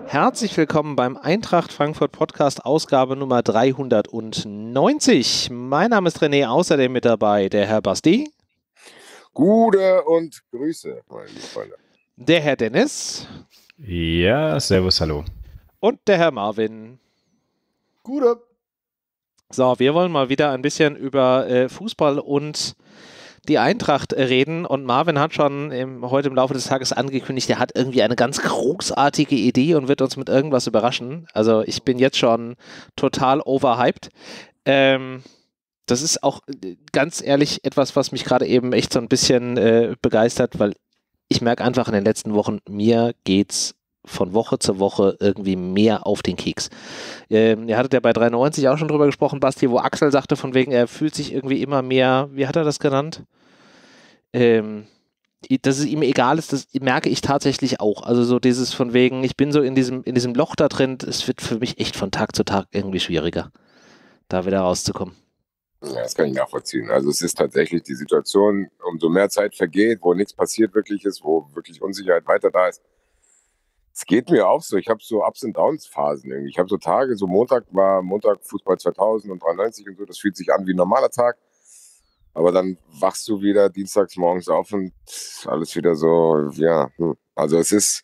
Herzlich willkommen beim Eintracht Frankfurt Podcast, Ausgabe Nummer 390. Mein Name ist René, außerdem mit dabei der Herr Basti. Gute und Grüße, meine lieben Freunde. Der Herr Dennis. Ja, servus, hallo. Und der Herr Marvin. Gute. So, wir wollen mal wieder ein bisschen über Fußball und die Eintracht reden, und Marvin hat schon heute im Laufe des Tages angekündigt, er hat irgendwie eine ganz großartige Idee und wird uns mit irgendwas überraschen. Also ich bin jetzt schon total overhyped. Das ist auch ganz ehrlich etwas, was mich gerade eben echt so ein bisschen begeistert, weil ich merke einfach in den letzten Wochen, mir geht's von Woche zu Woche irgendwie mehr auf den Keks. Ihr hattet ja bei 93 auch schon drüber gesprochen, Basti, wo Axel sagte von wegen, er fühlt sich irgendwie immer mehr, wie hat er das genannt? Dass es ihm egal ist, das merke ich tatsächlich auch. Also so dieses von wegen, ich bin so in diesem Loch da drin, es wird für mich echt von Tag zu Tag irgendwie schwieriger, da wieder rauszukommen. Ja, das kann ich nachvollziehen. Also es ist tatsächlich die Situation, umso mehr Zeit vergeht, wo nichts passiert wirklich ist, wo wirklich Unsicherheit weiter da ist. Es geht mir auch so. Ich habe so Ups- und Downs-Phasen irgendwie. Ich habe so Tage, so Montag Fußball 2000 und 93 und so, das fühlt sich an wie ein normaler Tag. Aber dann wachst du wieder dienstags morgens auf und alles wieder so, ja. Also es ist,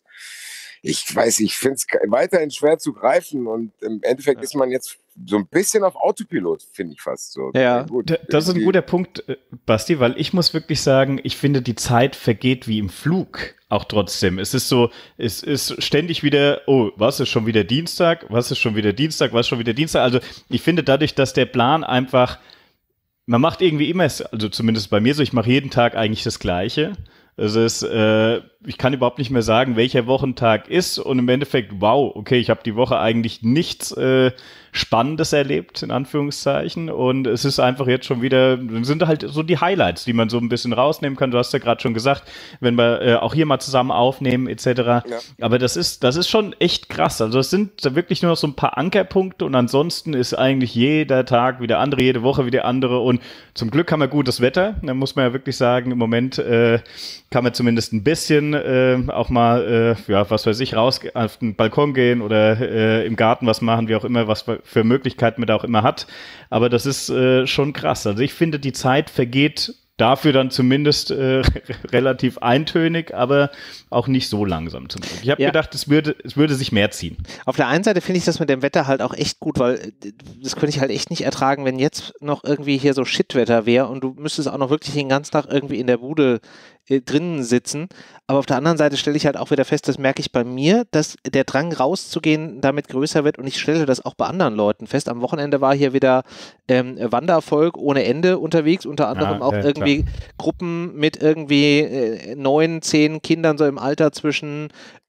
ich finde es weiterhin schwer zu greifen, und im Endeffekt ist man jetzt so ein bisschen auf Autopilot, finde ich fast so. Ja, gut, das ist ein guter Punkt, Basti, weil ich muss wirklich sagen, ich finde, die Zeit vergeht wie im Flug, auch trotzdem. Es ist so, es ist ständig wieder, oh, was ist schon wieder Dienstag, was ist schon wieder Dienstag, was ist schon wieder Dienstag. Also ich finde dadurch, dass der Plan einfach, man macht irgendwie immer, also zumindest bei mir so, ich mache jeden Tag eigentlich das Gleiche. Es ist, ich kann überhaupt nicht mehr sagen, welcher Wochentag ist, und im Endeffekt, wow, okay, ich habe die Woche eigentlich nichts Spannendes erlebt, in Anführungszeichen, und es ist einfach jetzt schon wieder, sind halt so die Highlights, die man so ein bisschen rausnehmen kann. Du hast ja gerade schon gesagt, wenn wir auch hier mal zusammen aufnehmen, etc. Ja. Aber das ist schon echt krass. Also es sind wirklich nur noch so ein paar Ankerpunkte, und ansonsten ist eigentlich jeder Tag wie der andere, jede Woche wie der andere, und zum Glück haben wir gutes Wetter. Da muss man ja wirklich sagen, im Moment kann man zumindest ein bisschen auch mal, was weiß ich, raus auf den Balkon gehen oder im Garten was machen, wie auch immer, was für Möglichkeiten man da auch immer hat. Aber das ist schon krass. Also ich finde, die Zeit vergeht dafür dann zumindest relativ eintönig, aber auch nicht so langsam zum Glück. Ich habe gedacht, es würde sich mehr ziehen. Auf der einen Seite finde ich das mit dem Wetter halt auch echt gut, weil das könnte ich halt echt nicht ertragen, wenn jetzt noch irgendwie hier so Shitwetter wäre und du müsstest auch noch wirklich den ganzen Tag irgendwie in der Bude drinnen sitzen. Aber auf der anderen Seite stelle ich halt auch wieder fest, das merke ich bei mir, dass der Drang rauszugehen damit größer wird, und ich stelle das auch bei anderen Leuten fest. Am Wochenende war hier wieder Wandervolk ohne Ende unterwegs, unter anderem auch irgendwie klar. Gruppen mit irgendwie 9, 10 Kindern so im Alter zwischen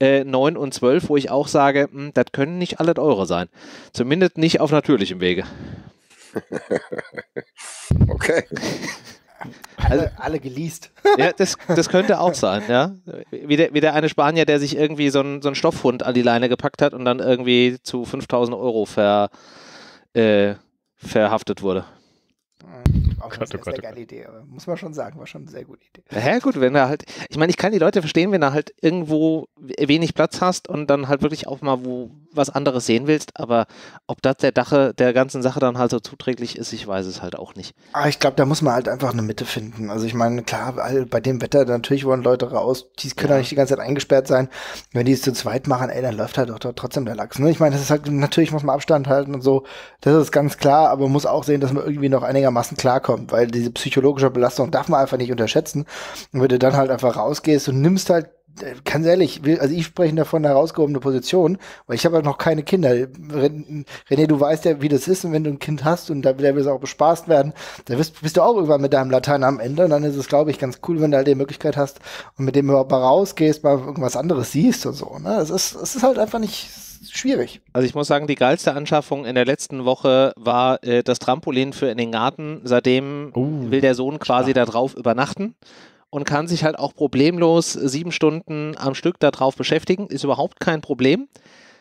9 und 12, wo ich auch sage, das können nicht alle eure sein. Zumindest nicht auf natürlichem Wege. Okay. Alle geleast. Ja, das könnte auch sein, ja. Wie der eine Spanier, der sich irgendwie so einen Stoffhund an die Leine gepackt hat und dann irgendwie zu 5.000 Euro verhaftet wurde. Auch eine sehr geile Idee, aber muss man schon sagen, war schon eine sehr gute Idee. Ja gut, wenn er halt, ich meine, ich kann die Leute verstehen, wenn du halt irgendwo wenig Platz hast und dann halt wirklich auch mal wo was anderes sehen willst, aber ob das der ganzen Sache dann halt so zuträglich ist, ich weiß es halt auch nicht. Aber ich glaube, da muss man halt einfach eine Mitte finden. Also ich meine, klar, bei dem Wetter, natürlich wollen Leute raus, die können ja nicht die ganze Zeit eingesperrt sein. Wenn die es zu zweit machen, dann läuft halt doch trotzdem der Lachs. Ne? Ich meine, das ist halt, natürlich muss man Abstand halten und so, das ist ganz klar, aber man muss auch sehen, dass man irgendwie noch einigermaßen klarkommt, weil diese psychologische Belastung darf man einfach nicht unterschätzen. Und wenn du dann halt einfach rausgehst und nimmst halt, ganz ehrlich, also ich spreche davon eine herausgehobene Position, weil ich habe halt noch keine Kinder. René, du weißt ja, wie das ist, und wenn du ein Kind hast und da will es auch bespaßt werden, da bist du auch irgendwann mit deinem Latein am Ende, und dann ist es, glaube ich, ganz cool, wenn du halt die Möglichkeit hast und mit dem überhaupt mal rausgehst, mal irgendwas anderes siehst und so. Ne? Es ist halt einfach nicht schwierig. Also ich muss sagen, die geilste Anschaffung in der letzten Woche war das Trampolin für in den Garten. Seitdem will der Sohn quasi da drauf übernachten und kann sich halt auch problemlos 7 Stunden am Stück da drauf beschäftigen. Ist überhaupt kein Problem.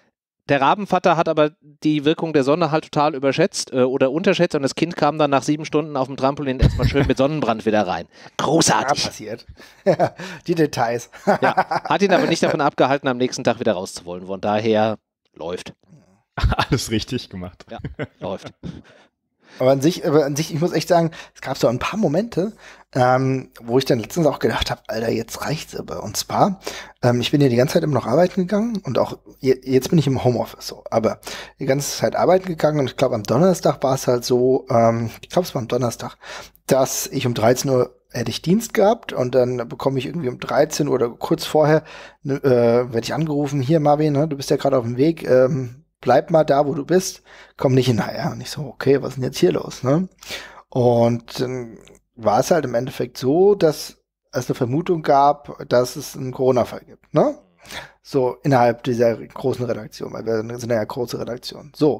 Der Rabenvater hat aber die Wirkung der Sonne halt total überschätzt oder unterschätzt und das Kind kam dann nach 7 Stunden auf dem Trampolin erstmal schön mit Sonnenbrand wieder rein. Großartig. Ja, passiert. Ja, die Details. Ja, hat ihn aber nicht davon abgehalten, am nächsten Tag wieder rauszuwollen. Von daher läuft. Alles richtig gemacht. Ja, läuft. Aber an sich, ich muss echt sagen, es gab so ein paar Momente, wo ich dann letztens auch gedacht habe, Alter, jetzt reicht's aber. Und zwar, ich bin ja die ganze Zeit immer noch arbeiten gegangen und auch jetzt bin ich im Homeoffice so, aber die ganze Zeit arbeiten gegangen und ich glaube am Donnerstag war es halt so, ich glaube es war am Donnerstag, dass ich um 13 Uhr hätte ich Dienst gehabt und dann bekomme ich irgendwie um 13 Uhr oder kurz vorher, werde ich angerufen, hier Marvin, ne, du bist ja gerade auf dem Weg, bleib mal da, wo du bist, komm nicht hinterher. Und ich so, okay, was ist denn jetzt hier los, ne? Und dann war es halt im Endeffekt so, dass es eine Vermutung gab, dass es einen Corona-Fall gibt, ne? So, innerhalb dieser großen Redaktion, weil wir sind ja große Redaktion. So,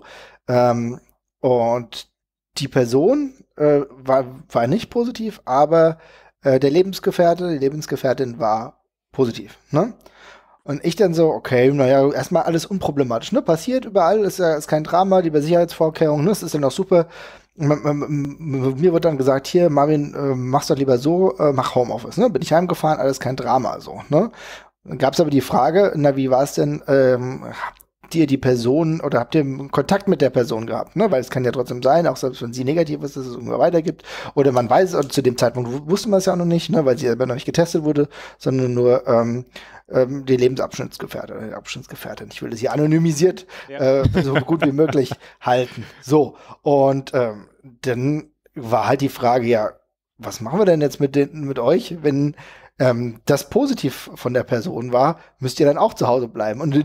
und die Person war nicht positiv, aber die Lebensgefährtin war positiv, ne? Und ich dann so, okay, naja, erstmal alles unproblematisch, ne? Passiert überall, ist kein Drama, die Sicherheitsvorkehrungen, ne? Das ist dann auch super. Mir wird dann gesagt, hier, Marvin, mach's doch lieber so, mach Homeoffice, ne? Bin ich heimgefahren, alles kein Drama, so, ne? Dann gab's aber die Frage, na, wie war es denn, habt ihr die Person oder habt ihr Kontakt mit der Person gehabt, ne? Weil es kann ja trotzdem sein, auch selbst wenn sie negativ ist, dass es irgendwo weitergibt. Oder man weiß es, und zu dem Zeitpunkt wusste man es ja auch noch nicht, ne? Weil sie aber noch nicht getestet wurde, sondern nur, die Abschnittsgefährtin. Ich will das hier anonymisiert so gut wie möglich halten. So, und dann war halt die Frage, ja, was machen wir denn jetzt mit euch, wenn das positiv von der Person war, müsst ihr dann auch zu Hause bleiben. Und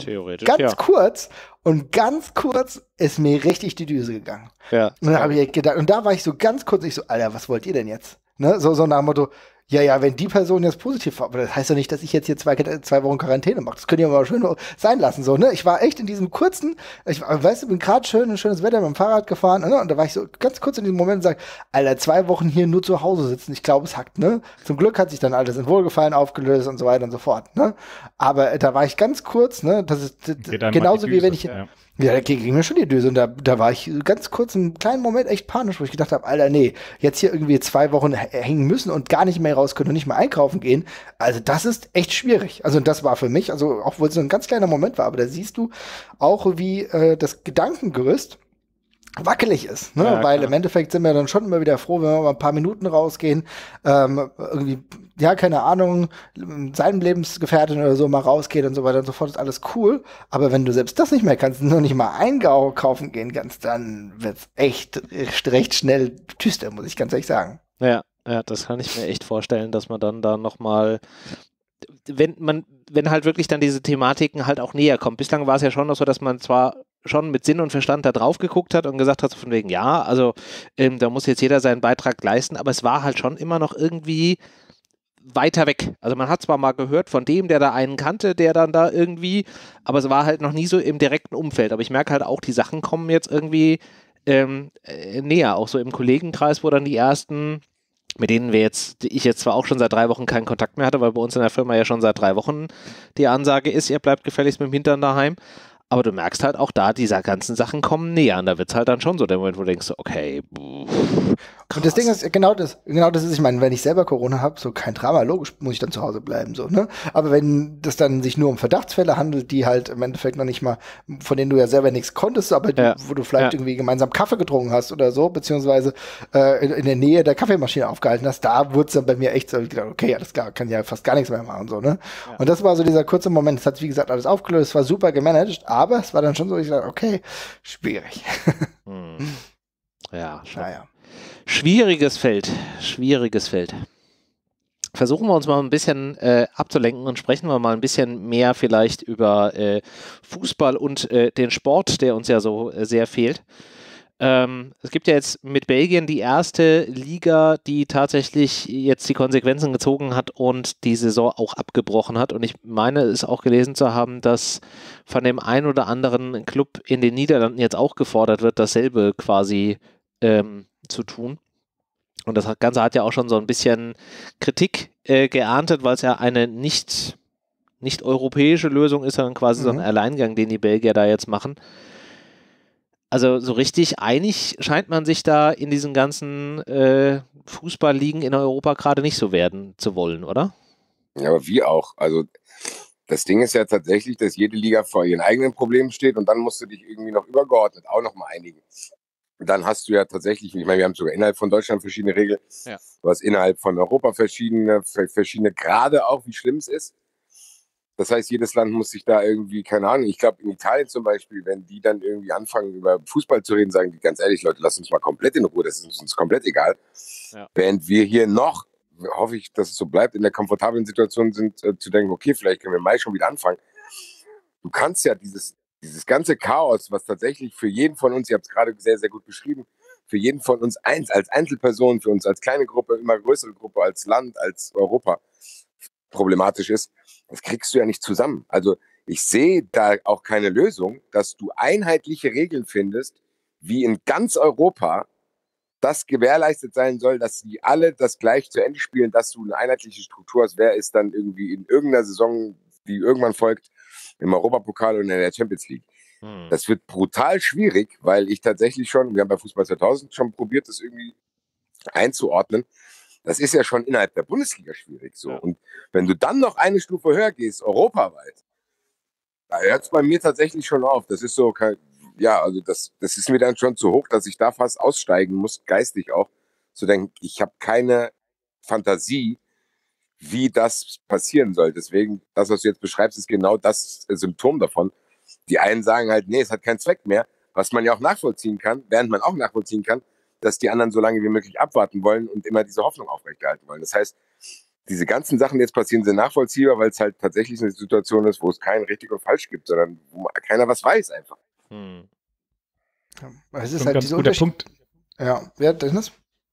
ganz kurz ist mir richtig die Düse gegangen. Ja. Und dann habe ich gedacht, und da war ich so ganz kurz, ich so, Alter, was wollt ihr denn jetzt? Ne? So nach dem Motto, ja, wenn die Person jetzt positiv war, aber das heißt doch nicht, dass ich jetzt hier 2 Wochen Quarantäne mache. Das könnt ihr mal schön sein lassen, so, ne? Ich war echt in diesem kurzen, bin gerade schönes Wetter mit dem Fahrrad gefahren, ne? Und da war ich so ganz kurz in diesem Moment und sag, Alter, 2 Wochen hier nur zu Hause sitzen, ich glaube, es hackt, ne? Zum Glück hat sich dann alles in Wohlgefallen aufgelöst und so weiter und so fort, ne? Aber da war ich ganz kurz, ne? Das ist genauso wie wenn ich, ja, da ging mir schon die Düse und da war ich ganz kurz einen kleinen Moment echt panisch, wo ich gedacht habe, Alter, nee, jetzt hier irgendwie 2 Wochen hängen müssen und gar nicht mehr raus können und nicht mehr einkaufen gehen. Also das ist echt schwierig. Also das war für mich, also auch wohl so ein ganz kleiner Moment war, aber da siehst du auch, wie das Gedankengerüst wackelig ist, ne? Ja, weil im Endeffekt sind wir dann schon immer wieder froh, wenn wir mal ein paar Minuten rausgehen, irgendwie, ja, keine Ahnung, seinem Lebensgefährtin oder so mal rausgeht und so weiter und so fort, ist alles cool, aber wenn du selbst das nicht mehr kannst, noch nicht mal einkaufen gehen kannst, dann wird's echt recht schnell düster, muss ich ganz ehrlich sagen. Ja, das kann ich mir echt vorstellen, dass man dann da nochmal, wenn halt wirklich dann diese Thematiken halt auch näher kommt. Bislang war es ja schon noch so, dass man zwar schon mit Sinn und Verstand da drauf geguckt hat und gesagt hat, so von wegen, ja, also da muss jetzt jeder seinen Beitrag leisten, aber es war halt schon immer noch irgendwie weiter weg. Also man hat zwar mal gehört von dem, der da einen kannte, der dann da irgendwie, aber es war halt noch nie so im direkten Umfeld. Aber ich merke halt auch, die Sachen kommen jetzt irgendwie näher, auch so im Kollegenkreis, wo dann die ersten, mit denen ich jetzt zwar auch schon seit 3 Wochen keinen Kontakt mehr hatte, weil bei uns in der Firma ja schon seit 3 Wochen die Ansage ist, ihr bleibt gefälligst mit dem Hintern daheim. Aber du merkst halt auch da, diese ganzen Sachen kommen näher. Und da wird es halt dann schon so der Moment, wo du denkst, okay, krass. Und das Ding ist, genau das ist, ich meine, wenn ich selber Corona habe, so kein Drama, logisch muss ich dann zu Hause bleiben, so, ne? Aber wenn das dann sich nur um Verdachtsfälle handelt, die halt im Endeffekt noch nicht mal, von denen du ja selber nichts konntest, aber wo du vielleicht irgendwie gemeinsam Kaffee getrunken hast oder so, beziehungsweise in der Nähe der Kaffeemaschine aufgehalten hast, da wurde es dann bei mir echt so gedacht, okay, alles klar, kann ja fast gar nichts mehr machen, so, ne? Ja. Und das war so dieser kurze Moment, das hat, wie gesagt, alles aufgelöst, war super gemanagt, aber es war dann schon so, ich dachte, okay, schwierig. Ja, schon. Naja. Schwieriges Feld. Versuchen wir uns mal ein bisschen abzulenken und sprechen wir mal ein bisschen mehr vielleicht über Fußball und den Sport, der uns ja so sehr fehlt. Es gibt ja jetzt mit Belgien die erste Liga, die tatsächlich jetzt die Konsequenzen gezogen hat und die Saison auch abgebrochen hat. Und ich meine, es auch gelesen zu haben, dass von dem einen oder anderen Club in den Niederlanden jetzt auch gefordert wird, dasselbe quasi zu tun. Und das Ganze hat ja auch schon so ein bisschen Kritik geerntet, weil es ja eine nicht nicht-europäische Lösung ist, sondern quasi so ein Alleingang, den die Belgier da jetzt machen. Also so richtig einig scheint man sich da in diesen ganzen Fußballligen in Europa gerade nicht so werden zu wollen, oder? Ja, aber wie auch. Also das Ding ist ja tatsächlich, dass jede Liga vor ihren eigenen Problemen steht und dann musst du dich irgendwie noch übergeordnet auch noch mal einigen. Und dann hast du ja tatsächlich, ich meine, wir haben sogar innerhalb von Deutschland verschiedene Regeln. Ja. Du hast innerhalb von Europa verschiedene, gerade auch, wie schlimm es ist. Das heißt, jedes Land muss sich da irgendwie, keine Ahnung, ich glaube in Italien zum Beispiel, wenn die dann irgendwie anfangen über Fußball zu reden, sagen die ganz ehrlich, Leute, lasst uns mal komplett in Ruhe, das ist uns komplett egal. Ja. Während wir hier noch, hoffe ich, dass es so bleibt, in der komfortablen Situation sind, zu denken, okay, vielleicht können wir im Mai schon wieder anfangen. Du kannst ja dieses ganze Chaos, was tatsächlich für jeden von uns, ihr habt es gerade sehr, sehr gut beschrieben, für jeden von uns als Einzelperson, für uns als kleine Gruppe, immer größere Gruppe, als Land, als Europa problematisch ist, das kriegst du ja nicht zusammen. Also ich sehe da auch keine Lösung, dass du einheitliche Regeln findest, wie in ganz Europa das gewährleistet sein soll, dass sie alle das gleich zu Ende spielen, dass du eine einheitliche Struktur hast. Wer ist dann irgendwie in irgendeiner Saison, die irgendwann folgt, im Europapokal und in der Champions League? Das wird brutal schwierig, weil ich tatsächlich schon, wir haben bei Fußball 2000 schon probiert, das irgendwie einzuordnen. Das ist ja schon innerhalb der Bundesliga schwierig so. Ja. Und wenn du dann noch eine Stufe höher gehst, europaweit, da hört es bei mir tatsächlich schon auf. Das ist so, ja, also das ist mir dann schon zu hoch, dass ich da fast aussteigen muss, geistig auch, zu denken, ich habe keine Fantasie, wie das passieren soll. Deswegen, das, was du jetzt beschreibst, ist genau das Symptom davon. Die einen sagen halt, nee, es hat keinen Zweck mehr, was man ja auch nachvollziehen kann, während man auch nachvollziehen kann, dass die anderen so lange wie möglich abwarten wollen und immer diese Hoffnung aufrechterhalten wollen. Das heißt, diese ganzen Sachen, die jetzt passieren, sind nachvollziehbar, weil es halt tatsächlich eine Situation ist, wo es kein richtig und falsch gibt, sondern wo keiner was weiß einfach. Ja, es ist halt dieser Punkt. Ja, wer hat das?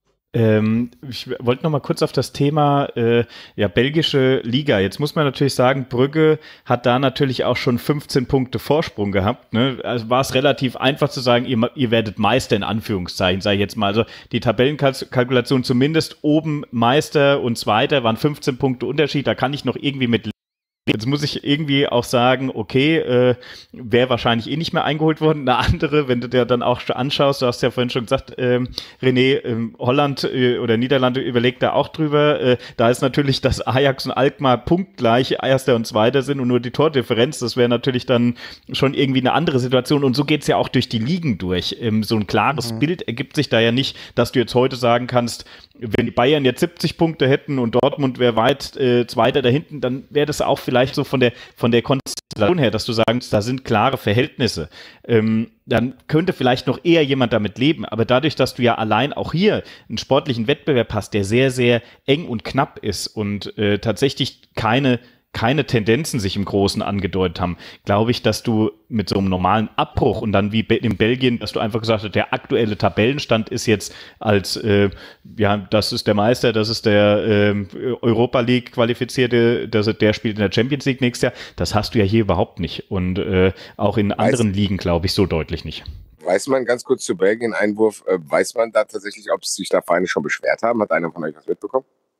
Ich wollte noch mal kurz auf das Thema belgische Liga. Jetzt muss man natürlich sagen, Brügge hat da natürlich auch schon 15 Punkte Vorsprung gehabt. Ne? Also war es relativ einfach zu sagen, ihr werdet Meister in Anführungszeichen, sage ich jetzt mal. Also die Tabellenkalkulation zumindest oben Meister und Zweiter waren 15 Punkte Unterschied. Da kann ich noch irgendwie mit. Jetzt muss ich irgendwie auch sagen, okay, wäre wahrscheinlich nicht mehr eingeholt worden. Eine andere, wenn du dir dann auch anschaust, du hast ja vorhin schon gesagt, René, Holland oder Niederlande überlegt da auch drüber. Da ist natürlich, dass Ajax und Alkmaar punktgleich Erster und Zweiter sind und nur die Tordifferenz. Das wäre natürlich dann schon irgendwie eine andere Situation. Und so geht's ja auch durch die Ligen durch. So ein klares Bild ergibt sich da ja nicht, dass du jetzt heute sagen kannst, wenn die Bayern jetzt 70 Punkte hätten und Dortmund wäre weit Zweiter da hinten, dann wäre das auch vielleicht so von der Konstellation her, dass du sagst, da sind klare Verhältnisse. Dann könnte vielleicht noch eher jemand damit leben. Aber dadurch, dass du ja allein auch hier einen sportlichen Wettbewerb hast, der sehr, sehr eng und knapp ist und tatsächlich keine Tendenzen sich im Großen angedeutet haben, glaube ich, dass du mit so einem normalen Abbruch und dann wie in Belgien, dass du einfach gesagt hast, der aktuelle Tabellenstand ist jetzt als, das ist der Meister, das ist der Europa League Qualifizierte, der spielt in der Champions League nächstes Jahr. Das hast du ja hier überhaupt nicht und auch in anderen Ligen, glaube ich, so deutlich nicht. Weiß man, ganz kurz zu Belgien, Einwurf, weiß man da tatsächlich, ob sich da Vereine schon beschwert haben? Hat einer von euch was mitbekommen?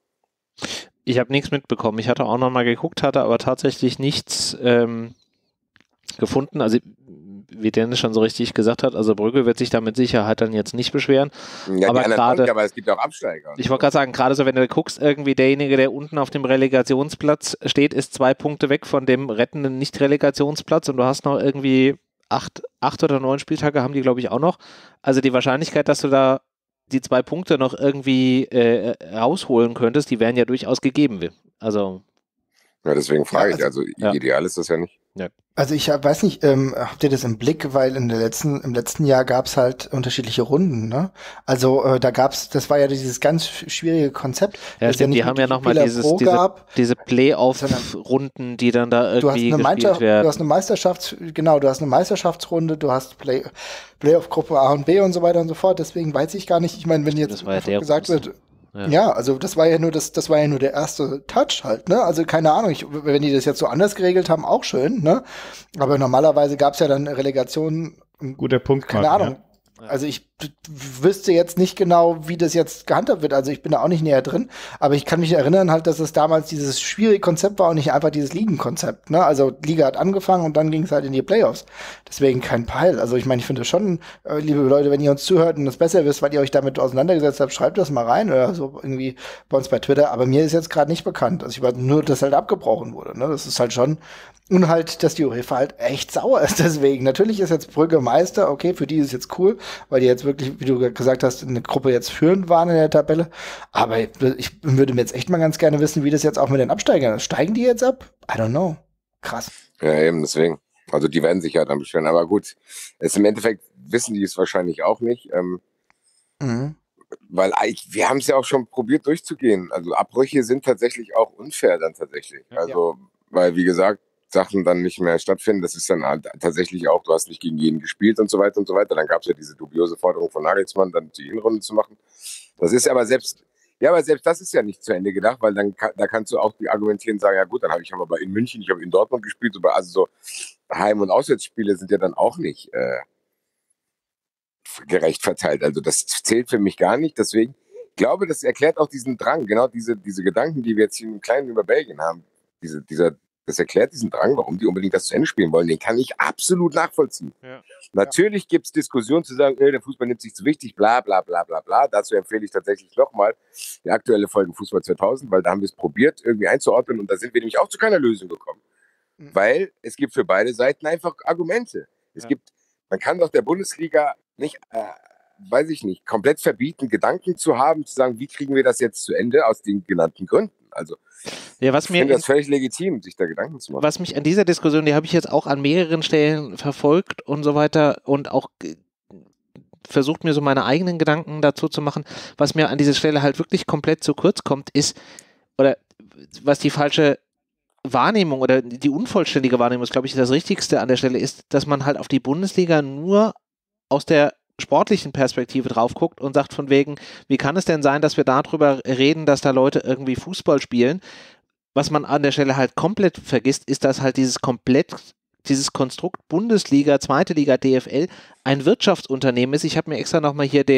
Ich habe nichts mitbekommen. Ich hatte auch noch mal geguckt, hatte aber tatsächlich nichts gefunden. Also wie Dennis schon so richtig gesagt hat, also Brügge wird sich da mit Sicherheit dann jetzt nicht beschweren. Ja, aber gerade, aber es gibt auch Absteiger. Ich wollte gerade sagen, gerade so, wenn du guckst, irgendwie derjenige, der unten auf dem Relegationsplatz steht, ist 2 Punkte weg von dem rettenden Nicht-Relegationsplatz und du hast noch irgendwie 8 oder 9 Spieltage haben die, glaube ich, auch noch. Also die Wahrscheinlichkeit, dass du da die 2 Punkte noch irgendwie rausholen könntest, die wären ja durchaus gegeben. Also ja, deswegen frage ich, also ideal ist das ja nicht. Ja. Also ich weiß nicht, habt ihr das im Blick, weil im letzten Jahr gab es halt unterschiedliche Runden, ne? Also das war ja dieses ganz schwierige Konzept. Ja, stimmt, die haben ja nochmal diese Playoff-Runden, die dann da irgendwie gespielt werden. Du hast eine Meisterschaftsrunde, du hast Playoff-Gruppe A und B und so weiter und so fort, deswegen weiß ich gar nicht, ich meine, wenn jetzt gesagt wird, ja, also das war ja nur der erste Touch halt, ne? Also keine Ahnung, wenn die das jetzt so anders geregelt haben, auch schön, ne? Aber normalerweise gab es ja dann Relegationen. Guter Punkt. Keine Ahnung. Also ich wüsste jetzt nicht genau, wie das jetzt gehandhabt wird. Also ich bin da auch nicht näher drin. Aber ich kann mich erinnern halt, dass es damals dieses schwierige Konzept war und nicht einfach dieses Ligenkonzept. Ne? Also Liga hat angefangen und dann ging es halt in die Playoffs. Deswegen kein Peil. Also ich meine, ich finde schon, liebe Leute, wenn ihr uns zuhört und das besser wisst, weil ihr euch damit auseinandergesetzt habt, schreibt das mal rein oder so irgendwie bei uns bei Twitter. Aber mir ist jetzt gerade nicht bekannt. Also ich weiß nur, dass halt abgebrochen wurde. Ne? Das ist halt schon. Und halt, dass die UEFA halt echt sauer ist deswegen. Natürlich ist jetzt Brügge Meister, okay, für die ist jetzt cool, weil die jetzt wirklich, wie du gesagt hast, eine Gruppe jetzt führend waren in der Tabelle. Aber ich würde mir jetzt echt mal ganz gerne wissen, wie das jetzt auch mit den Absteigern ist. Steigen die jetzt ab? I don't know. Krass. Ja, eben, deswegen. Also die werden sich ja dann beschweren. Aber gut, im Endeffekt wissen die es wahrscheinlich auch nicht. Weil wir haben es ja auch schon probiert durchzugehen. Also Abbrüche sind tatsächlich auch unfair dann tatsächlich. Also, weil wie gesagt, Sachen dann nicht mehr stattfinden. Das ist dann halt tatsächlich auch, du hast nicht gegen jeden gespielt und so weiter und so weiter. Dann gab es ja diese dubiose Forderung von Nagelsmann, dann die Hinrunde zu machen. Das ist aber selbst das ist ja nicht zu Ende gedacht, weil da kannst du auch die argumentieren, sagen, ja gut, dann habe ich aber in München, ich habe in Dortmund gespielt, also so Heim- und Auswärtsspiele sind ja dann auch nicht gerecht verteilt. Also das zählt für mich gar nicht. Deswegen glaube, das erklärt auch diesen Drang, genau diese Gedanken, die wir jetzt hier im Kleinen über Belgien haben. Das erklärt diesen Drang, warum die unbedingt das zu Ende spielen wollen. Den kann ich absolut nachvollziehen. Ja. Natürlich gibt es Diskussionen zu sagen, der Fußball nimmt sich zu wichtig, bla bla bla bla bla. Dazu empfehle ich tatsächlich nochmal die aktuelle Folge Fußball 2000, weil da haben wir es probiert, irgendwie einzuordnen und da sind wir nämlich auch zu keiner Lösung gekommen. Weil es gibt für beide Seiten einfach Argumente. Man kann doch der Bundesliga nicht, weiß ich nicht, komplett verbieten, Gedanken zu haben, zu sagen, wie kriegen wir das jetzt zu Ende aus den genannten Gründen. Also ja, ich finde das völlig legitim, sich da Gedanken zu machen. Was mich an dieser Diskussion, die habe ich jetzt auch an mehreren Stellen verfolgt und so weiter und auch versucht, mir so meine eigenen Gedanken dazu zu machen. Was mir an dieser Stelle halt wirklich komplett zu kurz kommt, ist, oder was die falsche Wahrnehmung oder die unvollständige Wahrnehmung ist, glaube ich, das Richtigste an der Stelle ist, dass man halt auf die Bundesliga nur aus der sportlichen Perspektive drauf guckt und sagt von wegen, wie kann es denn sein, dass wir darüber reden, dass da Leute irgendwie Fußball spielen? Was man an der Stelle halt komplett vergisst, ist, dass halt dieses Konstrukt Bundesliga, zweite Liga, DFL ein Wirtschaftsunternehmen ist. Ich habe mir extra nochmal hier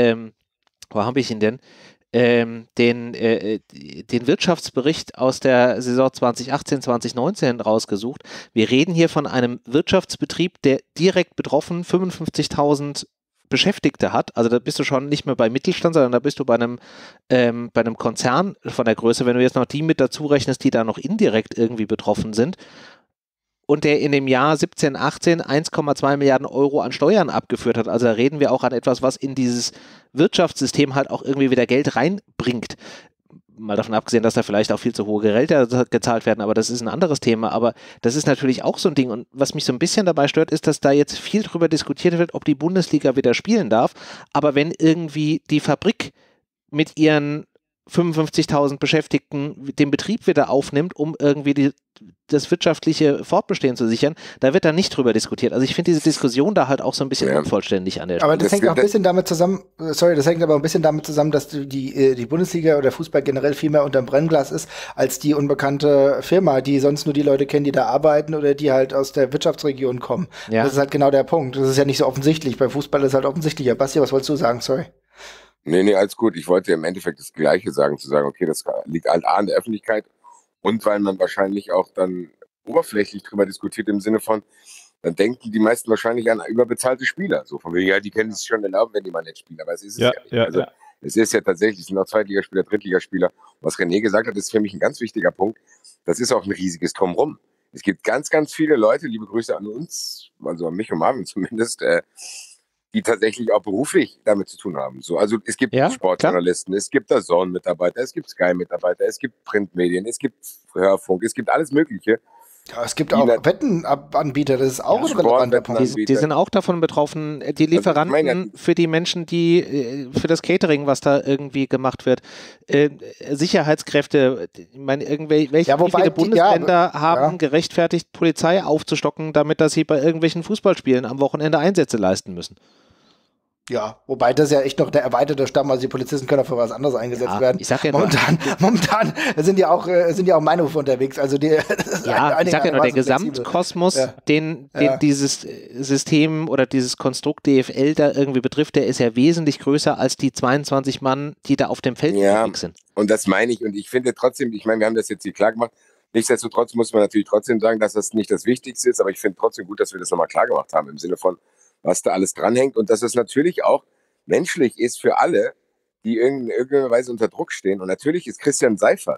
wo habe ich ihn denn? Den Wirtschaftsbericht aus der Saison 2018, 2019 rausgesucht. Wir reden hier von einem Wirtschaftsbetrieb, der direkt betroffen 55.000 Beschäftigte hat, also da bist du schon nicht mehr bei Mittelstand, sondern da bist du bei einem Konzern von der Größe, wenn du jetzt noch die mit dazu rechnest, die da noch indirekt irgendwie betroffen sind und der in dem Jahr 17, 18 1,2 Milliarden Euro an Steuern abgeführt hat. Also da reden wir auch an etwas, was in dieses Wirtschaftssystem halt auch irgendwie wieder Geld reinbringt. Mal davon abgesehen, dass da vielleicht auch viel zu hohe Gehälter gezahlt werden, aber das ist ein anderes Thema. Aber das ist natürlich auch so ein Ding. Und was mich so ein bisschen dabei stört, ist, dass da jetzt viel drüber diskutiert wird, ob die Bundesliga wieder spielen darf. Aber wenn irgendwie die Fabrik mit ihren 55.000 Beschäftigten den Betrieb wieder aufnimmt, um irgendwie das wirtschaftliche Fortbestehen zu sichern, da wird dann nicht drüber diskutiert. Also ich finde diese Diskussion da halt auch so ein bisschen unvollständig an der Stelle. Aber das hängt auch ein bisschen damit zusammen, dass die Bundesliga oder Fußball generell viel mehr unterm Brennglas ist, als die unbekannte Firma, die sonst nur die Leute kennen, die da arbeiten oder die halt aus der Wirtschaftsregion kommen. Ja. Das ist halt genau der Punkt. Das ist ja nicht so offensichtlich. Bei Fußball ist es halt offensichtlicher. Basti, was wolltest du sagen? Sorry. Nee, alles gut. Ich wollte im Endeffekt das Gleiche sagen, zu sagen, okay, das liegt halt an der Öffentlichkeit und weil man wahrscheinlich auch dann oberflächlich drüber diskutiert im Sinne von, dann denken die meisten wahrscheinlich an überbezahlte Spieler. So von wegen, ja, die können sich schon erlauben, wenn die mal nicht spielen, aber es ist es ja nicht. Es ist ja tatsächlich, es sind auch Zweitligaspieler, Drittligaspieler. Was René gesagt hat, ist für mich ein ganz wichtiger Punkt. Das ist auch ein riesiges Drumherum. Es gibt ganz, ganz viele Leute, liebe Grüße an uns, also an mich und Marvin zumindest, die tatsächlich auch beruflich damit zu tun haben. So, also es gibt Sportjournalisten, es gibt DAZN-Mitarbeiter, es gibt Sky-Mitarbeiter, es gibt Printmedien, es gibt Hörfunk, es gibt alles Mögliche. Ja, es gibt auch Wettenanbieter, das ist auch ein relevanter Punkt. Die sind auch davon betroffen, die Lieferanten für die Menschen, die für das Catering, was da irgendwie gemacht wird, Sicherheitskräfte, ich meine, wie viele Bundesländer haben gerechtfertigt, Polizei aufzustocken, damit dass sie bei irgendwelchen Fußballspielen am Wochenende Einsätze leisten müssen. Ja, wobei das ja echt noch der erweiterte Stamm, also die Polizisten können auch für was anderes eingesetzt werden. Ich sag ja momentan sind ja auch Meinhof unterwegs, also die ich sag ja nur, der Gesamtkosmos, den dieses System oder dieses Konstrukt DFL da irgendwie betrifft, der ist ja wesentlich größer als die 22 Mann, die da auf dem Feld unterwegs sind. Und das meine ich, und ich finde trotzdem, ich meine, wir haben das jetzt hier klar gemacht, nichtsdestotrotz muss man natürlich trotzdem sagen, dass das nicht das Wichtigste ist, aber ich finde trotzdem gut, dass wir das nochmal klar gemacht haben, im Sinne von, was da alles dranhängt und dass es natürlich auch menschlich ist für alle, die in irgendeiner Weise unter Druck stehen. Und natürlich ist Christian Seifert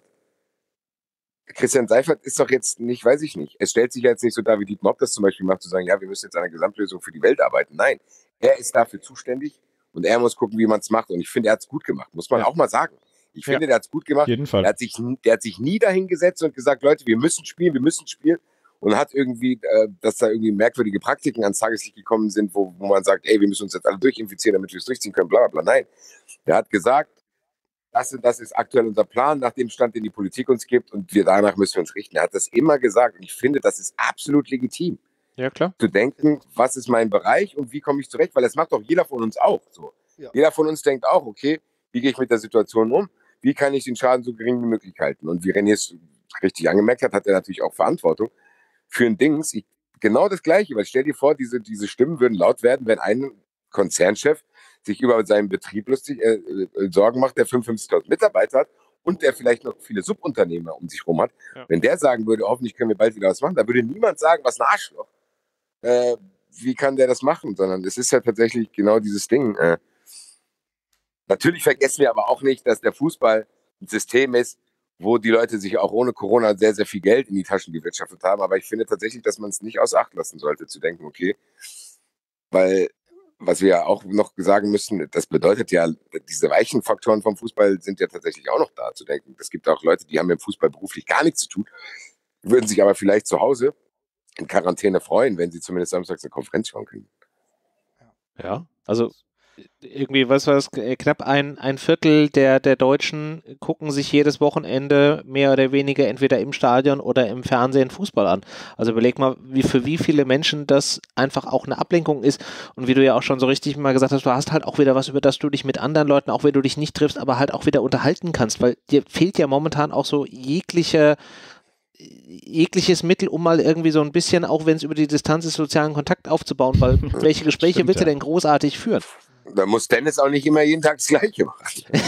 ist doch jetzt nicht, weiß ich nicht, es stellt sich ja jetzt nicht so dar, wie Dietmar Hopp das zum Beispiel macht, zu sagen, ja, wir müssen jetzt an einer Gesamtlösung für die Welt arbeiten. Nein, er ist dafür zuständig und er muss gucken, wie man es macht. Und ich finde, er hat es gut gemacht, muss man auch mal sagen. Ich finde, der hat es gut gemacht. Jeden Fall. Der hat sich nie dahingesetzt und gesagt, Leute, wir müssen spielen. Und hat irgendwie, dass da irgendwie merkwürdige Praktiken ans Tageslicht gekommen sind, wo man sagt, ey, wir müssen uns jetzt alle durchinfizieren, damit wir es durchziehen können, bla bla bla. Nein, der hat gesagt, das ist aktuell unser Plan, nach dem Stand, den die Politik uns gibt und danach müssen wir uns richten. Er hat das immer gesagt und ich finde, das ist absolut legitim. Ja, klar. Zu denken, was ist mein Bereich und wie komme ich zurecht, weil das macht doch jeder von uns auch so. Ja. Jeder von uns denkt auch, okay, wie gehe ich mit der Situation um? Wie kann ich den Schaden so gering wie möglich halten? Und wie René es richtig angemerkt hat er natürlich auch Verantwortung für ein Dings. Genau das Gleiche, weil stell dir vor, diese Stimmen würden laut werden, wenn ein Konzernchef sich über seinen Betrieb Sorgen macht, der 55.000 Mitarbeiter hat und der vielleicht noch viele Subunternehmer um sich rum hat. Ja. Wenn der sagen würde, hoffentlich können wir bald wieder was machen, da würde niemand sagen, was ein Arschloch. Wie kann der das machen? Sondern es ist ja tatsächlich genau dieses Ding. Natürlich vergessen wir aber auch nicht, dass der Fußball ein System ist, wo die Leute sich auch ohne Corona sehr, sehr viel Geld in die Taschen gewirtschaftet haben. Aber ich finde tatsächlich, dass man es nicht außer Acht lassen sollte, zu denken, okay, weil, was wir ja auch noch sagen müssen, das bedeutet ja, diese weichen Faktoren vom Fußball sind ja tatsächlich auch noch da, zu denken. Es gibt auch Leute, die haben im Fußball beruflich gar nichts zu tun, würden sich aber vielleicht zu Hause in Quarantäne freuen, wenn sie zumindest samstags eine Konferenz schauen können. Ja, also irgendwie, was war das, knapp ein Viertel der Deutschen gucken sich jedes Wochenende mehr oder weniger entweder im Stadion oder im Fernsehen Fußball an. Also überleg mal, für wie viele Menschen das einfach auch eine Ablenkung ist und wie du ja auch schon so richtig mal gesagt hast, du hast halt auch wieder was, über das du dich mit anderen Leuten, auch wenn du dich nicht triffst, aber halt auch wieder unterhalten kannst, weil dir fehlt ja momentan auch so jegliches Mittel, um mal irgendwie so ein bisschen, auch wenn es über die Distanz ist, sozialen Kontakt aufzubauen, weil welche Gespräche willst du denn großartig führen? Da muss Dennis auch nicht immer jeden Tag das Gleiche machen.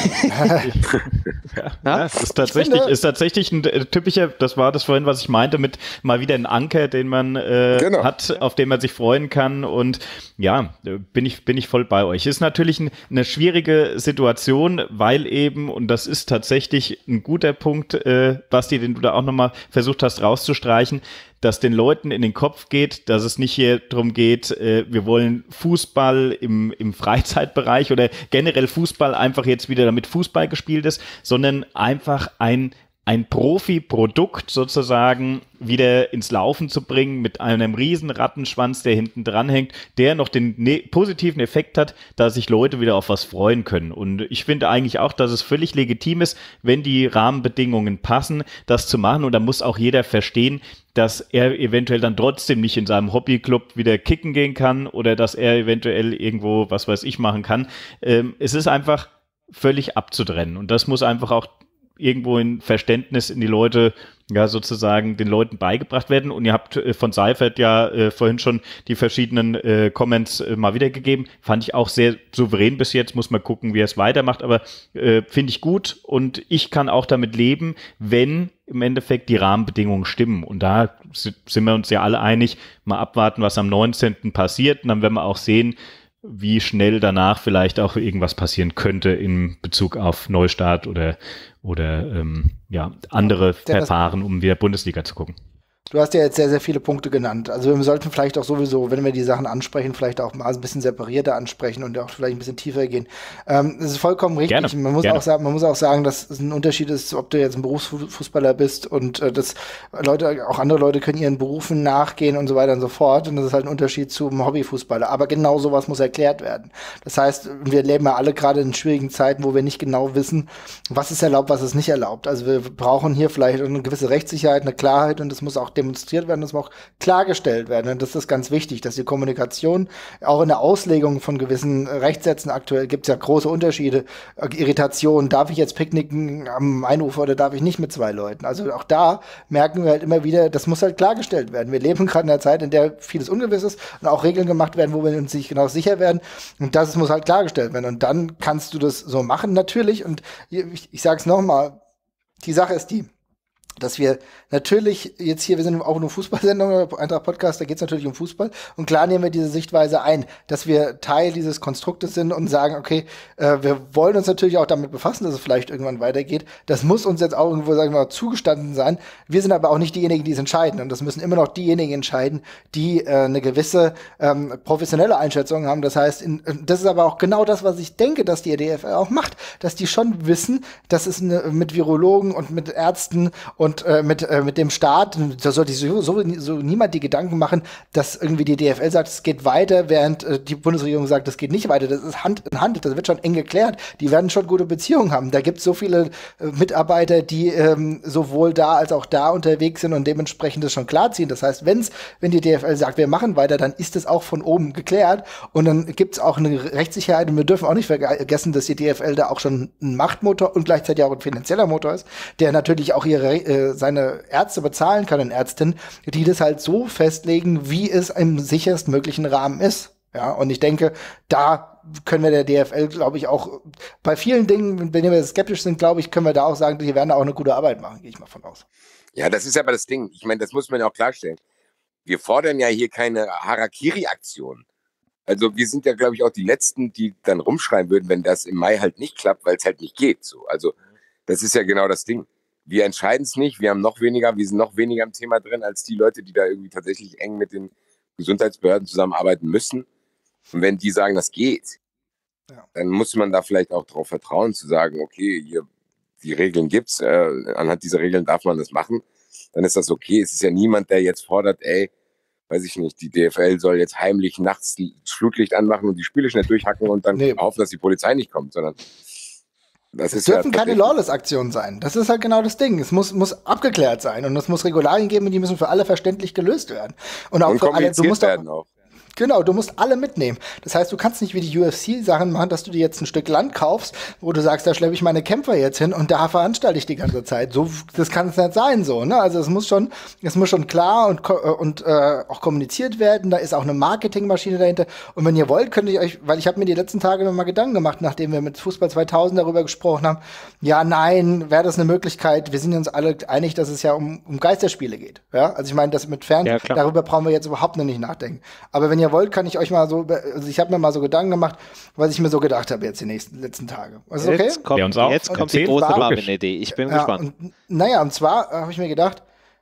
Ja, ist tatsächlich ein typischer, das war das vorhin, was ich meinte, mit mal wieder ein Anker, den man hat, auf den man sich freuen kann und ja, bin ich voll bei euch. Ist natürlich eine schwierige Situation, weil eben, und das ist tatsächlich ein guter Punkt, Basti, den du da auch nochmal versucht hast rauszustreichen, dass den Leuten in den Kopf geht, dass es nicht hier darum geht, wir wollen Fußball im Freizeitbereich oder generell Fußball einfach jetzt wieder, damit Fußball gespielt ist, sondern einfach ein Profi-Produkt sozusagen wieder ins Laufen zu bringen mit einem riesen Rattenschwanz, der hinten dran hängt, der noch den positiven Effekt hat, dass sich Leute wieder auf was freuen können. Und ich finde eigentlich auch, dass es völlig legitim ist, wenn die Rahmenbedingungen passen, das zu machen. Und da muss auch jeder verstehen, dass er eventuell dann trotzdem nicht in seinem Hobbyclub wieder kicken gehen kann oder dass er eventuell irgendwo, was weiß ich, machen kann. Es ist einfach völlig abzutrennen. Und das muss einfach auch irgendwo in Verständnis in die Leute, ja sozusagen den Leuten beigebracht werden. Und ihr habt von Seifert ja vorhin schon die verschiedenen Comments mal wiedergegeben. Fand ich auch sehr souverän bis jetzt. Muss mal gucken, wie er es weitermacht. Aber finde ich gut und ich kann auch damit leben, wenn im Endeffekt die Rahmenbedingungen stimmen. Und da sind wir uns ja alle einig. Mal abwarten, was am 19. passiert. Und dann werden wir auch sehen, wie schnell danach vielleicht auch irgendwas passieren könnte in Bezug auf Neustart oder andere Verfahren, um wieder Bundesliga zu gucken. Du hast ja jetzt sehr, sehr viele Punkte genannt. Also wir sollten vielleicht auch sowieso, wenn wir die Sachen ansprechen, vielleicht auch mal ein bisschen separierter ansprechen und auch vielleicht ein bisschen tiefer gehen. Das ist vollkommen richtig. Gerne, man muss auch sagen, dass es ein Unterschied ist, ob du jetzt ein Berufsfußballer bist und dass auch andere Leute können ihren Berufen nachgehen und so weiter und so fort. Und das ist halt ein Unterschied zum Hobbyfußballer. Aber genau sowas muss erklärt werden. Das heißt, wir leben ja alle gerade in schwierigen Zeiten, wo wir nicht genau wissen, was ist erlaubt, was ist nicht erlaubt. Also wir brauchen hier vielleicht eine gewisse Rechtssicherheit, eine Klarheit und das muss auch demonstriert werden, das muss auch klargestellt werden. Und das ist ganz wichtig, dass die Kommunikation auch in der Auslegung von gewissen Rechtssätzen, aktuell gibt es ja große Unterschiede, Irritation, darf ich jetzt picknicken am Mainufer oder darf ich nicht mit 2 Leuten? Also auch da merken wir halt immer wieder, das muss halt klargestellt werden. Wir leben gerade in einer Zeit, in der vieles ungewiss ist und auch Regeln gemacht werden, wo wir uns nicht genau sicher werden. Und das muss halt klargestellt werden. Und dann kannst du das so machen, natürlich. Und ich sage es nochmal, die Sache ist die, dass wir natürlich jetzt hier, wir sind auch eine Fußballsendung, Eintracht-Podcast, da geht es natürlich um Fußball. Und klar nehmen wir diese Sichtweise ein, dass wir Teil dieses Konstruktes sind und sagen, okay, wir wollen uns natürlich auch damit befassen, dass es vielleicht irgendwann weitergeht. Das muss uns jetzt auch irgendwo, sagen wir mal, zugestanden sein. Wir sind aber auch nicht diejenigen, die es entscheiden. Und das müssen immer noch diejenigen entscheiden, die eine gewisse professionelle Einschätzung haben. Das heißt, das ist aber auch genau das, was ich denke, dass die DFL auch macht, dass die schon wissen, dass es mit Virologen und mit Ärzten und mit dem Staat, da sollte sich so niemand die Gedanken machen, dass irgendwie die DFL sagt, es geht weiter, während die Bundesregierung sagt, es geht nicht weiter. Das ist Hand in Hand, das wird schon eng geklärt. Die werden schon gute Beziehungen haben. Da gibt es so viele Mitarbeiter, die sowohl da als auch da unterwegs sind und dementsprechend das schon klarziehen. Das heißt, wenn die DFL sagt, wir machen weiter, dann ist es auch von oben geklärt und dann gibt es auch eine Rechtssicherheit und wir dürfen auch nicht vergessen, dass die DFL da auch schon ein Machtmotor und gleichzeitig auch ein finanzieller Motor ist, der natürlich auch seine Ärzte bezahlen kann und Ärztinnen, die das halt so festlegen, wie es im sicherstmöglichen Rahmen ist. Ja, und ich denke, da können wir der DFL, glaube ich, auch bei vielen Dingen, wenn wir skeptisch sind, glaube ich, können wir da auch sagen, die werden da auch eine gute Arbeit machen, gehe ich mal von aus. Ja, das ist aber das Ding. Ich meine, das muss man ja auch klarstellen. Wir fordern ja hier keine Harakiri-Aktion. Also wir sind ja, glaube ich, auch die Letzten, die dann rumschreien würden, wenn das im Mai halt nicht klappt, weil es halt nicht geht. So. Also das ist ja genau das Ding. Wir entscheiden es nicht, wir sind noch weniger im Thema drin, als die Leute, die da irgendwie tatsächlich eng mit den Gesundheitsbehörden zusammenarbeiten müssen. Und wenn die sagen, das geht, dann muss man da vielleicht auch darauf vertrauen, zu sagen, okay, hier, die Regeln gibt's, anhand dieser Regeln darf man das machen, dann ist das okay. Es ist ja niemand, der jetzt fordert, weiß ich nicht, die DFL soll jetzt heimlich nachts das Flutlicht anmachen und die Spiele schnell durchhacken und dann hoffen, dass die Polizei nicht kommt, sondern es dürfen keine Lawless-Aktionen sein. Das ist halt genau das Ding. Es muss abgeklärt sein und es muss Regularien geben und die müssen für alle verständlich gelöst werden. Und auch für alle, du musst auch. Genau, du musst alle mitnehmen. Das heißt, du kannst nicht wie die UFC-Sachen machen, dass du dir jetzt ein Stück Land kaufst, wo du sagst, da schleppe ich meine Kämpfer jetzt hin und da veranstalte ich die ganze Zeit. So, das kann es nicht sein, so, ne? Also es muss schon klar und auch kommuniziert werden. Da ist auch eine Marketingmaschine dahinter. Und wenn ihr wollt, könnte ich euch, weil ich habe mir die letzten Tage noch mal Gedanken gemacht, nachdem wir mit Fußball 2000 darüber gesprochen haben. Ja, nein, wäre das eine Möglichkeit? Wir sind uns alle einig, dass es ja um Geisterspiele geht. Ja, also ich meine, das mit Fernsehen, darüber brauchen wir jetzt überhaupt noch nicht nachdenken. Aber wenn ihr wollt, kann ich euch mal so, also ich habe mir mal so Gedanken gemacht, was ich mir so gedacht habe jetzt die letzten Tage. Ist okay? Jetzt kommt die große Marvin-Idee. Ich bin gespannt. Und zwar habe ich mir gedacht,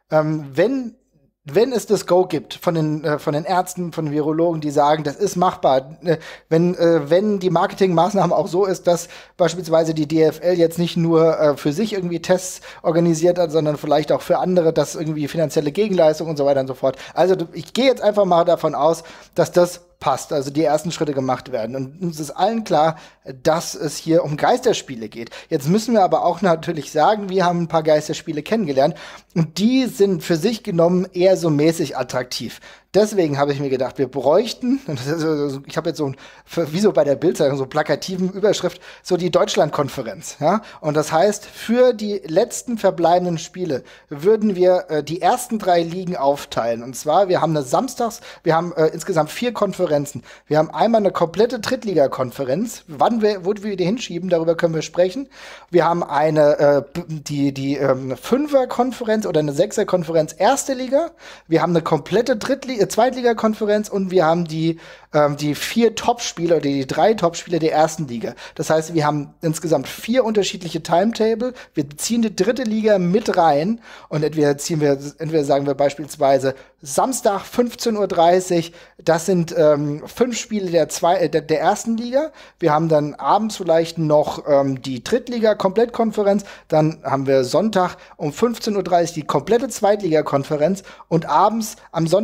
wenn es das Go gibt von den Ärzten, von den Virologen, die sagen, das ist machbar, wenn die Marketingmaßnahme auch so ist, dass beispielsweise die DFL jetzt nicht nur für sich irgendwie Tests organisiert hat, sondern vielleicht auch für andere, dass irgendwie finanzielle Gegenleistung und so weiter und so fort. Also ich gehe jetzt einfach mal davon aus, dass das passt, also die ersten Schritte gemacht werden. Und uns ist allen klar, dass es hier um Geisterspiele geht. Jetzt müssen wir aber auch natürlich sagen, wir haben ein paar Geisterspiele kennengelernt und die sind für sich genommen eher so mäßig attraktiv. Deswegen habe ich mir gedacht, wir bräuchten, ich habe jetzt so wie so bei der Bildzeitung, so plakativen Überschrift, so die Deutschlandkonferenz. Ja? Und das heißt, für die letzten verbleibenden Spiele würden wir die ersten 3 Ligen aufteilen. Und zwar, wir haben wir haben insgesamt 4 Konferenzen. Wir haben einmal eine komplette Drittliga-Konferenz. Wo wir die hinschieben, darüber können wir sprechen. Wir haben eine die 5er-Konferenz oder eine 6er-Konferenz erste Liga. Wir haben eine komplette Zweitliga-Konferenz und wir haben die 4 Topspieler oder die 3 Topspieler der ersten Liga. Das heißt, wir haben insgesamt 4 unterschiedliche Timetable. Wir ziehen die dritte Liga mit rein und entweder sagen wir beispielsweise Samstag 15:30 Uhr, das sind 5 Spiele der ersten Liga. Wir haben dann abends vielleicht noch die Drittliga-Komplettkonferenz. Dann haben wir Sonntag um 15:30 Uhr die komplette Zweitliga-Konferenz und am Sonntagabends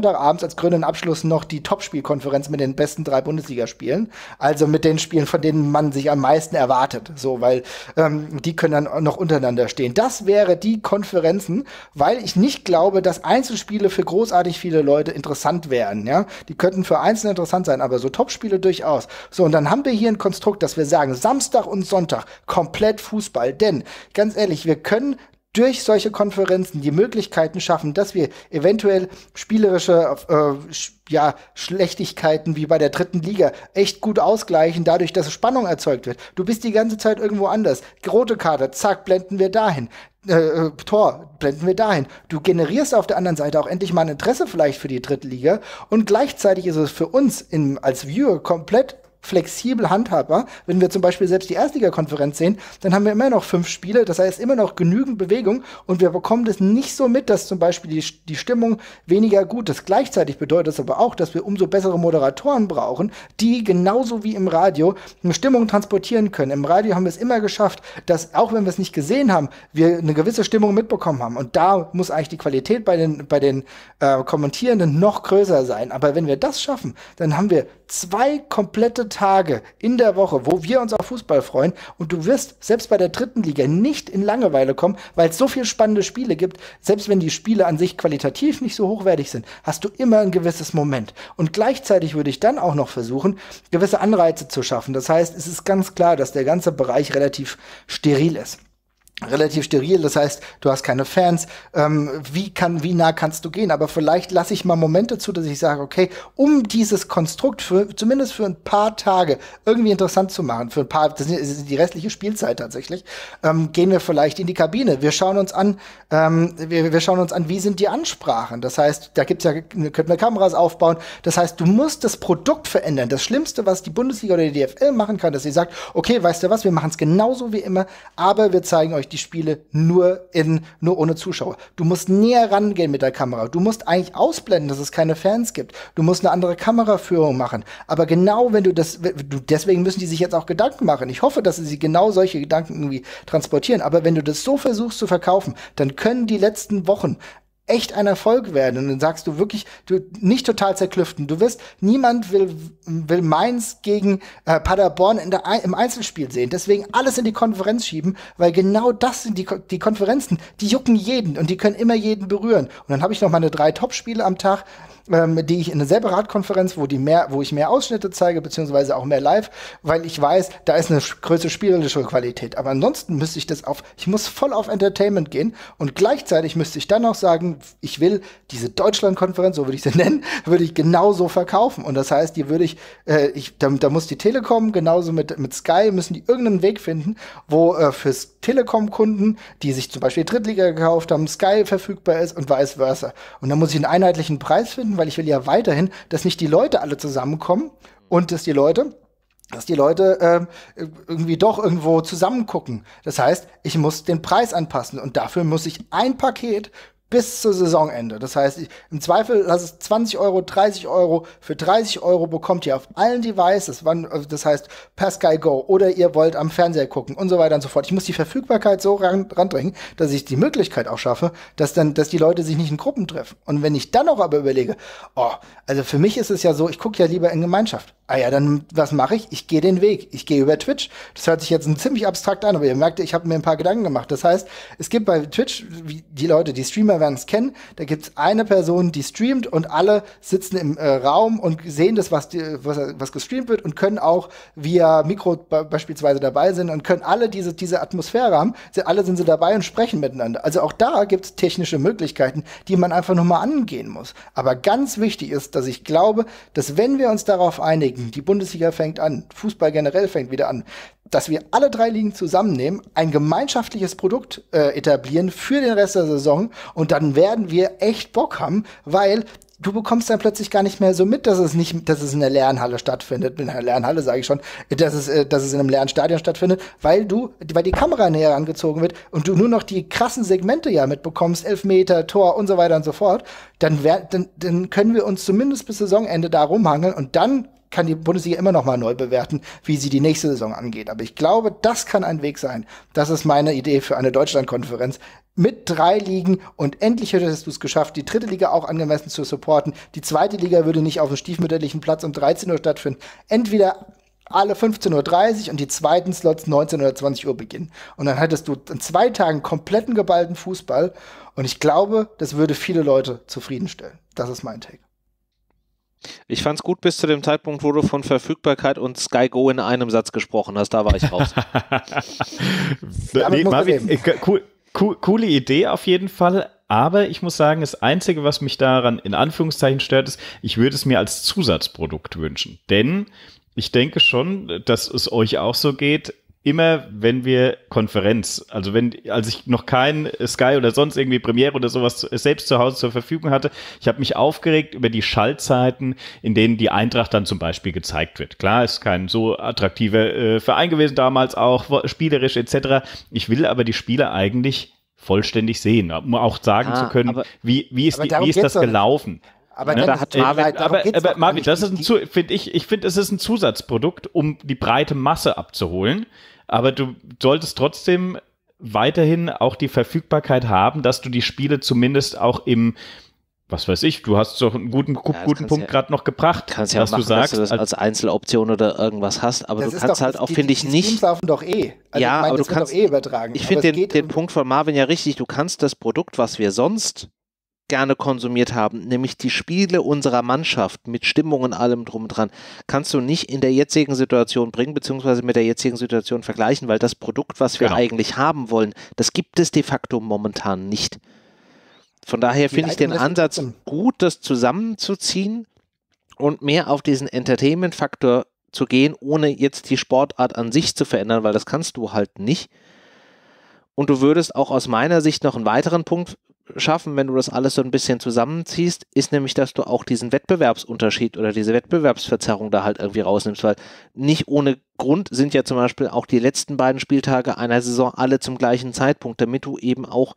als grünen Abschluss noch die Topspielkonferenz mit den besten 3 Bundesligaspielen. Also mit den Spielen, von denen man sich am meisten erwartet. So, weil die können dann noch untereinander stehen. Das wäre die Konferenzen, weil ich nicht glaube, dass Einzelspiele für großartig viele Leute interessant wären. Ja? Die könnten für Einzelne interessant sein, aber so Topspiele durchaus. So, und dann haben wir hier ein Konstrukt, dass wir sagen, Samstag und Sonntag komplett Fußball. Denn, ganz ehrlich, wir können durch solche Konferenzen die Möglichkeiten schaffen, dass wir eventuell spielerische Schlechtigkeiten wie bei der 3. Liga echt gut ausgleichen, dadurch, dass Spannung erzeugt wird. Du bist die ganze Zeit irgendwo anders. Rote Karte, zack, blenden wir dahin. Tor, blenden wir dahin. Du generierst auf der anderen Seite auch endlich mal ein Interesse vielleicht für die 3. Liga und gleichzeitig ist es für uns als Viewer komplett flexibel handhabbar. Wenn wir zum Beispiel selbst die Erstligakonferenz sehen, dann haben wir immer noch 5 Spiele, das heißt immer noch genügend Bewegung und wir bekommen das nicht so mit, dass zum Beispiel die Stimmung weniger gut ist. Gleichzeitig bedeutet das aber auch, dass wir umso bessere Moderatoren brauchen, die genauso wie im Radio eine Stimmung transportieren können. Im Radio haben wir es immer geschafft, dass, auch wenn wir es nicht gesehen haben, wir eine gewisse Stimmung mitbekommen haben und da muss eigentlich die Qualität bei den Kommentierenden noch größer sein. Aber wenn wir das schaffen, dann haben wir 2 komplette Tage in der Woche, wo wir uns auf Fußball freuen und du wirst selbst bei der 3. Liga nicht in Langeweile kommen, weil es so viele spannende Spiele gibt. Selbst wenn die Spiele an sich qualitativ nicht so hochwertig sind, hast du immer ein gewisses Moment. Und gleichzeitig würde ich dann auch noch versuchen, gewisse Anreize zu schaffen. Das heißt, es ist ganz klar, dass der ganze Bereich relativ steril ist. Relativ steril, das heißt, du hast keine Fans, wie nah kannst du gehen? Aber vielleicht lasse ich mal Momente zu, dass ich sage, okay, um dieses Konstrukt zumindest für ein paar Tage irgendwie interessant zu machen, das ist die restliche Spielzeit tatsächlich, gehen wir vielleicht in die Kabine. Wir schauen uns an, wie sind die Ansprachen? Das heißt, da könnten wir Kameras aufbauen. Das heißt, du musst das Produkt verändern. Das Schlimmste, was die Bundesliga oder die DFL machen kann, dass sie sagt, okay, weißt du was, wir machen es genauso wie immer, aber wir zeigen euch die Spiele nur ohne Zuschauer. Du musst näher rangehen mit der Kamera. Du musst eigentlich ausblenden, dass es keine Fans gibt. Du musst eine andere Kameraführung machen. Aber genau deswegen müssen die sich jetzt auch Gedanken machen. Ich hoffe, dass sie genau solche Gedanken irgendwie transportieren. Aber wenn du das so versuchst zu verkaufen, dann können die letzten Wochen echt ein Erfolg werden. Und dann sagst du wirklich, nicht total zerklüften. Niemand will Mainz gegen Paderborn im Einzelspiel sehen. Deswegen alles in die Konferenz schieben, weil genau das sind die Konferenzen, die jucken jeden und die können immer jeden berühren. Und dann habe ich noch meine 3 Topspiele am Tag, die ich in einer Separatkonferenz, wo ich mehr Ausschnitte zeige, beziehungsweise auch mehr live, weil ich weiß, da ist eine größere spielerische Qualität. Aber ansonsten müsste ich muss voll auf Entertainment gehen und gleichzeitig müsste ich dann auch sagen, ich will diese Deutschlandkonferenz, so würde ich sie nennen, würde ich genauso verkaufen. Und das heißt, die würde da muss die Telekom genauso mit Sky, müssen die irgendeinen Weg finden, wo fürs Telekom-Kunden, die sich zum Beispiel Drittliga gekauft haben, Sky verfügbar ist und vice versa. Und dann muss ich einen einheitlichen Preis finden, weil ich will ja weiterhin, dass nicht die Leute alle zusammenkommen und dass die Leute irgendwie doch irgendwo zusammen gucken. Das heißt, ich muss den Preis anpassen und dafür muss ich ein Paket bis zur Saisonende. Das heißt, im Zweifel lass es 20 Euro, 30 Euro. Für 30 Euro bekommt ihr auf allen Devices, das heißt per Sky Go oder ihr wollt am Fernseher gucken und so weiter und so fort. Ich muss die Verfügbarkeit so ranbringen, dass ich die Möglichkeit auch schaffe, dass die Leute sich nicht in Gruppen treffen. Und wenn ich dann auch aber überlege, also für mich ist es ja so, ich gucke ja lieber in Gemeinschaft. Dann, was mache ich? Ich gehe den Weg. Ich gehe über Twitch. Das hört sich jetzt ziemlich abstrakt an, aber ihr merkt, ich habe mir ein paar Gedanken gemacht. Das heißt, es gibt bei Twitch, die Leute, die Streamer werden es kennen, da gibt es eine Person, die streamt und alle sitzen im Raum und sehen das, was gestreamt wird und können auch via Mikro beispielsweise dabei sein und können alle diese Atmosphäre haben. Alle sind sie dabei und sprechen miteinander. Also auch da gibt es technische Möglichkeiten, die man einfach nur mal angehen muss. Aber ganz wichtig ist, dass ich glaube, dass wenn wir uns darauf einigen, die Bundesliga fängt an, Fußball generell fängt wieder an, dass wir alle 3 Ligen zusammennehmen, ein gemeinschaftliches Produkt etablieren für den Rest der Saison und dann werden wir echt Bock haben, weil du bekommst dann plötzlich gar nicht mehr so mit, dass es in der Lernhalle stattfindet. In der Lernhalle sage ich schon, dass es in einem leeren Stadion stattfindet, weil die Kamera näher angezogen wird und du nur noch die krassen Segmente ja mitbekommst, Elfmeter, Tor und so weiter und so fort. Dann können wir uns zumindest bis Saisonende da rumhangeln und dann kann die Bundesliga immer noch mal neu bewerten, wie sie die nächste Saison angeht. Aber ich glaube, das kann ein Weg sein. Das ist meine Idee für eine Deutschlandkonferenz. mit 3 Ligen und endlich hättest du es geschafft, die 3. Liga auch angemessen zu supporten. Die 2. Liga würde nicht auf dem stiefmütterlichen Platz um 13 Uhr stattfinden. Entweder alle 15:30 Uhr und die zweiten Slots 19 oder 20 Uhr beginnen. Und dann hättest du in 2 Tagen kompletten geballten Fußball. Und ich glaube, das würde viele Leute zufriedenstellen. Das ist mein Take. Ich fand's gut bis zu dem Zeitpunkt, wo du von Verfügbarkeit und Sky Go in einem Satz gesprochen hast. Da war ich raus. Nee, Marvin, coole Idee auf jeden Fall. Aber ich muss sagen, das Einzige, was mich daran in Anführungszeichen stört, ist, ich würde es mir als Zusatzprodukt wünschen. Denn ich denke schon, dass es euch auch so geht, immer wenn wir Konferenz, als ich noch kein Sky oder sonst irgendwie Premiere oder sowas selbst zu Hause zur Verfügung hatte, ich habe mich aufgeregt über die Schaltzeiten, in denen die Eintracht dann zum Beispiel gezeigt wird. Klar, ist kein so attraktiver Verein gewesen damals, auch spielerisch etc. Ich will aber die Spiele eigentlich vollständig sehen, um auch sagen zu können, wie ist das gelaufen. Aber ne? da hat Marvin, das ist ich finde, es ist ein Zusatzprodukt, um die breite Masse abzuholen. Aber du solltest trotzdem weiterhin auch die Verfügbarkeit haben, dass du die Spiele zumindest auch im, was weiß ich, du hast doch einen guten Punkt gerade noch gebracht, kannst ja dass machen, du sagst, dass du das als Einzeloption oder irgendwas hast, aber du kannst halt auch, finde ich, nicht. Die Streams laufen doch eh. Also ja, aber du das kannst wird doch übertragen. Ich finde den Punkt von Marvin ja richtig. Du kannst das Produkt, was wir sonst gerne konsumiert haben, nämlich die Spiele unserer Mannschaft mit Stimmung und allem drum und dran, kannst du nicht in der jetzigen Situation bringen, beziehungsweise mit der jetzigen Situation vergleichen, weil das Produkt, was wir eigentlich haben wollen, das gibt es de facto momentan nicht. Von daher finde ich den Ansatz gut, das zusammenzuziehen und mehr auf diesen Entertainment-Faktor zu gehen, ohne jetzt die Sportart an sich zu verändern, weil das kannst du halt nicht. Und du würdest auch aus meiner Sicht noch einen weiteren Punkt schaffen, wenn du das alles so ein bisschen zusammenziehst, ist nämlich, dass du auch diesen Wettbewerbsunterschied oder diese Wettbewerbsverzerrung da halt irgendwie rausnimmst, weil nicht ohne Grund sind ja zum Beispiel auch die letzten beiden Spieltage einer Saison alle zum gleichen Zeitpunkt, damit du eben auch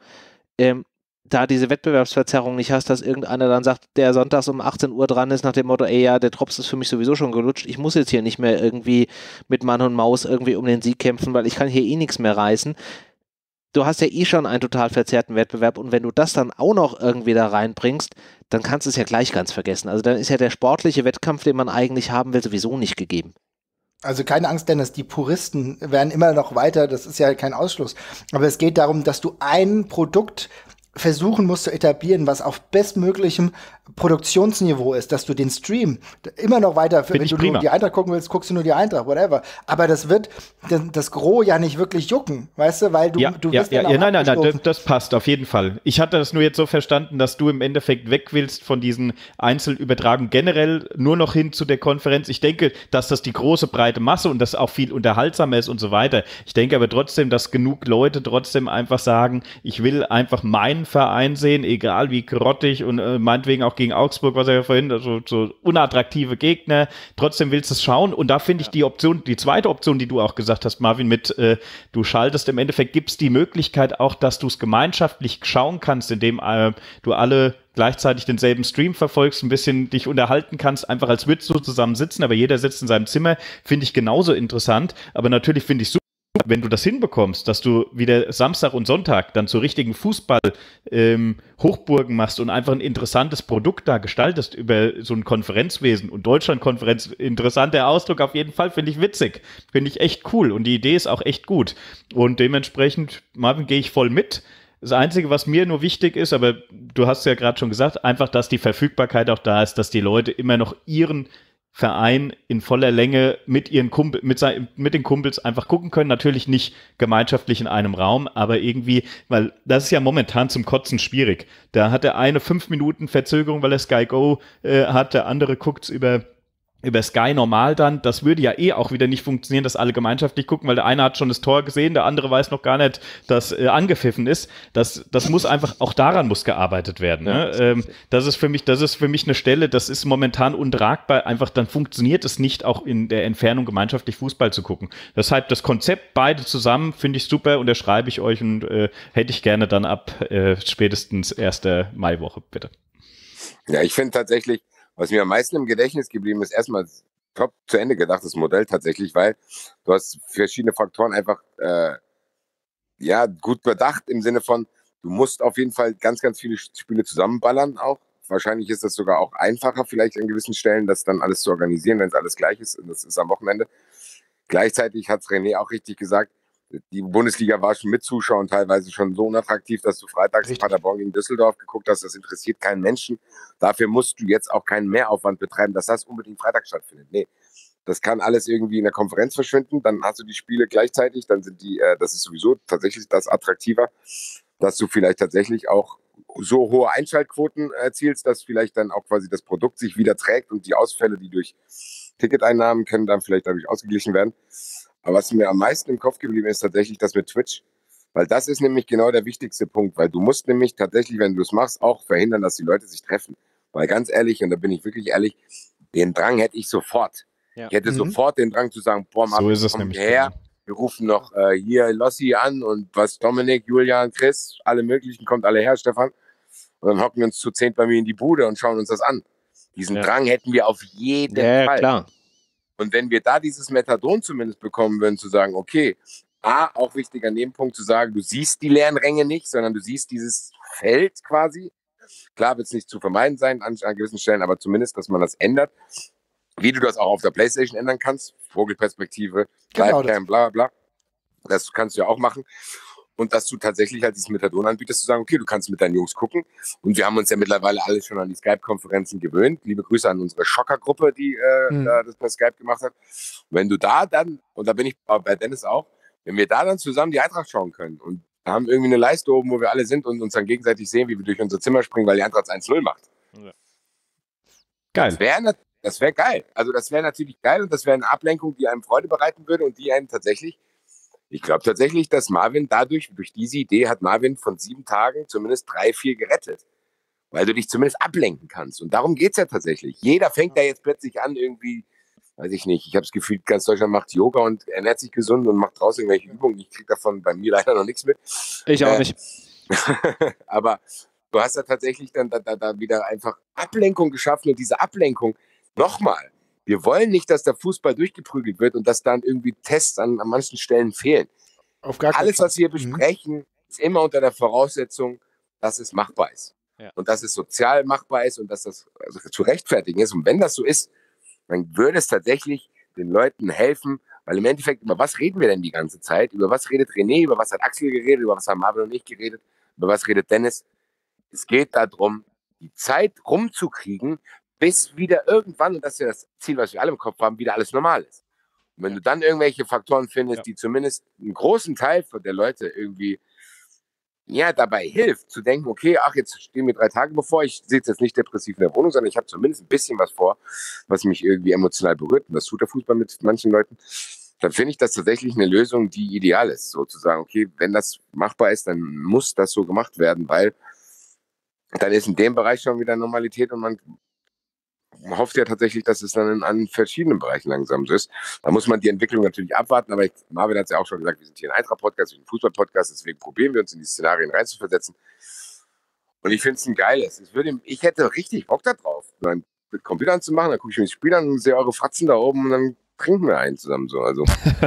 da diese Wettbewerbsverzerrung nicht hast, dass irgendeiner dann sagt, der sonntags um 18 Uhr dran ist, nach dem Motto, ey ja, der Drops ist für mich sowieso schon gelutscht, ich muss jetzt hier nicht mehr irgendwie mit Mann und Maus irgendwie um den Sieg kämpfen, weil ich kann hier eh nichts mehr reißen. Du hast ja eh schon einen total verzerrten Wettbewerb und wenn du das dann auch noch irgendwie da reinbringst, dann kannst du es ja gleich ganz vergessen. Also dann ist ja der sportliche Wettkampf, den man eigentlich haben will, sowieso nicht gegeben. Also keine Angst, Dennis, die Puristen werden immer noch weiter, das ist ja kein Ausschluss. Aber es geht darum, dass du ein Produkt versuchen musst zu etablieren, was auf bestmöglichem Produktionsniveau ist, dass du den Stream immer noch weiter, wenn du nur die Eintracht gucken willst, guckst du nur die Eintracht, whatever. Aber das wird das Gros ja nicht wirklich jucken, weißt du, weil du bist nein, das passt auf jeden Fall. Ich hatte das nur jetzt so verstanden, dass du im Endeffekt weg willst von diesen Einzelübertragungen generell nur noch hin zu der Konferenz. Ich denke, dass das die große breite Masse und das auch viel unterhaltsamer ist und so weiter. Ich denke aber trotzdem, dass genug Leute trotzdem einfach sagen, ich will einfach meinen Verein sehen, egal wie grottig und meinetwegen auch gegen Augsburg, was er ja vorhin, also so unattraktive Gegner, trotzdem willst du es schauen und da finde ich die zweite Option, die du auch gesagt hast, Marvin, mit du schaltest, im Endeffekt gibt es die Möglichkeit auch, dass du es gemeinschaftlich schauen kannst, indem du alle gleichzeitig denselben Stream verfolgst, ein bisschen dich unterhalten kannst, einfach als würdest du zusammen sitzen, aber jeder sitzt in seinem Zimmer, finde ich genauso interessant, aber natürlich finde ich super, wenn du das hinbekommst, dass du wieder Samstag und Sonntag dann zu richtigen Fußball Hochburgen machst und einfach ein interessantes Produkt da gestaltest über so ein Konferenzwesen und Deutschlandkonferenz, interessanter Ausdruck auf jeden Fall, finde ich witzig, finde ich echt cool und die Idee ist auch echt gut und dementsprechend, Marvin, gehe ich voll mit. Das Einzige, was mir nur wichtig ist, aber du hast ja gerade schon gesagt, einfach, dass die Verfügbarkeit auch da ist, dass die Leute immer noch ihren Verein in voller Länge mit ihren mit den Kumpels einfach gucken können. Natürlich nicht gemeinschaftlich in einem Raum, aber irgendwie, weil das ist ja momentan zum Kotzen schwierig. Da hat der eine 5 Minuten Verzögerung, weil er Sky Go hat, der andere guckt's über Sky normal dann, das würde ja auch wieder nicht funktionieren, dass alle gemeinschaftlich gucken, weil der eine hat schon das Tor gesehen, der andere weiß noch gar nicht, dass angepfiffen ist. Das muss einfach, auch daran muss gearbeitet werden. Ja, ne? Das ist für mich eine Stelle, das ist momentan untragbar, einfach dann funktioniert es nicht, auch in der Entfernung gemeinschaftlich Fußball zu gucken. Deshalb das Konzept, beide zusammen, finde ich super, unterschreibe ich euch und hätte ich gerne dann ab spätestens 1. Maiwoche, bitte. Ja, ich finde tatsächlich, was mir am meisten im Gedächtnis geblieben ist, erstmal top zu Ende gedachtes Modell tatsächlich, weil du hast verschiedene Faktoren einfach gut bedacht im Sinne von, Du musst auf jeden Fall ganz, ganz viele Spiele zusammenballern auch. Wahrscheinlich ist das sogar auch einfacher, vielleicht an gewissen Stellen, das dann alles zu organisieren, wenn es alles gleich ist. Und das ist am Wochenende. Gleichzeitig hat René auch richtig gesagt, die Bundesliga war schon mit Zuschauern teilweise schon so unattraktiv, dass du freitags Paderborn gegen Düsseldorf geguckt hast. Das interessiert keinen Menschen. Dafür musst du jetzt auch keinen Mehraufwand betreiben, dass das unbedingt Freitag stattfindet. Nee, das kann alles irgendwie in der Konferenz verschwinden. Dann hast du die Spiele gleichzeitig. Dann sind die, das ist sowieso tatsächlich das attraktiver, dass du vielleicht tatsächlich auch so hohe Einschaltquoten erzielst, dass vielleicht dann auch quasi das Produkt sich wieder trägt und die Ausfälle, die durch Ticketeinnahmen können, dann vielleicht dadurch ausgeglichen werden. Aber was mir am meisten im Kopf geblieben ist, tatsächlich das mit Twitch. Weil das ist nämlich genau der wichtigste Punkt. Weil du musst nämlich tatsächlich, wenn du es machst, auch verhindern, dass die Leute sich treffen. Weil ganz ehrlich, und da bin ich wirklich ehrlich, den Drang hätte ich sofort. Ja. Ich hätte sofort den Drang zu sagen, boah, so ist es nämlich her. Wir rufen noch hier Lossi an und was Dominik, Julian, Chris, alle möglichen, kommt alle her, Stefan. Und dann hocken wir uns zu 10 bei mir in die Bude und schauen uns das an. Diesen Drang hätten wir auf jeden Fall. Klar. Und wenn wir da dieses Methadon zumindest bekommen würden, zu sagen, okay, auch wichtiger Nebenpunkt zu sagen, du siehst die leeren Ränge nicht, sondern du siehst dieses Feld quasi. Klar wird es nicht zu vermeiden sein an gewissen Stellen, aber zumindest, dass man das ändert. Wie du das auch auf der PlayStation ändern kannst, Vogelperspektive, Livecam, bla bla. Das kannst du ja auch machen. Und dass du tatsächlich halt dieses Methadon anbietest, zu sagen, okay, du kannst mit deinen Jungs gucken. Und wir haben uns ja mittlerweile alle schon an die Skype-Konferenzen gewöhnt. Liebe Grüße an unsere Schocker-Gruppe, die das per Skype gemacht hat. Wenn du da dann, und da bin ich bei Dennis auch, wenn wir da dann zusammen die Eintracht schauen können und haben irgendwie eine Leiste oben, wo wir alle sind und uns dann gegenseitig sehen, wie wir durch unser Zimmer springen, weil die Eintracht 1-0 macht. Ja. Geil. Das wäre geil. Also das wäre natürlich geil und das wäre eine Ablenkung, die einem Freude bereiten würde und die einem tatsächlich. Ich glaube tatsächlich, dass Marvin durch diese Idee hat Marvin von 7 Tagen zumindest 3, 4 gerettet. Weil du dich zumindest ablenken kannst. Und darum geht es ja tatsächlich. Jeder fängt da jetzt plötzlich an, irgendwie, weiß ich nicht, ich habe das Gefühl, ganz Deutschland macht Yoga und ernährt sich gesund und macht draußen irgendwelche Übungen. Ich kriege davon bei mir leider noch nichts mit. Ich auch nicht. Aber du hast ja tatsächlich dann da wieder einfach Ablenkung geschaffen und diese Ablenkung, nochmal, wir wollen nicht, dass der Fußball durchgeprügelt wird und dass dann irgendwie Tests an manchen Stellen fehlen. Auf gar Alles, was wir besprechen, ist immer unter der Voraussetzung, dass es machbar ist. Ja. Und dass es sozial machbar ist und dass das zu rechtfertigen ist. Und wenn das so ist, dann würde es tatsächlich den Leuten helfen, weil im Endeffekt, über was reden wir denn die ganze Zeit? Über was redet René? Über was hat Axel geredet? Über was haben Marvin und ich geredet? Über was redet Dennis? Es geht darum, die Zeit rumzukriegen, bis wieder irgendwann, und das ist ja das Ziel, was wir alle im Kopf haben, wieder alles normal ist. Und wenn du dann irgendwelche Faktoren findest, die zumindest einen großen Teil der Leute irgendwie dabei hilft, zu denken, okay, jetzt stehen mir 3 Tage bevor, ich sitze jetzt nicht depressiv in der Wohnung, sondern ich habe zumindest ein bisschen was vor, was mich irgendwie emotional berührt, und das tut der Fußball mit manchen Leuten, dann finde ich das tatsächlich eine Lösung, die ideal ist, sozusagen, okay, wenn das machbar ist, dann muss das so gemacht werden, weil dann ist in dem Bereich schon wieder Normalität und man hofft ja tatsächlich, dass es dann an verschiedenen Bereichen langsam so ist. Da muss man die Entwicklung natürlich abwarten, aber Marvin hat es ja auch schon gesagt, wir sind hier ein Eintracht-Podcast, ein Fußball-Podcast, deswegen probieren wir uns in die Szenarien reinzuversetzen. Und ich finde es ein geiles. Ich hätte richtig Bock da drauf, meinen Computer anzumachen, dann gucke ich mir das Spiel an und sehe eure Fratzen da oben und dann trinken wir einen zusammen so. Also.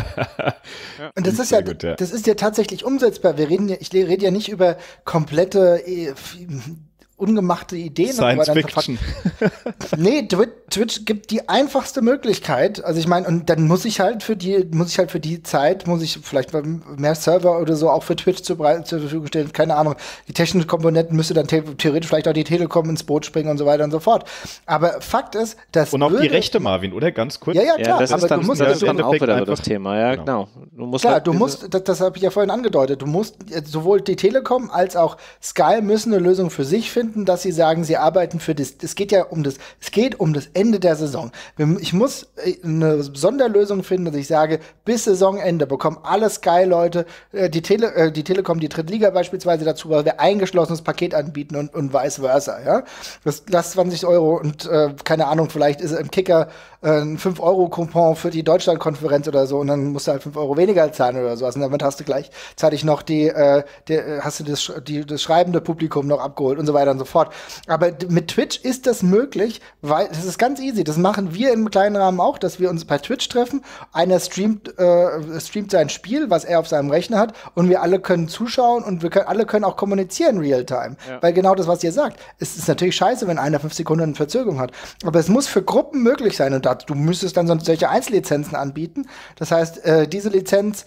Und das ist ja, das ist ja tatsächlich umsetzbar. Ich rede ja nicht über komplette ungemachte Ideen. Science Fiction. Nee, Twitch gibt die einfachste Möglichkeit. Also ich meine, und dann muss ich halt für die Zeit, vielleicht mehr Server oder so auch für Twitch zur Verfügung stellen. Keine Ahnung. Die technischen Komponenten müsste dann theoretisch vielleicht auch die Telekom ins Boot springen und so weiter und so fort. Aber Fakt ist, dass und auch die Rechte, Marvin, oder? Ganz kurz. Ja, klar. Das ist dann auch wieder das Thema. Ja, genau. Das habe ich ja vorhin angedeutet. Du musst sowohl die Telekom als auch Sky müssen eine Lösung für sich finden, dass sie sagen, sie arbeiten für das. Es geht um das Ende der Saison. Ich muss eine Sonderlösung finden, dass ich sage, bis Saisonende bekommen alle Sky-Leute, die Telekom, die Drittliga beispielsweise dazu, weil wir eingeschlossenes Paket anbieten und vice versa. Ja? Lass 20 Euro und keine Ahnung, vielleicht ist im Kicker ein 5-Euro-Coupon für die Deutschlandkonferenz oder so und dann musst du halt 5 Euro weniger zahlen oder sowas. Und damit hast du gleichzeitig noch hast du das schreibende Publikum noch abgeholt und so weiter und so fort. Aber mit Twitch ist das möglich, weil es ist ganz easy. Das machen wir im kleinen Rahmen auch, dass wir uns bei Twitch treffen. Einer streamt sein Spiel, was er auf seinem Rechner hat, und wir alle können zuschauen und alle können auch kommunizieren real-time. Ja. Weil genau das, was ihr sagt, es ist natürlich scheiße, wenn einer 5 Sekunden Verzögerung hat. Aber es muss für Gruppen möglich sein, und du müsstest dann solche Einzellizenzen anbieten. Das heißt, diese Lizenz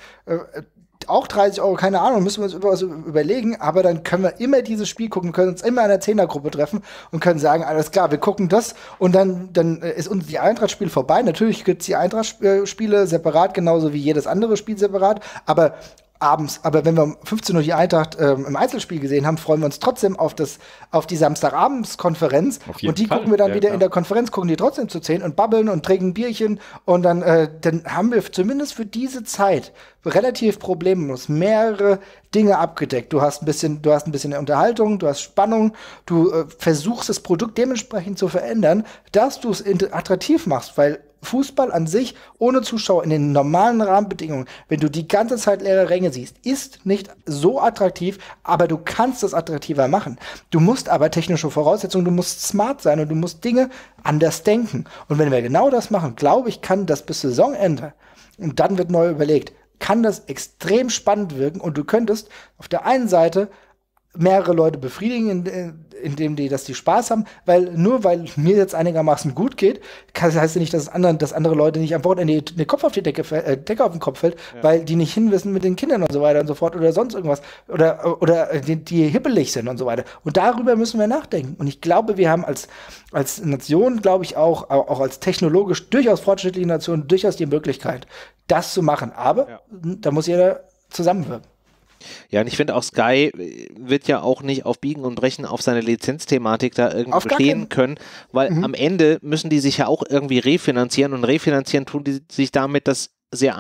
auch 30 €, keine Ahnung, müssen wir uns überlegen, aber dann können wir immer dieses Spiel gucken, können uns immer in einer 10er-Gruppe treffen und können sagen, alles klar, wir gucken das, und dann ist uns die Eintracht-Spiel vorbei. Natürlich gibt's die Eintracht-Spiele separat, genauso wie jedes andere Spiel separat, aber abends. Aber wenn wir um 15 Uhr die Eintracht im Einzelspiel gesehen haben, freuen wir uns trotzdem auf die Samstagabendskonferenz. Und die gucken wir dann wieder in der Konferenz, gucken die trotzdem zu 10 und babbeln und trinken ein Bierchen. Und dann haben wir zumindest für diese Zeit relativ problemlos mehrere Dinge abgedeckt. Du hast ein bisschen Unterhaltung, du hast Spannung, du versuchst das Produkt dementsprechend zu verändern, dass du es attraktiv machst, weil Fußball an sich ohne Zuschauer in den normalen Rahmenbedingungen, wenn du die ganze Zeit leere Ränge siehst, ist nicht so attraktiv, aber du kannst es attraktiver machen. Du musst aber technische Voraussetzungen, du musst smart sein und du musst Dinge anders denken. Und wenn wir genau das machen, glaube ich, kann das bis Saisonende, und dann wird neu überlegt, kann das extrem spannend wirken, und du könntest auf der einen Seite mehrere Leute befriedigen, indem die Spaß haben, weil mir jetzt einigermaßen gut geht, heißt ja nicht, dass andere Leute nicht am Wochenende den Kopf auf die Decke auf den Kopf fällt, weil die nicht hinwissen mit den Kindern und so weiter und so fort oder sonst irgendwas oder die hippelig sind und so weiter. Und darüber müssen wir nachdenken. Und ich glaube, wir haben als Nation, glaube ich auch als technologisch durchaus fortschrittliche Nation durchaus die Möglichkeit, das zu machen. Aber da muss jeder zusammenwirken. Ja, und ich finde auch, Sky wird ja auch nicht auf Biegen und Brechen auf seine Lizenzthematik da irgendwie bestehen können, weil am Ende müssen die sich ja auch irgendwie refinanzieren, und refinanzieren tun die sich damit, dass sie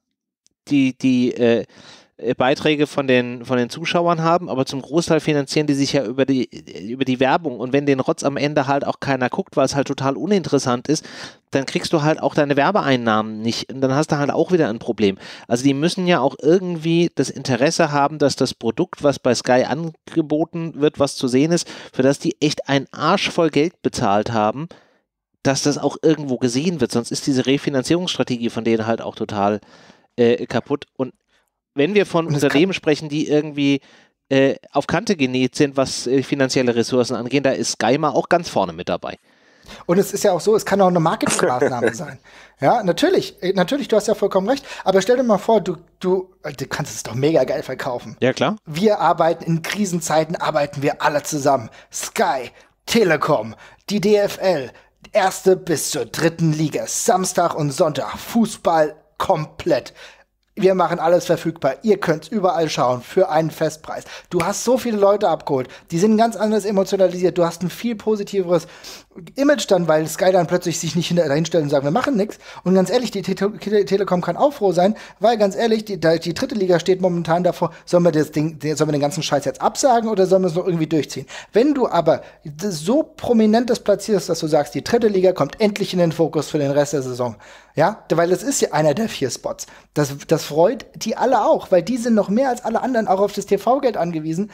die Beiträge von den Zuschauern haben, aber zum Großteil finanzieren die sich ja über die Werbung, und wenn den Rotz am Ende halt auch keiner guckt, weil es halt total uninteressant ist, dann kriegst du halt auch deine Werbeeinnahmen nicht, und dann hast du halt auch wieder ein Problem. Also die müssen ja auch irgendwie das Interesse haben, dass das Produkt, was bei Sky angeboten wird, was zu sehen ist, für das die echt einen Arsch voll Geld bezahlt haben, dass das auch irgendwo gesehen wird, sonst ist diese Refinanzierungsstrategie von denen halt auch total kaputt. Und wenn wir von Unternehmen sprechen, die irgendwie auf Kante genäht sind, was finanzielle Ressourcen angeht, da ist Sky mal auch ganz vorne mit dabei. Und es ist ja auch so, es kann auch eine Marketingmaßnahme sein. Ja, natürlich, du hast ja vollkommen recht. Aber stell dir mal vor, du kannst es doch mega geil verkaufen. Ja, klar. Wir arbeiten in Krisenzeiten, arbeiten wir alle zusammen. Sky, Telekom, die DFL, erste bis zur 3. Liga, Samstag und Sonntag, Fußball komplett. Wir machen alles verfügbar. Ihr könnt's überall schauen für einen Festpreis. Du hast so viele Leute abgeholt. Die sind ganz anders emotionalisiert. Du hast ein viel positiveres Image dann, weil Sky dann plötzlich sich nicht dahinstellt und sagt, wir machen nichts. Und ganz ehrlich, die Telekom kann auch froh sein, weil ganz ehrlich, die 3. Liga steht momentan davor, sollen wir den ganzen Scheiß jetzt absagen oder sollen wir es noch irgendwie durchziehen? Wenn du aber so prominent das platzierst, dass du sagst, die 3. Liga kommt endlich in den Fokus für den Rest der Saison. Ja, weil das ist ja einer der 4 Spots. Das freut die alle auch, weil die sind noch mehr als alle anderen auch auf das TV-Geld angewiesen.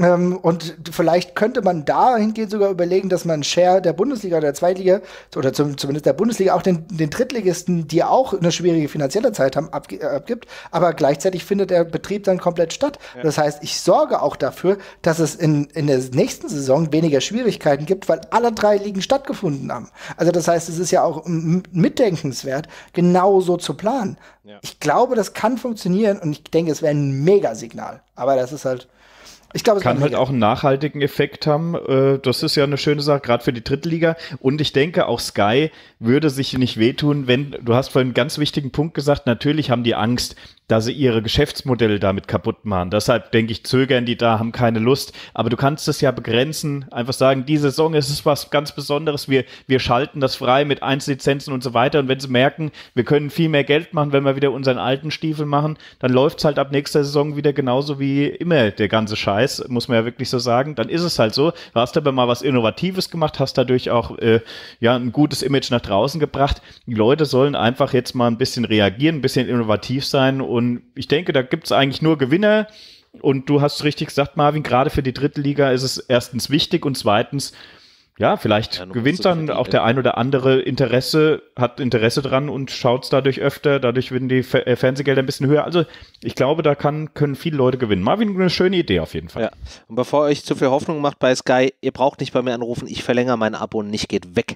Und vielleicht könnte man dahingehend sogar überlegen, dass man einen Share der Bundesliga oder der Zweitliga oder zumindest der Bundesliga auch den Drittligisten, die auch eine schwierige finanzielle Zeit haben, abgibt. Aber gleichzeitig findet der Betrieb dann komplett statt. Ja. Das heißt, ich sorge auch dafür, dass es in der nächsten Saison weniger Schwierigkeiten gibt, weil alle 3 Ligen stattgefunden haben. Also das heißt, es ist ja auch mitdenkenswert, genauso zu planen. Ja. Ich glaube, das kann funktionieren, und ich denke, es wäre ein Megasignal. Aber das ist halt, ich glaube, es kann halt auch einen nachhaltigen Effekt haben. Das ist ja eine schöne Sache, gerade für die 3. Liga. Und ich denke, auch Sky würde sich nicht wehtun, du hast vorhin einen ganz wichtigen Punkt gesagt, natürlich haben die Angst, dass sie ihre Geschäftsmodelle damit kaputt machen. Deshalb, denke ich, zögern die da, haben keine Lust. Aber du kannst es ja begrenzen, einfach sagen, diese Saison ist es was ganz Besonderes, wir schalten das frei mit Einzellizenzen und so weiter. Und wenn sie merken, wir können viel mehr Geld machen, wenn wir wieder unseren alten Stiefel machen, dann läuft es halt ab nächster Saison wieder genauso wie immer der ganze Scheiß, muss man ja wirklich so sagen. Dann ist es halt so. Du hast aber mal was Innovatives gemacht, hast dadurch auch ein gutes Image nach draußen gebracht. Die Leute sollen einfach jetzt mal ein bisschen reagieren, ein bisschen innovativ sein, und ich denke, da gibt es eigentlich nur Gewinner. Und du hast richtig gesagt, Marvin, gerade für die 3. Liga ist es erstens wichtig und zweitens, ja, vielleicht gewinnt dann auch der ein oder andere hat Interesse dran und schaut es dadurch öfter, dadurch werden die Fernsehgelder ein bisschen höher. Also ich glaube, da können viele Leute gewinnen. Marvin, eine schöne Idee auf jeden Fall. Ja. Und bevor ihr euch zu viel Hoffnung macht bei Sky, ihr braucht nicht bei mir anrufen, ich verlängere mein Abo und nicht geht weg.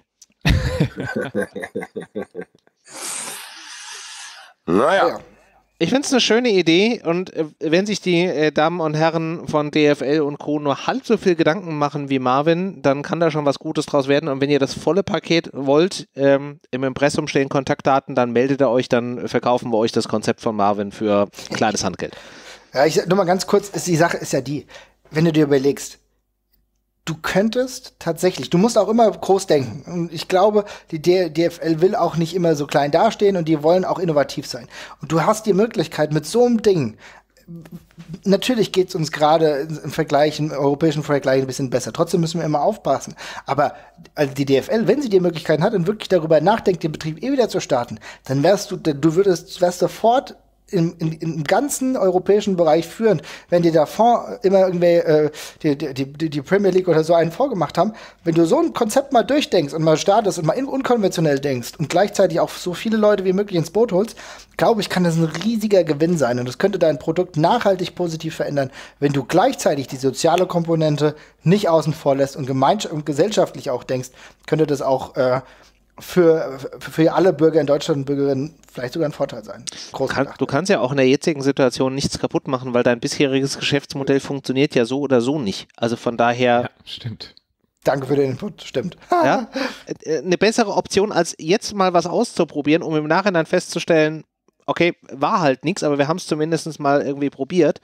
Naja. Ja. Ich finde es eine schöne Idee und wenn sich die Damen und Herren von DFL und Co. nur halb so viel Gedanken machen wie Marvin, dann kann da schon was Gutes draus werden. Und wenn ihr das volle Paket wollt, im Impressum stehen Kontaktdaten, dann meldet ihr euch, dann verkaufen wir euch das Konzept von Marvin für kleines Handgeld. Ja, nur mal ganz kurz, die Sache ist ja die, wenn du dir überlegst, du könntest tatsächlich, du musst auch immer groß denken. Und ich glaube, die DFL will auch nicht immer so klein dastehen und die wollen auch innovativ sein. Und du hast die Möglichkeit mit so einem Ding, natürlich geht es uns gerade im europäischen Vergleich ein bisschen besser. Trotzdem müssen wir immer aufpassen. Aber also die DFL, wenn sie die Möglichkeit hat und wirklich darüber nachdenkt, den Betrieb wieder zu starten, dann wärst sofort im ganzen europäischen Bereich führend, wenn die davor immer irgendwie die Premier League oder so einen vorgemacht haben. Wenn du so ein Konzept mal durchdenkst und mal startest und mal unkonventionell denkst und gleichzeitig auch so viele Leute wie möglich ins Boot holst, glaube ich, kann das ein riesiger Gewinn sein und das könnte dein Produkt nachhaltig positiv verändern, wenn du gleichzeitig die soziale Komponente nicht außen vor lässt und gesellschaftlich auch denkst, könnte das auch für alle Bürger in Deutschland und Bürgerinnen vielleicht sogar ein Vorteil sein. Du kannst ja auch in der jetzigen Situation nichts kaputt machen, weil dein bisheriges Geschäftsmodell funktioniert ja so oder so nicht. Also von daher... Ja, stimmt. Danke für den Input, stimmt. Ja, eine bessere Option, als jetzt mal was auszuprobieren, um im Nachhinein festzustellen, okay, war halt nichts, aber wir haben es zumindest mal irgendwie probiert.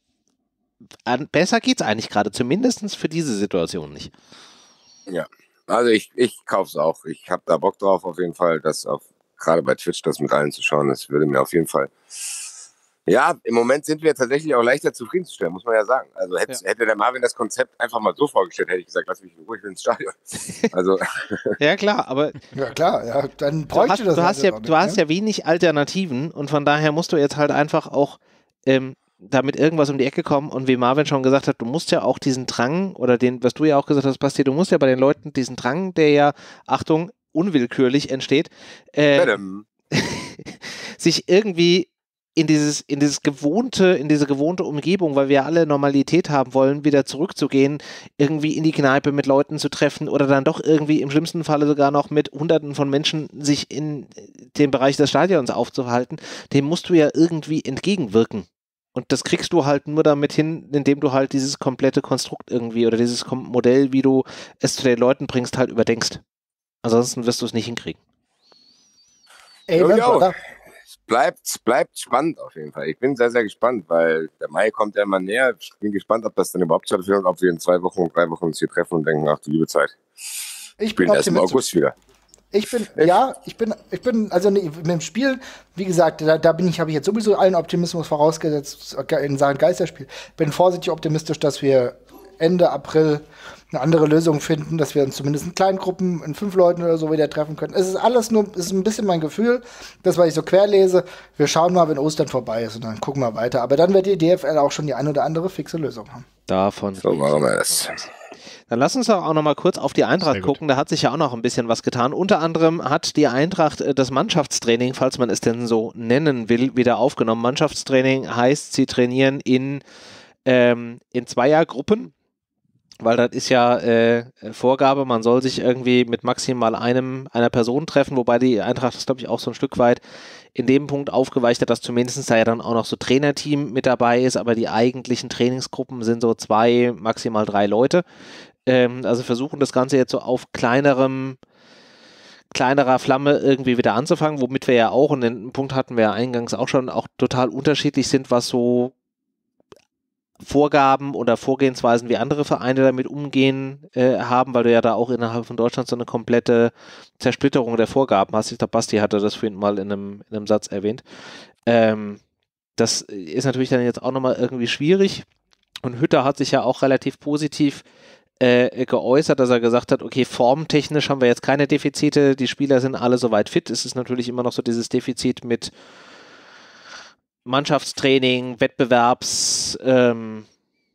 Besser geht's eigentlich gerade, zumindest für diese Situation nicht. Ja. Also ich kaufe es auch. Ich habe da Bock drauf auf jeden Fall, gerade bei Twitch das mit allen zu schauen. Das würde mir auf jeden Fall... Ja, im Moment sind wir tatsächlich auch leichter zufriedenzustellen, muss man ja sagen. Also hätte der Marvin das Konzept einfach mal so vorgestellt, hätte ich gesagt, lass mich in Ruhe, ich will ins Stadion. Also ja klar, aber ja klar, ja, dann bräuchte das. Du hast ja wenig Alternativen und von daher musst du jetzt halt einfach auch damit irgendwas um die Ecke kommen und wie Marvin schon gesagt hat, du musst ja auch diesen Drang oder was du ja auch gesagt hast, Basti, du musst ja bei den Leuten diesen Drang, der ja, Achtung, unwillkürlich entsteht, sich irgendwie in diese gewohnte Umgebung, weil wir alle Normalität haben wollen, wieder zurückzugehen, irgendwie in die Kneipe mit Leuten zu treffen oder dann doch irgendwie im schlimmsten Falle sogar noch mit Hunderten von Menschen sich in dem Bereich des Stadions aufzuhalten, dem musst du ja irgendwie entgegenwirken. Und das kriegst du halt nur damit hin, indem du halt dieses komplette Konstrukt irgendwie oder dieses Modell, wie du es zu den Leuten bringst, halt überdenkst. Ansonsten wirst du es nicht hinkriegen. Es bleibt spannend auf jeden Fall. Ich bin sehr, sehr gespannt, weil der Mai kommt ja immer näher. Ich bin gespannt, ob das dann überhaupt stattfindet und ob wir in 2 Wochen, 3 Wochen uns hier treffen und denken, ach du liebe Zeit. Ich bin erst im August wieder. Ich bin, also mit dem Spiel, wie gesagt, habe ich jetzt sowieso allen Optimismus vorausgesetzt in Sachen Geisterspiel. Bin vorsichtig optimistisch, dass wir Ende April eine andere Lösung finden, dass wir uns zumindest in kleinen Gruppen, in 5 Leuten oder so wieder treffen können. Es ist ein bisschen mein Gefühl, das, was ich so querlese. Wir schauen mal, wenn Ostern vorbei ist und dann gucken wir weiter. Aber dann wird die DFL auch schon die ein oder andere fixe Lösung haben. So machen wir das. Dann lass uns doch auch noch mal kurz auf die Eintracht gucken. Da hat sich ja auch noch ein bisschen was getan. Unter anderem hat die Eintracht das Mannschaftstraining, falls man es denn so nennen will, wieder aufgenommen. Mannschaftstraining heißt, sie trainieren in Zweiergruppen, weil das ist ja Vorgabe, man soll sich irgendwie mit maximal einer Person treffen, wobei die Eintracht das, glaube ich, auch so ein Stück weit in dem Punkt aufgeweicht hat, dass zumindest da ja dann auch noch so Trainerteam mit dabei ist, aber die eigentlichen Trainingsgruppen sind so 2, maximal 3 Leute. Also versuchen das Ganze jetzt so auf kleinerer Flamme irgendwie wieder anzufangen, womit wir ja auch, und den Punkt hatten wir ja eingangs auch schon, auch total unterschiedlich sind, was so Vorgaben oder Vorgehensweisen, wie andere Vereine damit umgehen haben, weil du ja da auch innerhalb von Deutschland so eine komplette Zersplitterung der Vorgaben hast. Ich glaube, Basti hatte das vorhin mal in einem Satz erwähnt. Das ist natürlich dann jetzt auch nochmal irgendwie schwierig. Und Hütter hat sich ja auch relativ positiv geäußert, dass er gesagt hat, okay, formtechnisch haben wir jetzt keine Defizite, die Spieler sind alle soweit fit. Es ist natürlich immer noch so dieses Defizit mit Mannschaftstraining, also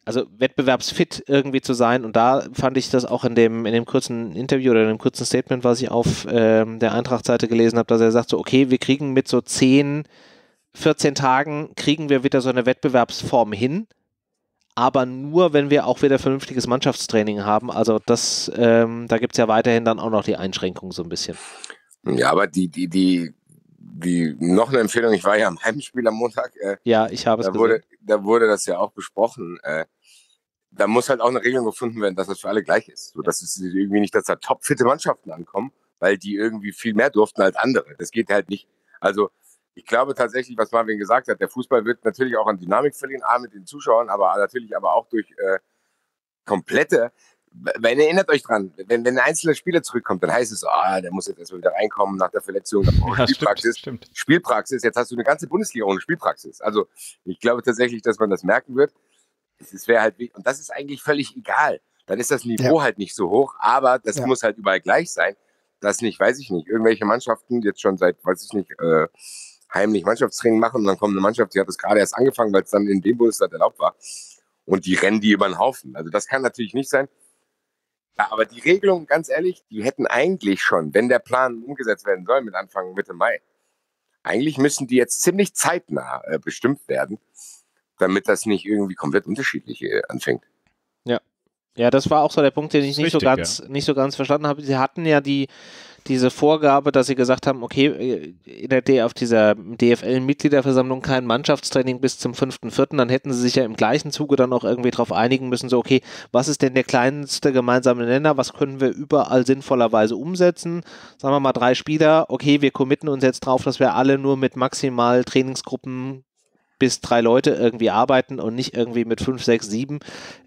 also wettbewerbsfit irgendwie zu sein. Und da fand ich das auch in dem kurzen Interview oder in dem kurzen Statement, was ich auf der Eintracht-Seite gelesen habe, dass er sagt so, okay, wir kriegen mit so 10, 14 Tagen kriegen wir wieder so eine Wettbewerbsform hin, aber nur, wenn wir auch wieder vernünftiges Mannschaftstraining haben. Also das, da gibt es ja weiterhin dann auch noch die Einschränkung so ein bisschen. Ja, aber die noch eine Empfehlung, ich war ja am Heimspiel am Montag. Ja, ich habe es gesehen. Da wurde das ja auch besprochen. Da muss halt auch eine Regelung gefunden werden, dass das für alle gleich ist. So, dass es irgendwie nicht, dass da topfitte Mannschaften ankommen, weil die irgendwie viel mehr durften als andere. Das geht halt nicht. Also ich glaube tatsächlich, was Marvin gesagt hat, der Fußball wird natürlich auch an Dynamik verlieren, mit den Zuschauern, aber natürlich aber auch durch komplette. Weil erinnert euch dran, wenn ein einzelner Spieler zurückkommt, dann heißt es, der muss jetzt erstmal wieder reinkommen nach der Verletzung, dann braucht Spielpraxis. Stimmt. Spielpraxis, jetzt hast du eine ganze Bundesliga ohne Spielpraxis. Also ich glaube tatsächlich, dass man das merken wird. Es wäre halt, und das ist eigentlich völlig egal. Dann ist das Niveau halt nicht so hoch, aber das muss halt überall gleich sein. Das nicht, weiß ich nicht. Irgendwelche Mannschaften jetzt schon seit, weiß ich nicht, heimlich Mannschaftstraining machen und dann kommt eine Mannschaft, die hat das gerade erst angefangen, weil es dann in dem Bundesland erlaubt war. Und die rennen die über den Haufen. Also das kann natürlich nicht sein. Ja, aber die Regelung, ganz ehrlich, die hätten eigentlich schon, wenn der Plan umgesetzt werden soll mit Anfang Mitte Mai, eigentlich müssen die jetzt ziemlich zeitnah bestimmt werden, damit das nicht irgendwie komplett unterschiedlich anfängt. Ja, das war auch so der Punkt, den ich nicht so ganz verstanden habe. Sie hatten ja diese Vorgabe, dass sie gesagt haben, okay, auf dieser DFL-Mitgliederversammlung kein Mannschaftstraining bis zum 5.4., dann hätten sie sich ja im gleichen Zuge dann auch irgendwie darauf einigen müssen, so okay, was ist denn der kleinste gemeinsame Nenner, was können wir überall sinnvollerweise umsetzen? Sagen wir mal 3 Spieler, okay, wir committen uns jetzt drauf, dass wir alle nur mit maximal Trainingsgruppen bis 3 Leute irgendwie arbeiten und nicht irgendwie mit 5, 6, 7.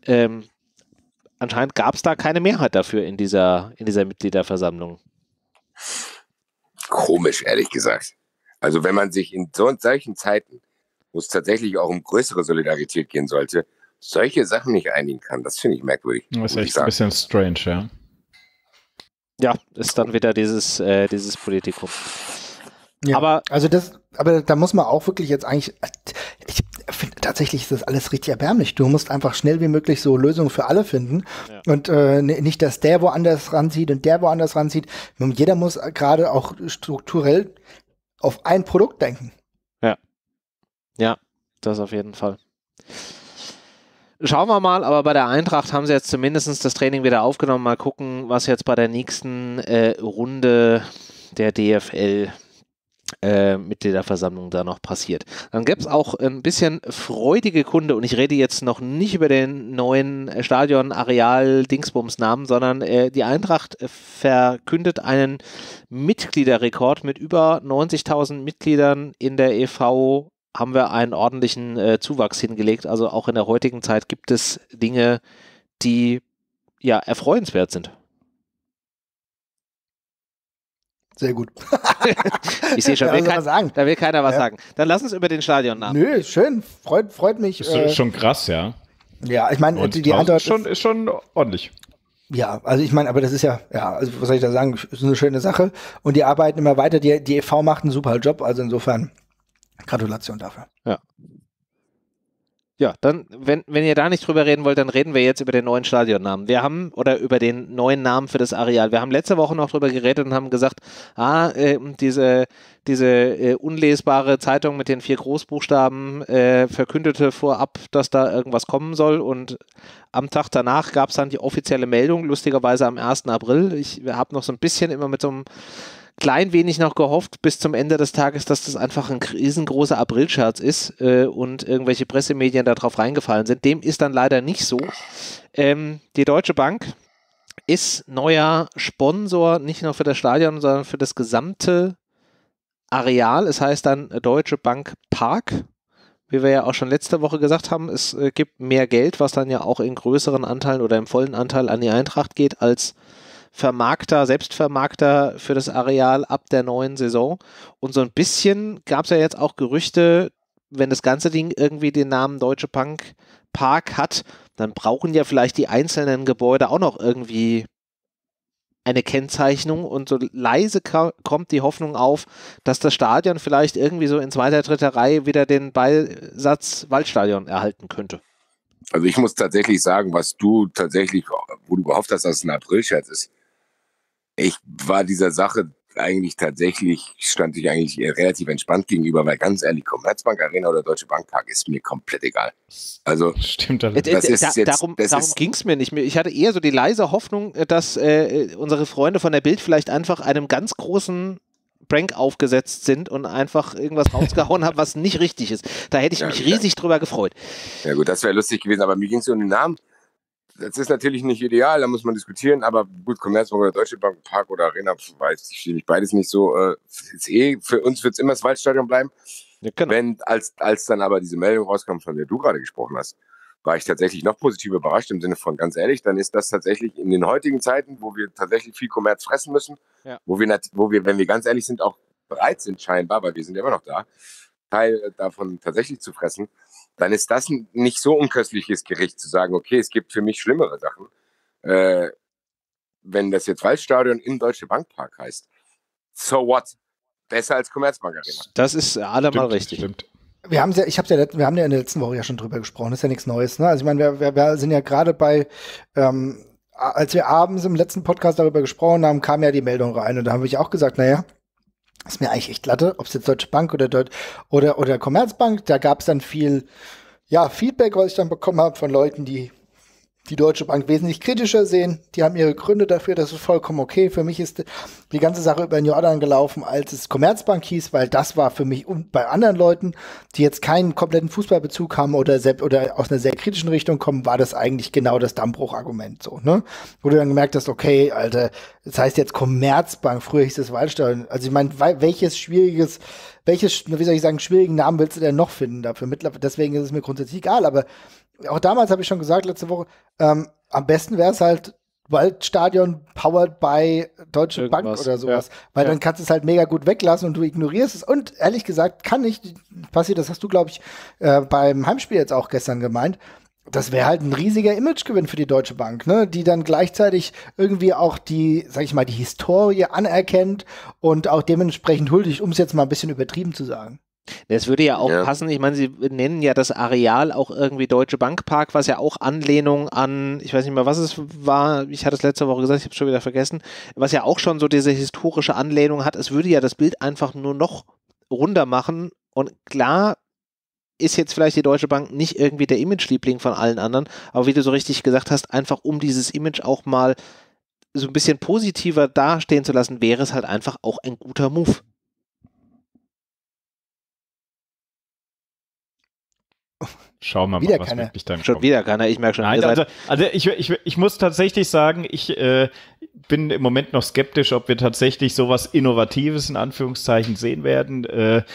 Anscheinend gab es da keine Mehrheit dafür in dieser Mitgliederversammlung. Komisch, ehrlich gesagt. Also wenn man sich in solchen Zeiten, wo es tatsächlich auch um größere Solidarität gehen sollte, solche Sachen nicht einigen kann, das finde ich merkwürdig. Das ist echt ein bisschen strange, ja. Ja, ist dann wieder dieses Politikum. Ja, aber da muss man auch wirklich jetzt eigentlich, ich finde tatsächlich ist das alles richtig erbärmlich. Du musst einfach schnell wie möglich so Lösungen für alle finden und nicht, dass der woanders ranzieht und der woanders ranzieht. Jeder muss gerade auch strukturell auf ein Produkt denken. Ja, das auf jeden Fall. Schauen wir mal, aber bei der Eintracht haben sie jetzt zumindest das Training wieder aufgenommen. Mal gucken, was jetzt bei der nächsten Runde der DFL Mitgliederversammlung da noch passiert. Dann gibt es auch ein bisschen freudige Kunde und ich rede jetzt noch nicht über den neuen Stadion-Areal-Dingsbums-Namen, sondern die Eintracht verkündet einen Mitgliederrekord mit über 90.000 Mitgliedern in der e.V. haben wir einen ordentlichen Zuwachs hingelegt. Also auch in der heutigen Zeit gibt es Dinge, die ja erfreuenswert sind. Sehr gut. Ich sehe schon, da will keiner was sagen. Dann lass uns über den Stadionnamen. Nö, schön, freut mich. Ist schon krass, ja. Ja, ich meine, die Antwort ist schon ordentlich. Ja, also ich meine, aber das ist also was soll ich da sagen, ist eine schöne Sache. Und die arbeiten immer weiter, die e.V. macht einen super Job, also insofern Gratulation dafür. Ja, dann, wenn ihr da nicht drüber reden wollt, dann reden wir jetzt über den neuen Stadionnamen. Oder über den neuen Namen für das Areal. Wir haben letzte Woche noch drüber geredet und haben gesagt, diese unlesbare Zeitung mit den 4 Großbuchstaben verkündete vorab, dass da irgendwas kommen soll und am Tag danach gab es dann die offizielle Meldung, lustigerweise am 1. April. Ich habe noch so ein bisschen immer mit so einem klein wenig noch gehofft bis zum Ende des Tages, dass das einfach ein riesengroßer Aprilscherz ist und irgendwelche Pressemedien da drauf reingefallen sind. Dem ist dann leider nicht so. Die Deutsche Bank ist neuer Sponsor, nicht nur für das Stadion, sondern für das gesamte Areal. Es heißt dann Deutsche Bank Park. Wie wir ja auch schon letzte Woche gesagt haben, es gibt mehr Geld, was dann ja auch in größeren Anteilen oder im vollen Anteil an die Eintracht geht, als Selbstvermarkter für das Areal ab der neuen Saison. Und so ein bisschen gab es ja jetzt auch Gerüchte, wenn das ganze Ding irgendwie den Namen Deutsche Bank Park hat, dann brauchen ja vielleicht die einzelnen Gebäude auch noch irgendwie eine Kennzeichnung und so leise kommt die Hoffnung auf, dass das Stadion vielleicht irgendwie so in 2., 3. Reihe wieder den Beisatz Waldstadion erhalten könnte. Also ich muss tatsächlich sagen, was du tatsächlich, wo du gehofft hast, dass es ein April-Scherz ist. Ich war dieser Sache stand ich eigentlich relativ entspannt gegenüber, weil ganz ehrlich, Commerzbank Arena oder Deutsche Bank Park ist mir komplett egal. Also Stimmt. Darum ging es mir nicht. Ich hatte eher so die leise Hoffnung, dass unsere Freunde von der Bild vielleicht einfach einem ganz großen Prank aufgesetzt sind und einfach irgendwas rausgehauen haben, was nicht richtig ist. Da hätte ich mich riesig drüber gefreut. Ja gut, das wäre lustig gewesen, aber mir ging es um den Namen. Das ist natürlich nicht ideal, da muss man diskutieren, aber gut, Commerzbank oder Deutsche Bank Park oder Arena, weiß ich beides nicht so. Für uns wird es immer das Waldstadion bleiben. Ja, genau. Als dann aber diese Meldung rauskam, von der du gerade gesprochen hast, war ich tatsächlich noch positiv überrascht im Sinne von, ganz ehrlich, dann ist das tatsächlich in den heutigen Zeiten, wo wir tatsächlich viel Kommerz fressen müssen, wo wir, wenn wir ganz ehrlich sind, auch bereit sind scheinbar, weil wir sind ja immer noch da, Teil davon tatsächlich zu fressen, dann ist das ein nicht so unköstliches Gericht zu sagen, okay, es gibt für mich schlimmere Sachen. Wenn das jetzt Waldstadion im Deutsche Bank Park heißt, so what? Besser als Commerzbank Arena. Das ist allemal richtig. Stimmt. Wir haben ja in der letzten Woche ja schon drüber gesprochen, das ist ja nichts Neues, ne? Also ich meine, wir sind ja gerade bei, als wir abends im letzten Podcast darüber gesprochen haben, kam ja die Meldung rein und da habe ich auch gesagt, naja, ist mir eigentlich echt Latte, ob es jetzt Deutsche Bank oder Commerzbank, da gab es dann viel Feedback, was ich dann bekommen habe von Leuten, die Deutsche Bank wesentlich kritischer sehen. Die haben ihre Gründe dafür, das ist vollkommen okay. Für mich ist die ganze Sache über den Jordan gelaufen, als es Commerzbank hieß, weil das war für mich und bei anderen Leuten, die jetzt keinen kompletten Fußballbezug haben oder aus einer sehr kritischen Richtung kommen, war das eigentlich genau das Dammbruchargument so, ne? Wo du dann gemerkt hast, okay, Alter, das heißt jetzt Commerzbank, früher hieß es Waldstadion. Also ich meine, welchen schwierigen Namen willst du denn noch finden dafür? Deswegen ist es mir grundsätzlich egal, aber auch damals habe ich schon gesagt, letzte Woche, am besten wäre es halt Waldstadion powered by Deutsche Bank oder sowas. Weil dann kannst du es halt mega gut weglassen und du ignorierst es. Und ehrlich gesagt, passiert, das hast du, glaube ich, beim Heimspiel jetzt auch gestern gemeint, das wäre halt ein riesiger Imagegewinn für die Deutsche Bank, ne? Die dann gleichzeitig irgendwie auch die, sag ich mal, die Historie anerkennt und auch dementsprechend huldigt, um es jetzt mal ein bisschen übertrieben zu sagen. Das würde ja auch passen. Ich meine, sie nennen ja das Areal auch irgendwie Deutsche Bank Park, was ja auch Anlehnung an, ich weiß nicht mehr, was es war, ich hatte es letzte Woche gesagt, ich habe es schon wieder vergessen, was ja auch schon so diese historische Anlehnung hat. Es würde ja das Bild einfach nur noch runder machen und klar ist jetzt vielleicht die Deutsche Bank nicht irgendwie der Image-Liebling von allen anderen, aber wie du so richtig gesagt hast, einfach um dieses Image auch mal so ein bisschen positiver dastehen zu lassen, wäre es halt einfach auch ein guter Move. Schauen wir mal, was wirklich dann schon kommt. Wieder keiner, ich merke schon. Nein, also ich muss tatsächlich sagen, ich bin im Moment noch skeptisch, ob wir tatsächlich sowas Innovatives in Anführungszeichen sehen werden.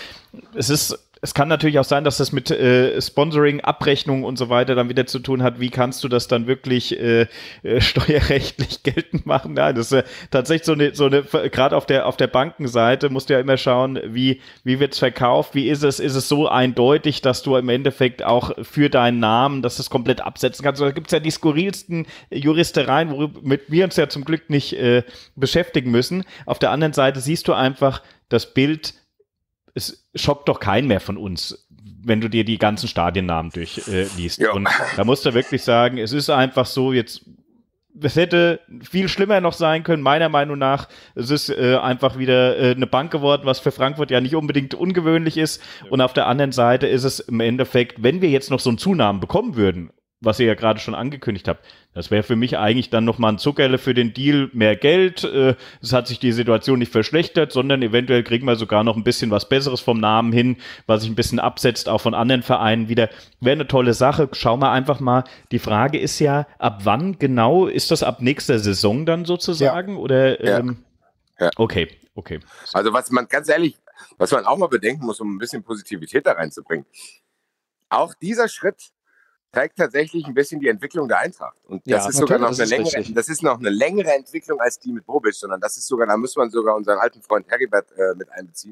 Es kann natürlich auch sein, dass das mit Sponsoring, Abrechnung und so weiter dann wieder zu tun hat. Wie kannst du das dann wirklich steuerrechtlich geltend machen? Nein, das ist tatsächlich so eine gerade auf der Bankenseite musst du ja immer schauen, wie wird's verkauft, wie ist es? Ist es so eindeutig, dass du im Endeffekt auch für deinen Namen, dass du es komplett absetzen kannst? Da gibt's ja die skurrilsten Juristereien, womit wir uns ja zum Glück nicht beschäftigen müssen. Auf der anderen Seite siehst du einfach, das Bild, es schockt doch keinen mehr von uns, wenn du dir die ganzen Stadiennamen durchliest. Und da musst du wirklich sagen, es ist einfach so, es hätte viel schlimmer noch sein können, meiner Meinung nach. Es ist einfach wieder eine Bank geworden, was für Frankfurt ja nicht unbedingt ungewöhnlich ist. Ja. Und auf der anderen Seite ist es im Endeffekt, wenn wir jetzt noch so einen Zunamen bekommen würden, was ihr ja gerade schon angekündigt habt, das wäre für mich eigentlich dann nochmal ein Zuckerle für den Deal, mehr Geld. Es hat sich die Situation nicht verschlechtert, sondern eventuell kriegen wir sogar noch ein bisschen was Besseres vom Namen hin, was sich ein bisschen absetzt, auch von anderen Vereinen wieder. Wäre eine tolle Sache. Schauen wir einfach mal. Die Frage ist ja, ab wann genau? Ist das ab nächster Saison dann sozusagen? Ja. Oder? Ja. Okay. Also was man auch mal bedenken muss, um ein bisschen Positivität da reinzubringen. Auch dieser Schritt zeigt tatsächlich ein bisschen die Entwicklung der Eintracht. Und das ist sogar noch eine längere Entwicklung als die mit Bobic, sondern da muss man sogar unseren alten Freund Heribert mit einbeziehen.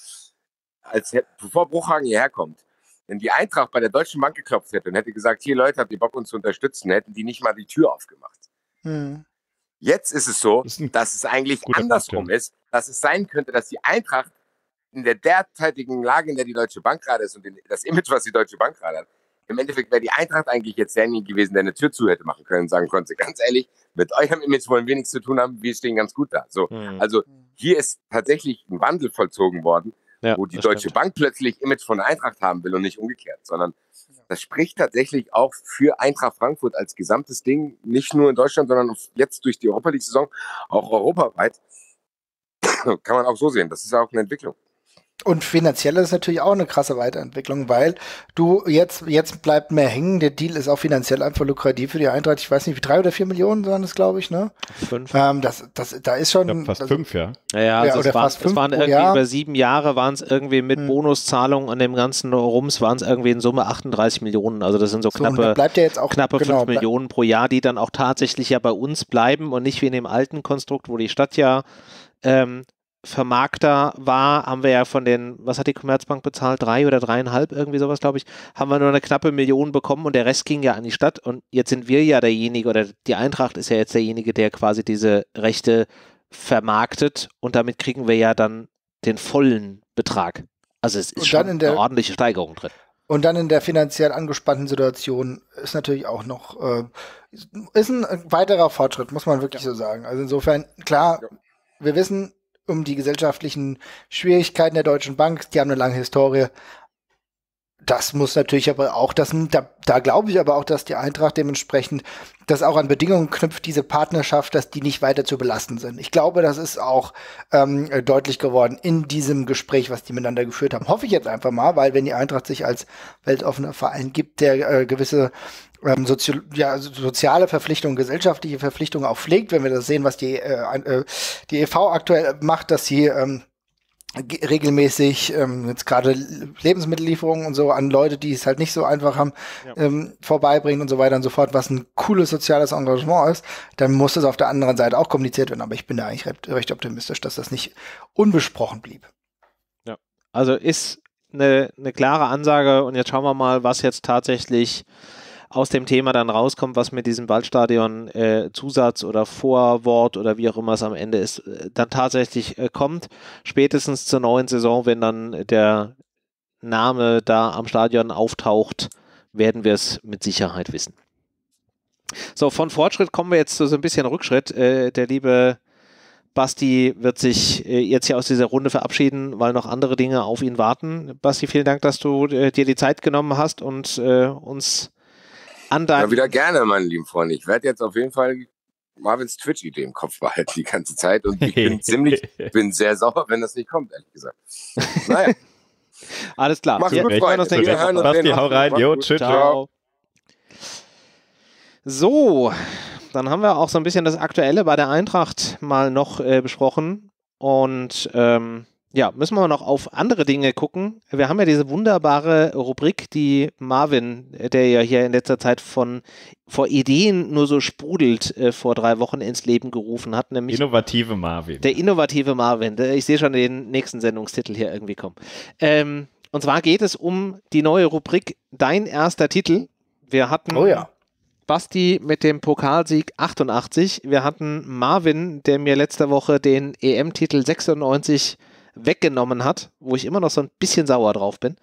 Bevor Bruchhagen hierher kommt, wenn die Eintracht bei der Deutschen Bank geklopft hätte und hätte gesagt, hier Leute, habt ihr Bock uns zu unterstützen, hätten die nicht mal die Tür aufgemacht. Jetzt ist es so, dass es eigentlich andersrum ist, dass es sein könnte, dass die Eintracht in der derzeitigen Lage, in der die Deutsche Bank gerade ist und das Image, was die Deutsche Bank gerade hat, im Endeffekt wäre die Eintracht eigentlich jetzt derjenige gewesen, der eine Tür zu hätte machen können und sagen konnte, ganz ehrlich, mit eurem Image wollen wir nichts zu tun haben, wir stehen ganz gut da. So, also hier ist tatsächlich ein Wandel vollzogen worden, wo die Deutsche Bank plötzlich Image von der Eintracht haben will und nicht umgekehrt, sondern das spricht tatsächlich auch für Eintracht Frankfurt als gesamtes Ding, nicht nur in Deutschland, sondern jetzt durch die Europa League-Saison auch europaweit. Kann man auch so sehen, das ist auch eine Entwicklung. Und finanziell ist natürlich auch eine krasse Weiterentwicklung, weil du jetzt bleibt mehr hängen. Der Deal ist auch finanziell einfach lukrativ für die Eintracht. Ich weiß nicht, wie 3 oder 4 Millionen waren das, glaube ich, ne? 5. Da ist schon. Ich glaub, fast 5, ja. Ja, also es waren irgendwie Jahr. über 7 Jahre, waren es irgendwie mit Bonuszahlungen und dem ganzen Rums, waren es irgendwie in Summe 38 Millionen. Also das sind so knappe 5 Millionen pro Jahr, die dann auch tatsächlich ja bei uns bleiben und nicht wie in dem alten Konstrukt, wo die Stadt ja Vermarkter war, haben wir ja von den, was hat die Commerzbank bezahlt, 3 oder 3,5, irgendwie sowas, glaube ich, haben wir nur eine knappe Million bekommen und der Rest ging ja an die Stadt und jetzt sind wir ja derjenige, oder die Eintracht ist ja jetzt derjenige, der quasi diese Rechte vermarktet und damit kriegen wir ja dann den vollen Betrag. Also es ist schon eine ordentliche Steigerung drin. Und dann in der finanziell angespannten Situation ist natürlich auch noch, ist ein weiterer Fortschritt, muss man wirklich so sagen. Also insofern, klar, wir wissen um die gesellschaftlichen Schwierigkeiten der Deutschen Bank, die haben eine lange Historie. Das muss natürlich aber auch, da glaube ich aber auch, dass die Eintracht dementsprechend das auch an Bedingungen knüpft, diese Partnerschaft, dass die nicht weiter zu belasten sind. Ich glaube, das ist auch deutlich geworden in diesem Gespräch, was die miteinander geführt haben. Hoffe ich jetzt einfach mal, weil wenn die Eintracht sich als weltoffener Verein gibt, der gewisse soziale Verpflichtungen, gesellschaftliche Verpflichtungen auch pflegt, wenn wir das sehen, was die e.V. aktuell macht, dass sie regelmäßig jetzt gerade Lebensmittellieferungen und so an Leute, die es halt nicht so einfach haben, vorbeibringen und so weiter und so fort, was ein cooles soziales Engagement ist, dann muss das auf der anderen Seite auch kommuniziert werden. Aber ich bin da eigentlich recht optimistisch, dass das nicht unbesprochen blieb. Ja, also ist eine klare Ansage und jetzt schauen wir mal, was jetzt tatsächlich aus dem Thema dann rauskommt, was mit diesem Waldstadion Zusatz oder Vorwort oder wie auch immer es am Ende ist, dann tatsächlich kommt. Spätestens zur neuen Saison, wenn dann der Name da am Stadion auftaucht, werden wir es mit Sicherheit wissen. So, von Fortschritt kommen wir jetzt zu so ein bisschen Rückschritt. Der liebe Basti wird sich jetzt hier aus dieser Runde verabschieden, weil noch andere Dinge auf ihn warten. Basti, vielen Dank, dass du dir die Zeit genommen hast und uns ja, wieder gerne, meine lieben Freunde. Ich werde jetzt auf jeden Fall Marvins Twitch-Idee im Kopf behalten die ganze Zeit und ich bin sehr sauer, wenn das nicht kommt, ehrlich gesagt. Naja. Alles klar. Mach's gut, Freunde. Basti, hau rein. Jo, tschüss. Ciao. So, dann haben wir auch so ein bisschen das Aktuelle bei der Eintracht mal noch besprochen und ja, müssen wir noch auf andere Dinge gucken. Wir haben ja diese wunderbare Rubrik, die Marvin, der ja hier in letzter Zeit vor Ideen nur so sprudelt, vor 3 Wochen ins Leben gerufen hat. Nämlich Innovative Marvin. Der innovative Marvin. Ich sehe schon den nächsten Sendungstitel hier irgendwie kommen. Und zwar geht es um die neue Rubrik Dein erster Titel. Wir hatten Basti mit dem Pokalsieg 88. Wir hatten Marvin, der mir letzte Woche den EM-Titel 96 weggenommen hat, wo ich immer noch so ein bisschen sauer drauf bin.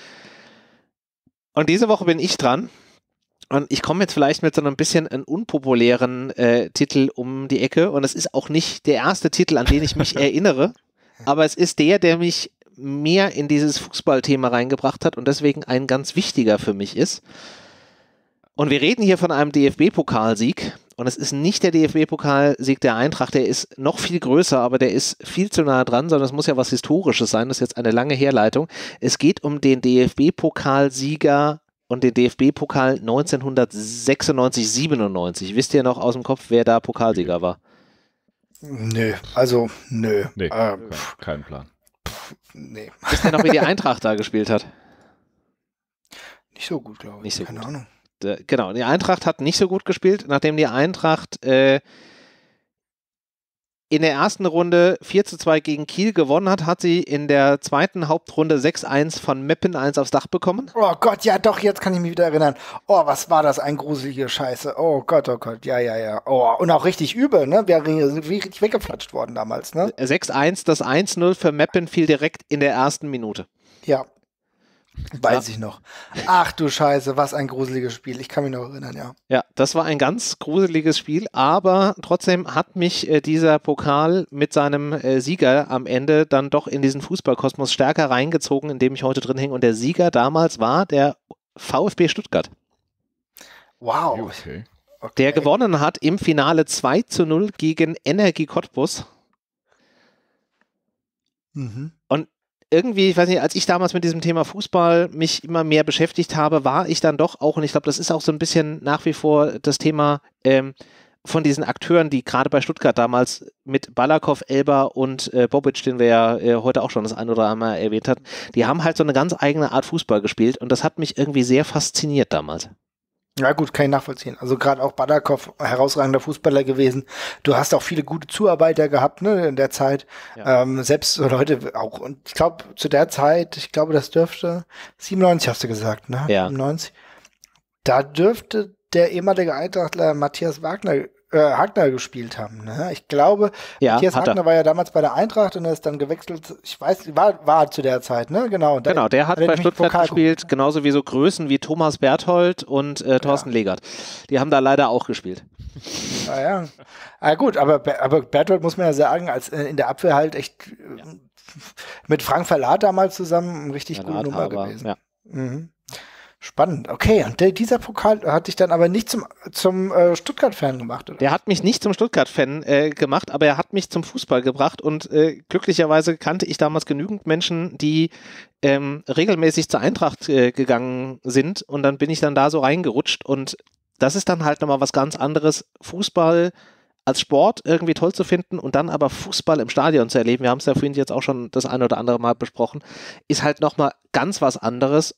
Und diese Woche bin ich dran und ich komme jetzt vielleicht mit so einem bisschen einen unpopulären Titel um die Ecke und es ist auch nicht der erste Titel, an den ich mich erinnere, aber es ist der mich mehr in dieses Fußballthema reingebracht hat und deswegen ein ganz wichtiger für mich ist. Und wir reden hier von einem DFB-Pokalsieg und es ist nicht der DFB-Pokalsieg der Eintracht, der ist noch viel größer, aber der ist viel zu nah dran, sondern es muss ja was Historisches sein, das ist jetzt eine lange Herleitung. Es geht um den DFB-Pokalsieger und den DFB-Pokal 1996/97. Wisst ihr noch aus dem Kopf, wer da Pokalsieger war? Nö. Nee, kein Plan. Nee. Wisst ihr noch, wie die Eintracht da gespielt hat? Nicht so gut, glaube ich. Nicht so Keine gut. Ahnung. Genau, die Eintracht hat nicht so gut gespielt, nachdem die Eintracht in der ersten Runde 4:2 gegen Kiel gewonnen hat sie in der zweiten Hauptrunde 6:1 von Meppen 1 aufs Dach bekommen. Oh Gott, ja doch, jetzt kann ich mich wieder erinnern. Oh, was war das, ein gruselige Scheiße. Oh Gott, ja. Oh, und auch richtig übel, ne? Wir sind richtig weggeflatscht worden damals, ne? 6:1, das 1:0 für Meppen fiel direkt in der ersten Minute. Ja. Weiß ich noch. Ach du Scheiße, was ein gruseliges Spiel. Ich kann mich noch erinnern, ja. Ja, das war ein ganz gruseliges Spiel, aber trotzdem hat mich dieser Pokal mit seinem Sieger am Ende dann doch in diesen Fußballkosmos stärker reingezogen, in dem ich heute drin hänge. Und der Sieger damals war der VfB Stuttgart, Wow. Okay. der gewonnen hat im Finale 2:0 gegen Energie Cottbus. Mhm. Und irgendwie, ich weiß nicht, als ich damals mit diesem Thema Fußball mich immer mehr beschäftigt habe, war ich dann doch auch, und ich glaube, das ist auch so ein bisschen nach wie vor das Thema von diesen Akteuren, die gerade bei Stuttgart damals mit Balakow, Elber und Bobic, den wir ja heute auch schon das ein oder andere Mal erwähnt hatten, die haben halt so eine ganz eigene Art Fußball gespielt und das hat mich irgendwie sehr fasziniert damals. Ja gut, kann ich nachvollziehen. Also gerade auch Badakow, herausragender Fußballer gewesen. Du hast auch viele gute Zuarbeiter gehabt, ne, in der Zeit. Ja. Selbst so Leute auch. Und ich glaube, zu der Zeit, ich glaube, das dürfte 97 hast du gesagt, ne? Ja. 97. Da dürfte der ehemalige Eintrachtler Matthias Hagner gespielt haben. Ne? Ich glaube, Ja, Matthias hat er. Hagner war ja damals bei der Eintracht und er ist dann gewechselt. Ich weiß, war zu der Zeit, ne? Genau. Und Genau, der hat bei nämlich Stuttgart Pokal gespielt, genauso wie so Größen wie Thomas Berthold und Thorsten Legert. Die haben da leider auch gespielt. Ah, ja. Ah, gut, aber Berthold muss man ja sagen, als in der Abwehr halt echt mit Frank Verlat damals zusammen eine richtig gute Nummer aber, gewesen. ja. Mhm. Spannend. Okay, und dieser Pokal hat dich dann aber nicht zum Stuttgart-Fan gemacht, oder? Der hat mich nicht zum Stuttgart-Fan gemacht, aber er hat mich zum Fußball gebracht und glücklicherweise kannte ich damals genügend Menschen, die regelmäßig zur Eintracht gegangen sind und dann bin ich dann da so reingerutscht und das ist dann halt nochmal was ganz anderes, Fußball als Sport irgendwie toll zu finden und dann aber Fußball im Stadion zu erleben, wir haben es ja vorhin jetzt auch schon das eine oder andere Mal besprochen, ist halt nochmal ganz was anderes.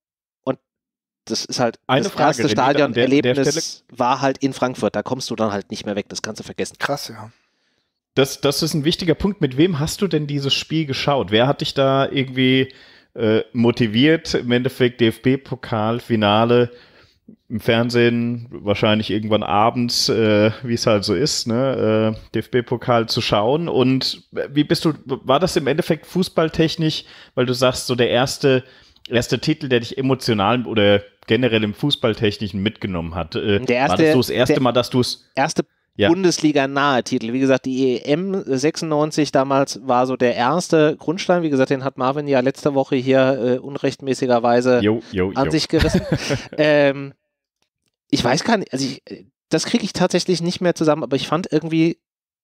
Das ist halt, Eine das Frage, erste René, Stadionerlebnis an der Stelle war halt in Frankfurt, da kommst du dann halt nicht mehr weg, das kannst du vergessen. Krass, ja. Das ist ein wichtiger Punkt. Mit wem hast du denn dieses Spiel geschaut? Wer hat dich da irgendwie motiviert? Im Endeffekt DFB-Pokal-Finale im Fernsehen, wahrscheinlich irgendwann abends, wie es halt so ist, ne? DFB-Pokal zu schauen. Und war das im Endeffekt fußballtechnisch, weil du sagst, so der erste Titel, der dich emotional oder generell im Fußballtechnischen mitgenommen hat. War das so das erste Mal, dass du es... Erste Bundesliga-nahe Titel. Wie gesagt, die EM 96 damals war so der erste Grundstein. Wie gesagt, den hat Marvin ja letzte Woche hier unrechtmäßigerweise an sich gerissen. Ich weiß gar nicht, also das kriege ich tatsächlich nicht mehr zusammen, aber ich fand irgendwie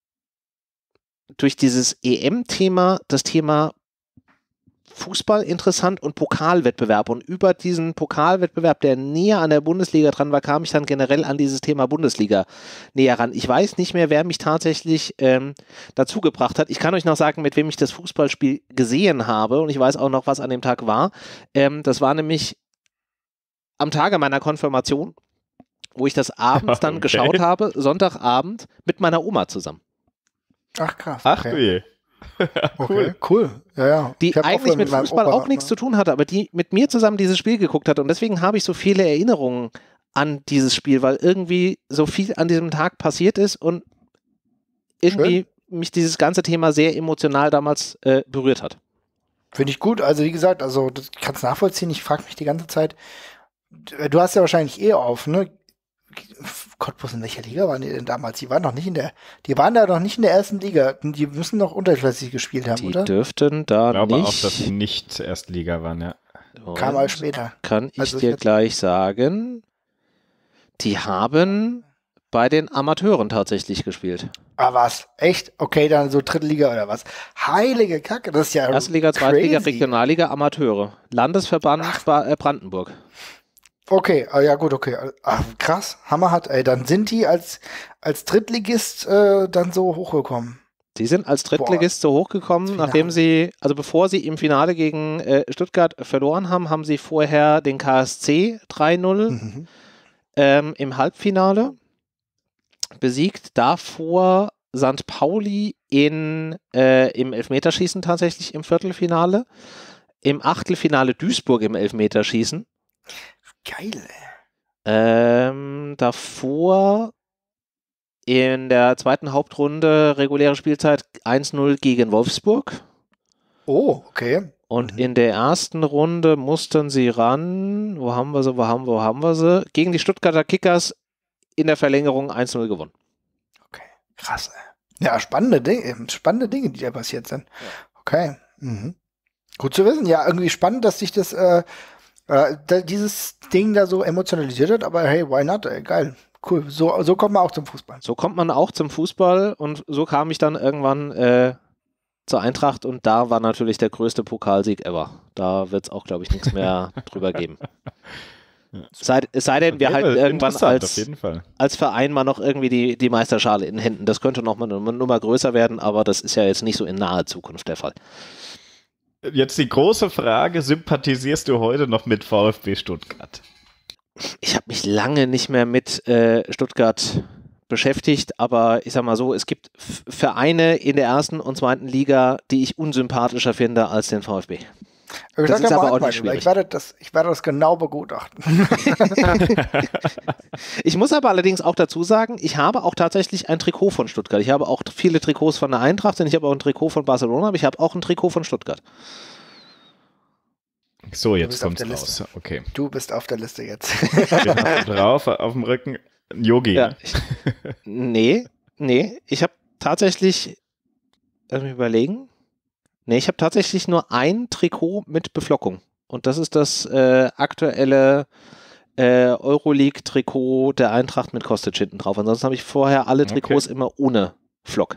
durch dieses EM-Thema das Thema Fußball interessant und Pokalwettbewerb. Und über diesen Pokalwettbewerb, der näher an der Bundesliga dran war, kam ich dann generell an dieses Thema Bundesliga näher ran. Ich weiß nicht mehr, wer mich tatsächlich dazu gebracht hat. Ich kann euch noch sagen, mit wem ich das Fußballspiel gesehen habe. Und ich weiß auch noch, was an dem Tag war. Das war nämlich am Tage meiner Konfirmation, wo ich das abends dann geschaut habe, Sonntagabend, mit meiner Oma zusammen. Ach, krass. Ach du je. Okay, cool. Ja. Die eigentlich mit Fußball auch nichts zu tun hatte, aber die mit mir zusammen dieses Spiel geguckt hat und deswegen habe ich so viele Erinnerungen an dieses Spiel, weil irgendwie so viel an diesem Tag passiert ist und irgendwie mich dieses ganze Thema sehr emotional damals berührt hat. Finde ich gut. Also wie gesagt, das kannst du nachvollziehen. Ich frage mich die ganze Zeit, du hast ja wahrscheinlich auf, ne? Cottbus, in welcher Liga waren die denn damals? Die waren da noch nicht in der ersten Liga. Die müssen noch unterklassig gespielt haben, oder? Die dürften da nicht. Ich glaube nicht. auch, dass sie nicht Erstliga waren, ja. Kam mal später. Kann ich dir gleich sagen, die haben bei den Amateuren tatsächlich gespielt. Ah, was? Echt? Okay, dann so dritte Liga oder was? Heilige Kacke, das ist ja Erste Liga, Zweite Liga, Regionalliga, Amateure. Landesverband Brandenburg. Okay, ja gut, okay. Ach, krass, hammerhart, ey. Dann sind die als Drittligist dann so hochgekommen. Sie sind als Drittligist so hochgekommen, nachdem bevor sie im Finale gegen Stuttgart verloren haben, haben sie vorher den KSC 3-0 im Halbfinale besiegt. Davor St. Pauli im Elfmeterschießen tatsächlich im Viertelfinale. Im Achtelfinale Duisburg im Elfmeterschießen. Geil, ey. Davor in der zweiten Hauptrunde reguläre Spielzeit 1-0 gegen Wolfsburg. Oh, okay. Und in der ersten Runde mussten sie ran, wo haben wir sie? Gegen die Stuttgarter Kickers in der Verlängerung 1-0 gewonnen. Okay, krass. Ja, spannende Dinge, die da passiert sind. Ja. Okay. Gut zu wissen. Ja, irgendwie spannend, dass sich das dieses Ding da so emotionalisiert hat, aber hey, why not? Ey, geil. Cool. So kommt man auch zum Fußball. So kommt man auch zum Fußball und so kam ich dann irgendwann zur Eintracht und da war natürlich der größte Pokalsieg ever. Da wird es auch, glaube ich, nichts mehr drüber geben. Es sei denn, wir halten irgendwann als Verein mal noch irgendwie die Meisterschale in Händen. Das könnte noch mal eine Nummer größer werden, aber das ist ja jetzt nicht so in naher Zukunft der Fall. Jetzt die große Frage, sympathisierst du heute noch mit VfB Stuttgart? Ich habe mich lange nicht mehr mit Stuttgart beschäftigt, aber ich sag mal so, es gibt Vereine in der ersten und zweiten Liga, die ich unsympathischer finde als den VfB. Das ist aber auch nicht schwierig. Ich werde das genau begutachten. Ich muss aber allerdings auch dazu sagen, ich habe auch tatsächlich ein Trikot von Stuttgart. Ich habe auch viele Trikots von der Eintracht und ich habe auch ein Trikot von Barcelona, aber ich habe auch ein Trikot von Stuttgart. So, jetzt kommt's raus. Okay. Du bist auf der Liste jetzt. Genau, drauf, auf dem Rücken, Yogi. Ja, nee, ich habe tatsächlich, lass mich überlegen, ich habe tatsächlich nur ein Trikot mit Beflockung und das ist das aktuelle Euroleague-Trikot der Eintracht mit Kostic hinten drauf. Ansonsten habe ich vorher alle Trikots immer ohne Flock.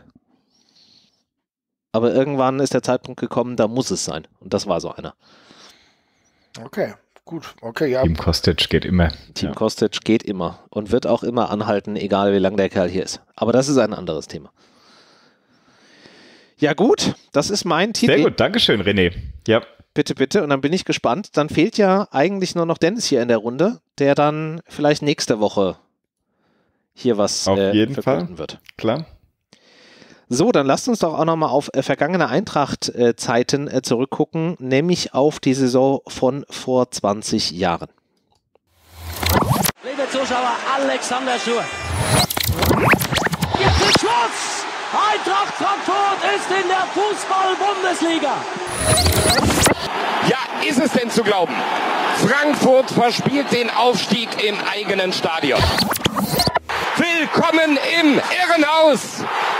Aber irgendwann ist der Zeitpunkt gekommen, da muss es sein und das war so einer. Okay, gut. Okay, ja. Team Kostic geht immer. Kostic geht immer und wird auch immer anhalten, egal wie lang der Kerl hier ist. Aber das ist ein anderes Thema. Ja gut, das ist mein Titel. Sehr gut, Dankeschön, René. Ja. Bitte, bitte. Und dann bin ich gespannt. Dann fehlt ja eigentlich nur noch Dennis hier in der Runde, der dann vielleicht nächste Woche hier was auf jeden Fall wird. Klar. So, dann lasst uns doch auch nochmal auf vergangene Eintracht-Zeiten zurückgucken, nämlich auf die Saison von vor 20 Jahren. Liebe Zuschauer, Alexander Schur. Jetzt ist Schluss! Eintracht Frankfurt ist in der Fußball-Bundesliga. Ja, ist es denn zu glauben? Frankfurt verspielt den Aufstieg im eigenen Stadion. Willkommen im Irrenhaus!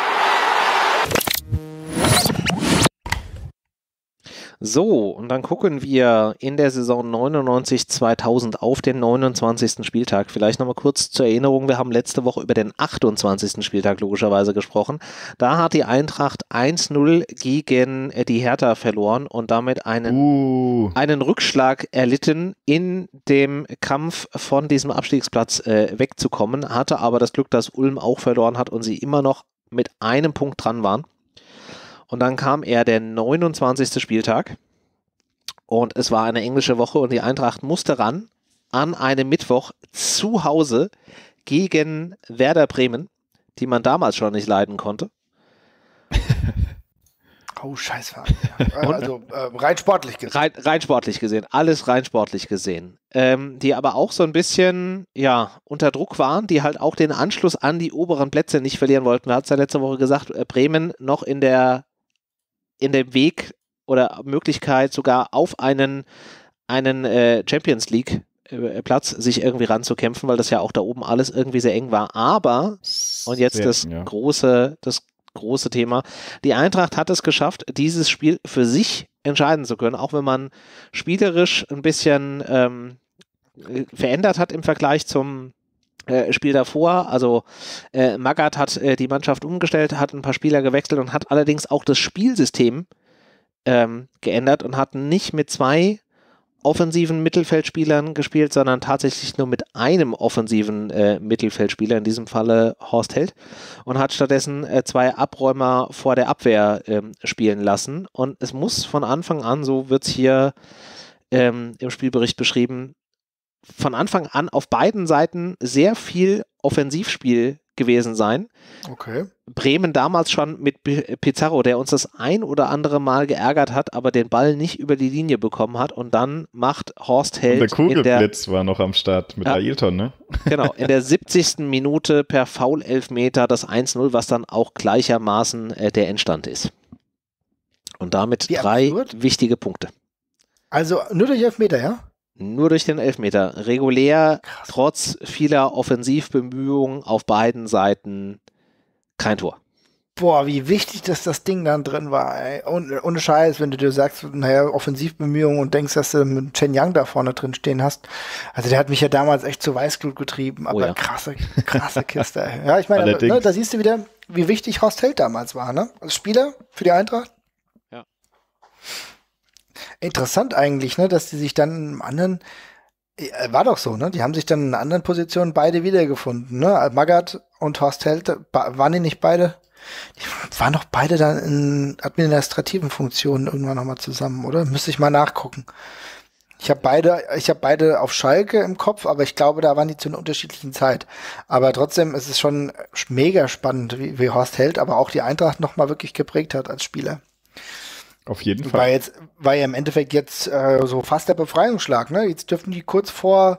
So, und dann gucken wir in der Saison 99/2000 auf den 29. Spieltag. Vielleicht nochmal kurz zur Erinnerung, wir haben letzte Woche über den 28. Spieltag logischerweise gesprochen. Da hat die Eintracht 1-0 gegen die Hertha verloren und damit einen Rückschlag erlitten in dem Kampf von diesem Abstiegsplatz wegzukommen, hatte aber das Glück, dass Ulm auch verloren hat und sie immer noch mit einem Punkt dran waren. Und dann kam der 29. Spieltag und es war eine englische Woche und die Eintracht musste ran an einem Mittwoch zu Hause gegen Werder Bremen, die man damals schon nicht leiden konnte. Oh, Scheiße. Also rein sportlich gesehen. Rein sportlich gesehen, alles rein sportlich gesehen. Die aber auch so ein bisschen unter Druck waren, die halt auch den Anschluss an die oberen Plätze nicht verlieren wollten. Wir hatten es ja letzte Woche gesagt, Bremen noch in dem Weg oder Möglichkeit sogar auf einen Champions League Platz sich irgendwie ranzukämpfen, weil das ja auch da oben alles irgendwie sehr eng war. Aber, und jetzt das große Thema, die Eintracht hat es geschafft, dieses Spiel für sich entscheiden zu können, auch wenn man spielerisch ein bisschen verändert hat im Vergleich zum Spiel davor. Also Magath hat die Mannschaft umgestellt, hat ein paar Spieler gewechselt und hat allerdings auch das Spielsystem geändert und hat nicht mit zwei offensiven Mittelfeldspielern gespielt, sondern tatsächlich nur mit einem offensiven Mittelfeldspieler, in diesem Falle Horst Held, und hat stattdessen zwei Abräumer vor der Abwehr spielen lassen. Und es muss von Anfang an, so wird es hier im Spielbericht beschrieben, von Anfang an auf beiden Seiten sehr viel Offensivspiel gewesen sein. Okay. Bremen damals schon mit Pizarro, der uns das ein oder andere Mal geärgert hat, aber den Ball nicht über die Linie bekommen hat, und dann macht Horst Held und der Kugelblitz war noch am Start mit Ailton, ne? Genau, in der 70. Minute per Foul-Elfmeter das 1-0, was dann auch gleichermaßen der Endstand ist. Und damit 3 wichtige Punkte. Also nur durch Elfmeter, ja? Nur durch den Elfmeter. Regulär, trotz vieler Offensivbemühungen auf beiden Seiten, kein Tor. Boah, wie wichtig, dass das Ding dann drin war, ey. Ohne Scheiß, wenn du dir sagst, naja, Offensivbemühungen und denkst, dass du mit Chen Yang da vorne drin stehen hast. Also der hat mich ja damals echt zu Weißglut getrieben, aber krasse Kiste, ey. Ja, ich meine, ne, da siehst du wieder, wie wichtig Horst Held damals war, ne? Als Spieler für die Eintracht. Ja. Interessant eigentlich, ne, dass die sich dann im anderen, war doch so, ne? Die haben sich dann in einer anderen Position beide wiedergefunden, ne? Magath und Horst Held, waren die nicht beide? Die waren doch beide dann in administrativen Funktionen irgendwann nochmal zusammen, oder? Müsste ich mal nachgucken. Ich habe beide auf Schalke im Kopf, aber ich glaube, da waren die zu einer unterschiedlichen Zeit. Aber trotzdem ist es schon mega spannend, wie Horst Held, aber auch die Eintracht nochmal wirklich geprägt hat als Spieler. Auf jeden Fall. War ja im Endeffekt jetzt so fast der Befreiungsschlag, ne? Jetzt dürften die kurz vor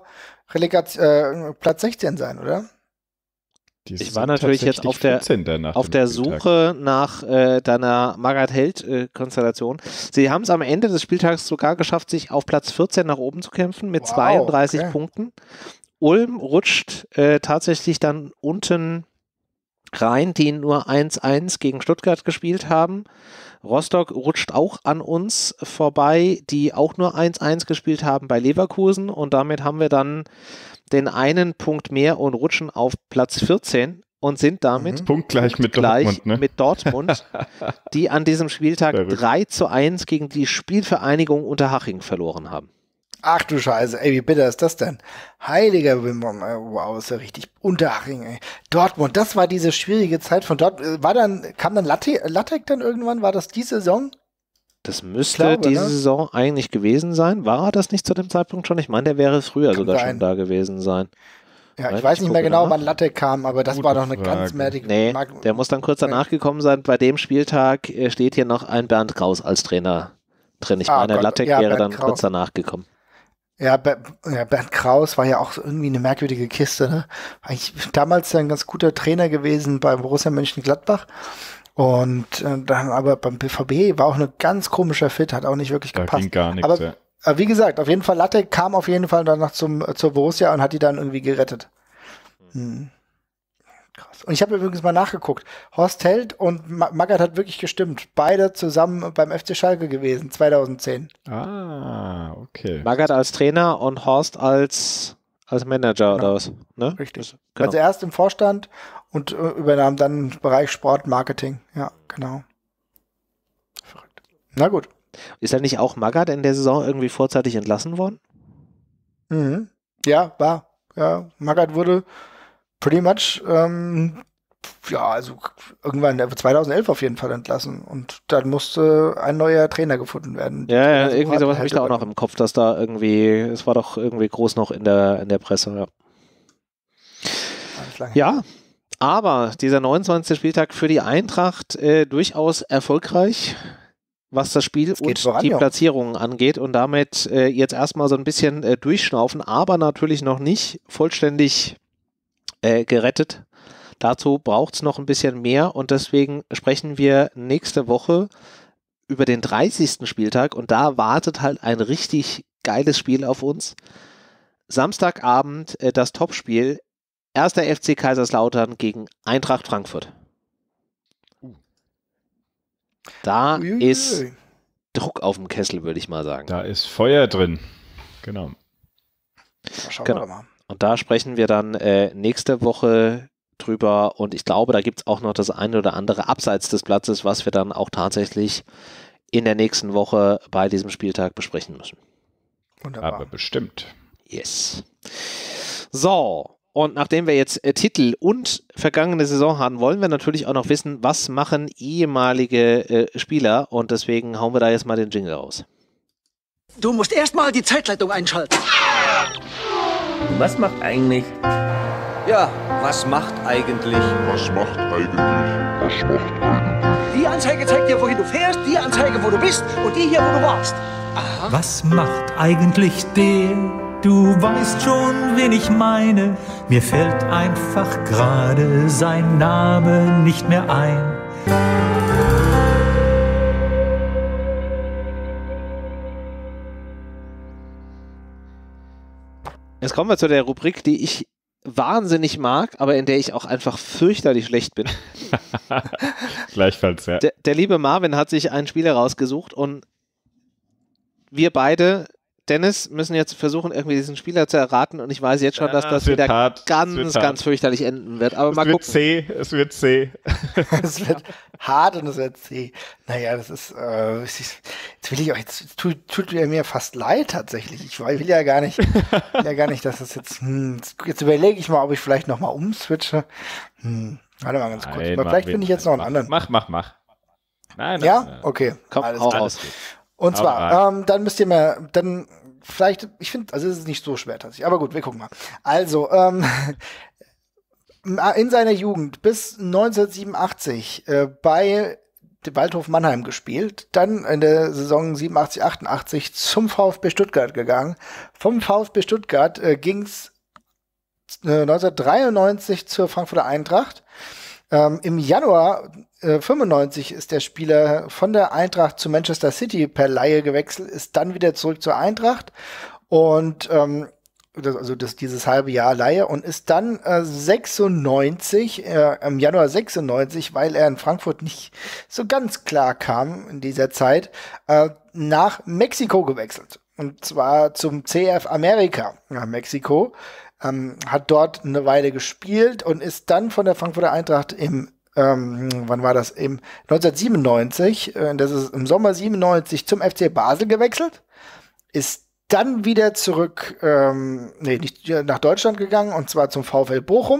Platz 16 sein, oder? Ich war natürlich jetzt auf der Suche nach deiner Magath-Held-Konstellation. Sie haben es am Ende des Spieltags sogar geschafft, sich auf Platz 14 nach oben zu kämpfen mit 32 Punkten. Ulm rutscht tatsächlich dann unten rein, die nur 1-1 gegen Stuttgart gespielt haben. Rostock rutscht auch an uns vorbei, die auch nur 1-1 gespielt haben bei Leverkusen, und damit haben wir dann den einen Punkt mehr und rutschen auf Platz 14 und sind damit punktgleich mit Dortmund, ne? Mit Dortmund, die an diesem Spieltag 3-1 gegen die Spielvereinigung Unterhaching verloren haben. Ach du Scheiße, ey, wie bitter ist das denn? Heiliger Wimbom, wow, ist ja richtig Unterhaching, ey. Dortmund, das war diese schwierige Zeit von Dortmund. Kam dann Lattek dann irgendwann? War das die Saison? Das müsste diese Saison eigentlich gewesen sein. War er das nicht zu dem Zeitpunkt schon? Ich meine, der wäre früher sogar schon da gewesen sein. Ja, ich weiß nicht mehr genau, wann Lattek kam, aber das war doch eine ganz merkwürdige... Nee, der muss dann kurz danach gekommen sein. Bei dem Spieltag steht hier noch ein Bernd Kraus als Trainer drin. Ich meine, Lattek wäre dann kurz danach gekommen. Ja, Bernd Kraus war ja auch irgendwie eine merkwürdige Kiste, ne? Eigentlich damals ein ganz guter Trainer gewesen beim Borussia Mönchengladbach. Und dann aber beim BVB war auch ein ganz komischer Fit, hat auch nicht wirklich gepasst. Da ging gar nichts, aber wie gesagt, auf jeden Fall, Lattek kam auf jeden Fall danach zur Borussia und hat die dann irgendwie gerettet. Krass. Und ich habe übrigens mal nachgeguckt. Horst Held und Magath hat wirklich gestimmt. Beide zusammen beim FC Schalke gewesen, 2010. Ah, okay. Magath als Trainer und Horst als Manager oder was? Ne? Richtig. Genau. Also erst im Vorstand und übernahm dann den Bereich Sport, Marketing. Ja, genau. Verrückt. Na gut. Ist er nicht auch Magath in der Saison irgendwie vorzeitig entlassen worden? Mhm. Ja, war. Ja, Magath wurde pretty much, also irgendwann 2011 auf jeden Fall entlassen. Und dann musste ein neuer Trainer gefunden werden. Ja, irgendwie sowas habe ich da auch noch im Kopf, dass da irgendwie, es war doch irgendwie groß noch in der Presse, ja. Ja, aber dieser 29. Spieltag für die Eintracht durchaus erfolgreich, was das Spiel und die Platzierungen angeht, und damit jetzt erstmal so ein bisschen durchschnaufen, aber natürlich noch nicht vollständig gerettet. Dazu braucht es noch ein bisschen mehr, und deswegen sprechen wir nächste Woche über den 30. Spieltag, und da wartet halt ein richtig geiles Spiel auf uns. Samstagabend das Topspiel, 1. FC Kaiserslautern gegen Eintracht Frankfurt. Da ist Druck auf dem Kessel, würde ich mal sagen. Da ist Feuer drin. Genau. Schauen wir mal. Und da sprechen wir dann nächste Woche drüber, und ich glaube, da gibt es auch noch das eine oder andere abseits des Platzes, was wir dann auch tatsächlich in der nächsten Woche bei diesem Spieltag besprechen müssen. Wunderbar. Aber bestimmt. Yes. So, und nachdem wir jetzt Titel und vergangene Saison haben, wollen wir natürlich auch noch wissen, was machen ehemalige Spieler, und deswegen hauen wir da jetzt mal den Jingle raus. Du musst erstmal die Zeitleitung einschalten. Was macht eigentlich? Ja, was macht eigentlich? Was macht eigentlich? Was macht eigentlich? Die Anzeige zeigt dir, wohin du fährst, die Anzeige, wo du bist, und die hier, wo du warst. Aha. Was macht eigentlich der? Du weißt schon, wen ich meine. Mir fällt einfach gerade sein Name nicht mehr ein. Jetzt kommen wir zu der Rubrik, die ich wahnsinnig mag, aber in der ich auch einfach fürchterlich schlecht bin. Gleichfalls, ja. Der liebe Marvin hat sich einen Spieler rausgesucht und wir beide, Dennis, müssen jetzt versuchen, irgendwie diesen Spieler zu erraten und ich weiß jetzt schon, dass das wieder ganz fürchterlich enden wird. Aber mal gucken. Es wird C. Es wird hart und es wird C. Naja, das ist, jetzt will ich auch, jetzt tut mir fast leid tatsächlich. Ich will ja gar nicht, dass das jetzt überlege ich mal, ob ich vielleicht nochmal umswitche. Warte mal ganz kurz. Nein, aber vielleicht finde ich jetzt noch einen anderen. Mach. Nein. Ja? Okay. Komm, alles gut. Und zwar, dann müsst ihr mir, dann vielleicht, ich finde, also es ist nicht so schwer tatsächlich, aber gut, wir gucken mal. Also, in seiner Jugend bis 1987 bei Waldhof Mannheim gespielt, dann in der Saison 87, 88 zum VfB Stuttgart gegangen. Vom VfB Stuttgart ging's 1993 zur Frankfurter Eintracht. Im Januar 95 ist der Spieler von der Eintracht zu Manchester City per Leihe gewechselt, ist dann wieder zurück zur Eintracht und dieses halbe Jahr Leihe und ist dann 96, im Januar 96, weil er in Frankfurt nicht so ganz klar kam in dieser Zeit, nach Mexiko gewechselt. Und zwar zum CF America nach Mexiko. Hat dort eine Weile gespielt und ist dann von der Frankfurter Eintracht im 1997, das ist im Sommer 97 zum FC Basel gewechselt, ist dann wieder zurück, nicht nach Deutschland gegangen und zwar zum VfL Bochum.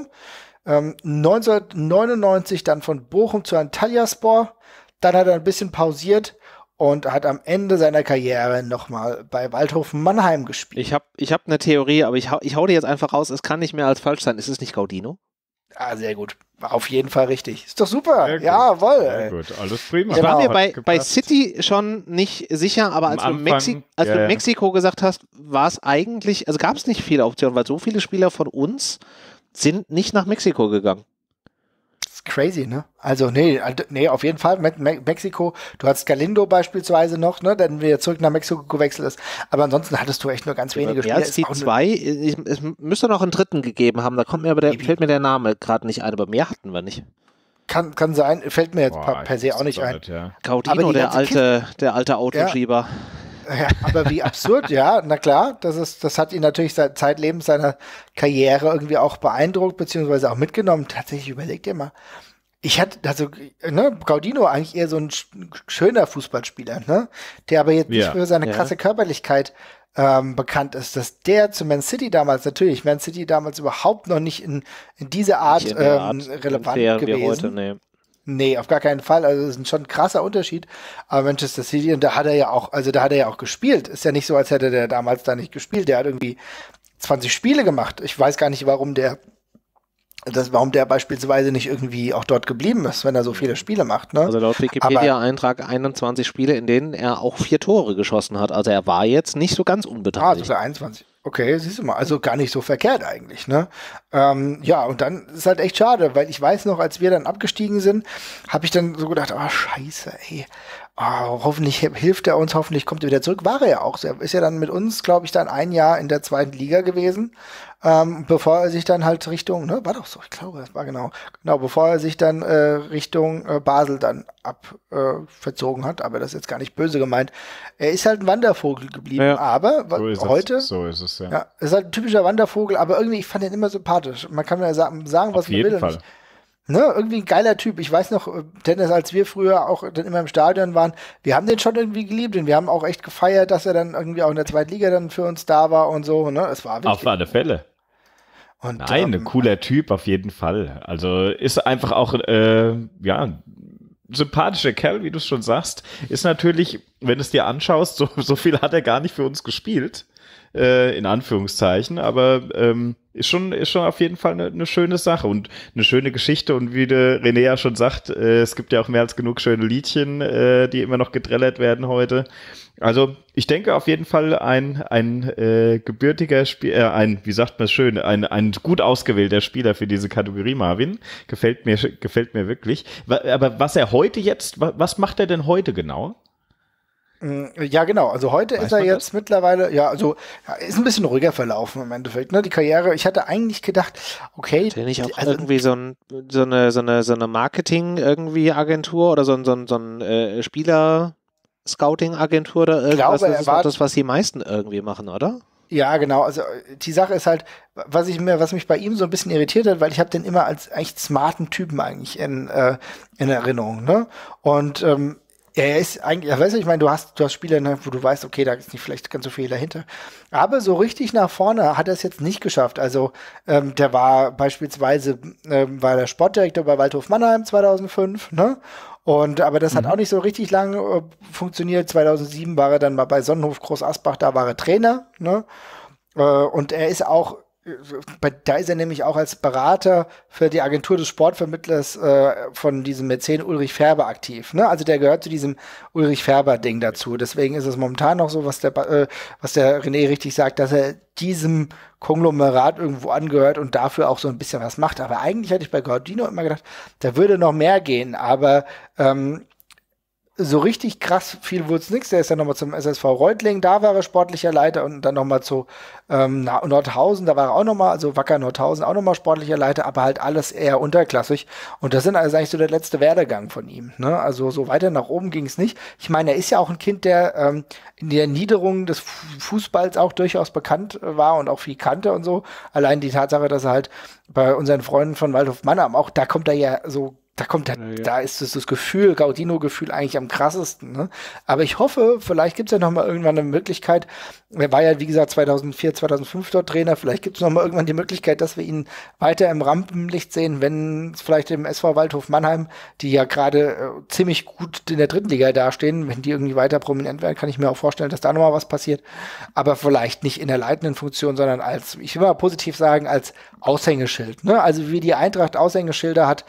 1999 dann von Bochum zu Antalyaspor, dann hat er ein bisschen pausiert und hat am Ende seiner Karriere nochmal bei Waldhof Mannheim gespielt. Ich hab eine Theorie, aber ich hau die jetzt einfach raus. Es kann nicht mehr als falsch sein. Ist es nicht Gaudino? Ah, sehr gut. War auf jeden Fall richtig. Ist doch super. Jawohl. Sehr gut. Alles prima. Ich war mir bei City schon nicht sicher, aber als du Mexiko gesagt hast, war es eigentlich, also gab es nicht viele Optionen, weil so viele Spieler von uns sind nicht nach Mexiko gegangen. Crazy, ne? Also, nee, auf jeden Fall Mexiko. Du hattest Galindo beispielsweise noch, ne, der wieder zurück nach Mexiko gewechselt ist. Aber ansonsten hattest du echt nur ganz wenige Spieler. Mehr als die zwei, es müsste noch einen dritten gegeben haben. Da kommt mir fällt mir der Name gerade nicht ein, aber mehr hatten wir nicht. Kann sein, fällt mir jetzt per se auch nicht ein. Ja. Gaudino, der alte Autoschieber. Ja, aber wie absurd, ja, na klar, das hat ihn natürlich seit Zeitlebens seiner Karriere irgendwie auch beeindruckt, beziehungsweise auch mitgenommen. Tatsächlich, überleg dir mal. Gaudino eigentlich eher so ein schöner Fußballspieler, ne? Der aber jetzt nicht für seine krasse Körperlichkeit bekannt ist, dass der zu Man City damals überhaupt noch nicht in dieser Art, relevant gewesen. Heute, Nee, auf gar keinen Fall. Also das ist schon ein krasser Unterschied. Aber Manchester City, und da hat er ja auch gespielt. Ist ja nicht so, als hätte der damals da nicht gespielt. Der hat irgendwie 20 Spiele gemacht. Ich weiß gar nicht, warum der beispielsweise nicht irgendwie auch dort geblieben ist, wenn er so viele Spiele macht. Ne? Also laut Wikipedia-Eintrag 21 Spiele, in denen er auch 4 Tore geschossen hat. Also er war jetzt nicht so ganz unbeteiligt. Sogar 21. Okay, siehst du mal, also gar nicht so verkehrt eigentlich, ne? Ja, und dann ist halt echt schade, weil ich weiß noch, als wir dann abgestiegen sind, habe ich dann so gedacht, scheiße, ey, hoffentlich hilft er uns, hoffentlich kommt er wieder zurück. War er ja auch. Er ist ja dann mit uns, glaube ich, dann ein Jahr in der 2. Liga gewesen, bevor er sich dann halt Richtung, ne, war doch so, ich glaube, das war genau, bevor er sich dann Richtung Basel dann verzogen hat, aber das ist jetzt gar nicht böse gemeint. Er ist halt ein Wandervogel geblieben, aber heute, so ist es, ja. Ja, ist halt ein typischer Wandervogel, aber irgendwie, ich fand ihn immer sympathisch. Man kann mir sagen, was man will. Auf jeden Fall. Ne, irgendwie ein geiler Typ. Ich weiß noch, Dennis, als wir früher auch dann immer im Stadion waren, wir haben den schon irgendwie geliebt und wir haben auch echt gefeiert, dass er dann irgendwie auch in der 2. Liga dann für uns da war und so. Ne, es war wichtig. Auf alle Fälle. Und, ein cooler Typ auf jeden Fall. Also ist einfach auch, sympathischer Kerl, wie du es schon sagst. Ist natürlich, wenn du es dir anschaust, so viel hat er gar nicht für uns gespielt. In Anführungszeichen, aber ist schon auf jeden Fall eine schöne Sache und eine schöne Geschichte und wie der René ja schon sagt, es gibt ja auch mehr als genug schöne Liedchen, die immer noch gedrellert werden heute. Also ich denke auf jeden Fall ein gebürtiger Spieler, wie sagt man es schön, ein gut ausgewählter Spieler für diese Kategorie, Marvin. Gefällt mir wirklich. Aber was er heute jetzt, was macht er denn heute genau? Ja, genau. Also heute ist er jetzt mittlerweile, ist ein bisschen ruhiger verlaufen im Endeffekt. Ne? Die Karriere, ich hatte eigentlich gedacht, okay. Ist ja nicht auch irgendwie so eine Marketing-Agentur oder so ein Spieler-Scouting-Agentur oder irgendwas? Das ist auch das, was die meisten irgendwie machen, oder? Ja, genau. Also die Sache ist halt, was mich bei ihm so ein bisschen irritiert hat, weil ich habe den immer als echt smarten Typen eigentlich in Erinnerung. Ne? Und er ist eigentlich, weißt du, ich meine, du hast Spiele, ne, wo du weißt, okay, da ist nicht vielleicht ganz so viel dahinter. Aber so richtig nach vorne hat er es jetzt nicht geschafft. Also der war beispielsweise war der Sportdirektor bei Waldhof Mannheim 2005, ne? Aber das hat auch nicht so richtig lang funktioniert. 2007 war er dann mal bei Sonnenhof Groß Asbach, da war er Trainer, ne? Und er ist auch da ist er nämlich auch als Berater für die Agentur des Sportvermittlers von diesem Mäzen Ulrich Färber aktiv. Ne? Also der gehört zu diesem Ulrich Färber-Ding dazu. Deswegen ist es momentan noch so, was der René richtig sagt, dass er diesem Konglomerat irgendwo angehört und dafür auch so ein bisschen was macht. Aber eigentlich hatte ich bei Gaudino immer gedacht, da würde noch mehr gehen. Aber so richtig krass viel wurde es nichts. Der ist dann nochmal zum SSV Reutling, da war er sportlicher Leiter und dann nochmal zu Nordhausen, da war er auch nochmal, also Wacker Nordhausen auch nochmal sportlicher Leiter, aber halt alles eher unterklassig. Und das sind also eigentlich so der letzte Werdegang von ihm. Ne? Also so weiter nach oben ging es nicht. Ich meine, er ist ja auch ein Kind, der in der Niederung des Fußballs auch durchaus bekannt war und auch viel kannte und so. Allein die Tatsache, dass er halt bei unseren Freunden von Waldhof Mannheim, auch da kommt er ja so da ist das Gefühl, Gaudino-Gefühl eigentlich am krassesten. Ne? Aber ich hoffe, vielleicht gibt es ja noch mal irgendwann eine Möglichkeit, er war ja, wie gesagt, 2004, 2005 dort Trainer, vielleicht gibt es noch mal irgendwann die Möglichkeit, dass wir ihn weiter im Rampenlicht sehen, wenn es vielleicht im SV Waldhof Mannheim, die ja gerade ziemlich gut in der dritten Liga dastehen, wenn die irgendwie weiter prominent werden, kann ich mir auch vorstellen, dass da noch mal was passiert. Aber vielleicht nicht in der leitenden Funktion, sondern als, ich will mal positiv sagen, als Aushängeschild. Ne? Also wie die Eintracht Aushängeschilder hat,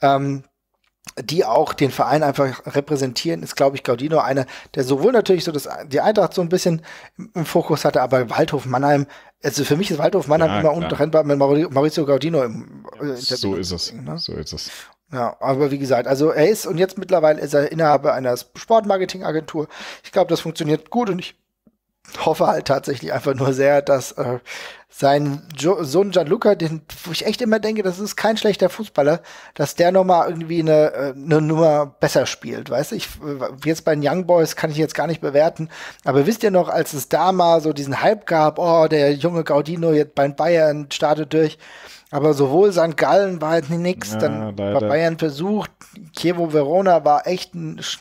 die auch den Verein einfach repräsentieren, ist, glaube ich, Gaudino einer, der sowohl natürlich so die Eintracht so ein bisschen im Fokus hatte, aber Waldhof Mannheim, also für mich ist Waldhof Mannheim immer untrennbar mit Maurizio Gaudino so ist es. Ne? So ist es. Ja, aber wie gesagt, also er ist, und jetzt mittlerweile ist er Inhaber einer Sportmarketingagentur. Ich glaube, das funktioniert gut und ich hoffe halt tatsächlich einfach nur sehr, dass sein Sohn Gianluca, wo ich echt immer denke, das ist kein schlechter Fußballer, dass der nochmal irgendwie eine Nummer besser spielt, weißt du? Jetzt bei den Young Boys kann ich jetzt gar nicht bewerten, aber wisst ihr noch, als es da mal so diesen Hype gab, oh, der junge Gaudino jetzt bei Bayern startet durch, aber sowohl St. Gallen war halt nix, dann war Bayern versucht, Chievo Verona war echt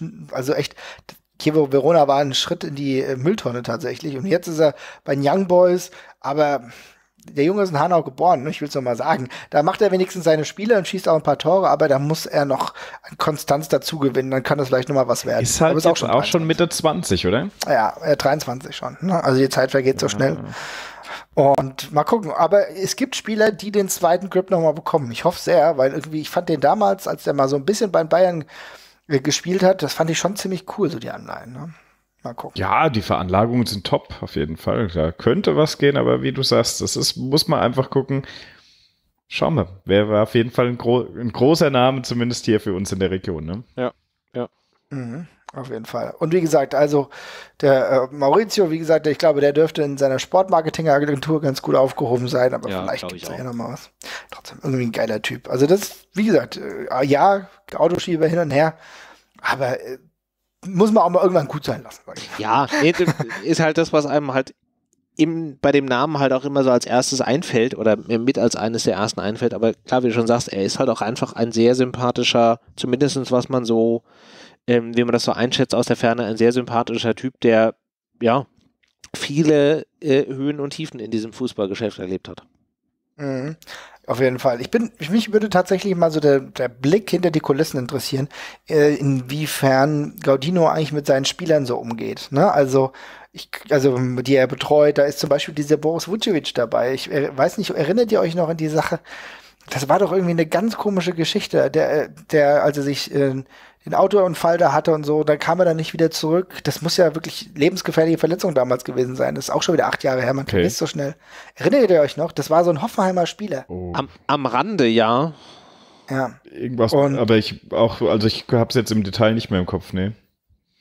Chievo Verona war ein Schritt in die Mülltonne tatsächlich. Und jetzt ist er bei den Young Boys. Aber der Junge ist in Hanau geboren, ne? Ich will es noch mal sagen. Da macht er wenigstens seine Spiele und schießt auch ein paar Tore. Aber da muss er noch an Konstanz dazu gewinnen. Dann kann das vielleicht noch mal was werden. Ist halt ist auch schon Mitte 20, oder? Ja, 23 schon. Ne? Also die Zeit vergeht so schnell. Und mal gucken. Aber es gibt Spieler, die den zweiten Grip noch mal bekommen. Ich hoffe sehr, weil irgendwie, ich fand den damals, als der mal so ein bisschen bei Bayern gespielt hat, das fand ich schon ziemlich cool, so die Anleihen. Ne? Mal gucken. Ja, die Veranlagungen sind top, auf jeden Fall. Da könnte was gehen, aber wie du sagst, muss man einfach gucken. Schauen wir. Wäre auf jeden Fall ein großer Name, zumindest hier für uns in der Region. Ne? Ja. Mhm. Auf jeden Fall. Und wie gesagt, also der Maurizio, wie gesagt, ich glaube, der dürfte in seiner Sportmarketing-Agentur ganz gut aufgehoben sein, aber vielleicht gibt es ja noch mal was. Trotzdem irgendwie ein geiler Typ. Also das, wie gesagt, Autoschieber hin und her, aber muss man auch mal irgendwann gut sein lassen. Sag ich. Ja, ist halt das, was einem halt bei dem Namen halt auch immer so als erstes einfällt oder mit als eines der ersten einfällt, aber klar, wie du schon sagst, er ist halt auch einfach ein sehr sympathischer, zumindest was man so wie man das so einschätzt aus der Ferne, ein sehr sympathischer Typ, der ja viele Höhen und Tiefen in diesem Fußballgeschäft erlebt hat. Mhm. Auf jeden Fall. Mich würde tatsächlich mal so der Blick hinter die Kulissen interessieren, inwiefern Gaudino eigentlich mit seinen Spielern so umgeht. Ne? Also die er betreut, da ist zum Beispiel dieser Boris Vucevic dabei. Ich weiß nicht, erinnert ihr euch noch an die Sache? Das war doch irgendwie eine ganz komische Geschichte, der als er sich den Autounfall da hatte und so, dann kam er dann nicht wieder zurück. Das muss ja wirklich lebensgefährliche Verletzung damals gewesen sein. Das ist auch schon wieder 8 Jahre her, man vergisst so schnell. Erinnert ihr euch noch? Das war so ein Hoffenheimer Spieler. Oh. Am Rande, ja. Ja. Irgendwas, aber ich habe es jetzt im Detail nicht mehr im Kopf, ne.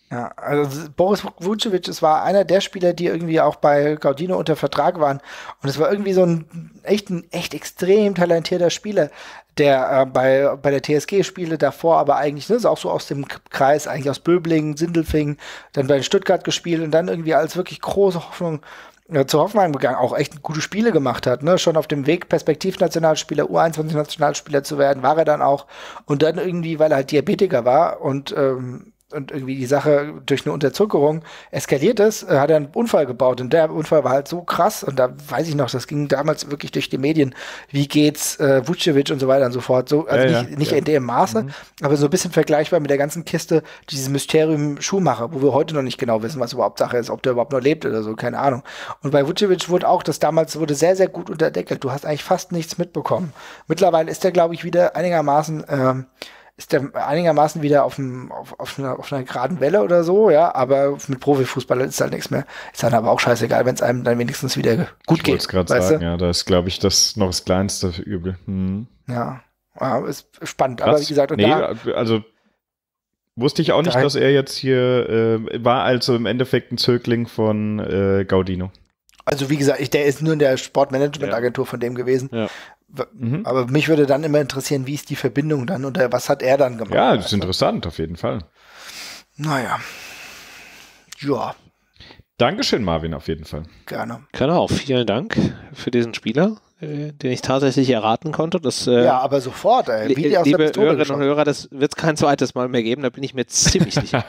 Ja, also Boris Vucevic, es war einer der Spieler, die irgendwie auch bei Gaudino unter Vertrag waren. Und es war irgendwie so ein echt extrem talentierter Spieler, der bei der TSG spielte, davor aber eigentlich, ne, auch so aus dem Kreis, eigentlich aus Böblingen, Sindelfingen, dann bei Stuttgart gespielt und dann irgendwie als wirklich große Hoffnung zu Hoffenheim gegangen, auch echt gute Spiele gemacht hat, ne, schon auf dem Weg, Perspektivnationalspieler, U21-Nationalspieler zu werden, war er dann auch. Und dann irgendwie, weil er halt Diabetiker war und irgendwie die Sache durch eine Unterzuckerung eskaliert ist, hat er einen Unfall gebaut. Und der Unfall war halt so krass. Und da weiß ich noch, das ging damals wirklich durch die Medien. Wie geht's Vucevic und so weiter und so fort. So, also nicht in dem Maße, aber so ein bisschen vergleichbar mit der ganzen Kiste, dieses Mysterium Schumacher, wo wir heute noch nicht genau wissen, was überhaupt Sache ist, ob der überhaupt noch lebt oder so, keine Ahnung. Und bei Vucevic wurde auch, das damals wurde sehr, sehr gut unterdeckelt. Du hast eigentlich fast nichts mitbekommen. Mittlerweile ist der, glaube ich, wieder einigermaßen wieder auf einer geraden Welle oder so, ja, aber mit Profifußballern ist halt nichts mehr. Ist dann aber auch scheißegal, wenn es einem dann wenigstens wieder gut geht. Ich wollte es gerade sagen, ja, da ist, glaube ich, das noch das kleinste Übel. Ja, ist spannend, aber wie gesagt, also wusste ich auch nicht, dass er jetzt hier war, also im Endeffekt ein Zögling von Gaudino. Also wie gesagt, der ist nur in der Sportmanagement-Agentur von dem gewesen. Ja. Aber mich würde dann immer interessieren, wie ist die Verbindung dann oder was hat er dann gemacht? Ja, das ist interessant, auf jeden Fall. Naja. Ja. Dankeschön, Marvin, auf jeden Fall. Gerne. Genau, vielen Dank für diesen Spieler, den ich tatsächlich erraten konnte. Das, ja, aber sofort, ey. Wie die aus liebe der Pistole Hörerinnen und Hörer, das wird es kein zweites Mal mehr geben, da bin ich mir ziemlich sicher.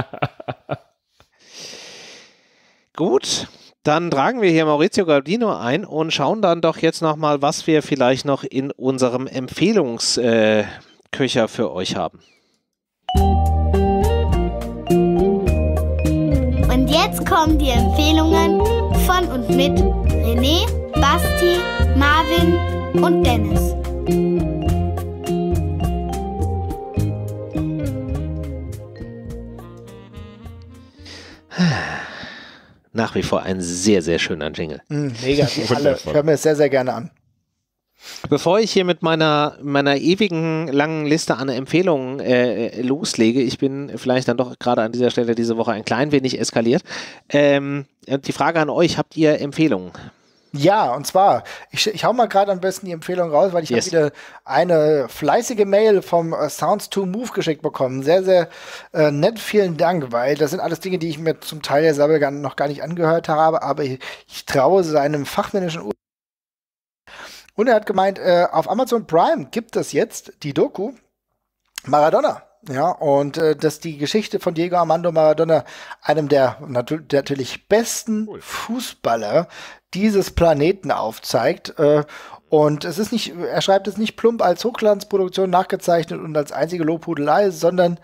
Gut. Dann tragen wir hier Maurizio Gaudino ein und schauen dann doch jetzt nochmal, was wir vielleicht noch in unserem Empfehlungsköcher für euch haben. Und jetzt kommen die Empfehlungen von und mit René, Basti, Marvin und Dennis. Nach wie vor ein sehr, sehr schöner Jingle. Mega, ich höre mir das sehr, sehr gerne an. Bevor ich hier mit meiner ewigen langen Liste an Empfehlungen loslege, ich bin vielleicht dann doch gerade an dieser Stelle diese Woche ein klein wenig eskaliert. Die Frage an euch, habt ihr Empfehlungen? Ja, und zwar, ich hau mal gerade am besten die Empfehlung raus, weil ich habe wieder eine fleißige Mail vom Sounds to Move geschickt bekommen. Sehr, sehr nett, vielen Dank, weil das sind alles Dinge, die ich mir zum Teil ja selber noch gar nicht angehört habe, aber ich traue seinem fachmännischen Und er hat gemeint, auf Amazon Prime gibt es jetzt die Doku Maradona. Ja, und dass die Geschichte von Diego Armando Maradona, einem der natürlich besten Fußballer dieses Planeten aufzeigt. Und es ist nicht, er schreibt es nicht plump als Hochglanzproduktion nachgezeichnet und als einzige Lobhudelei, sondern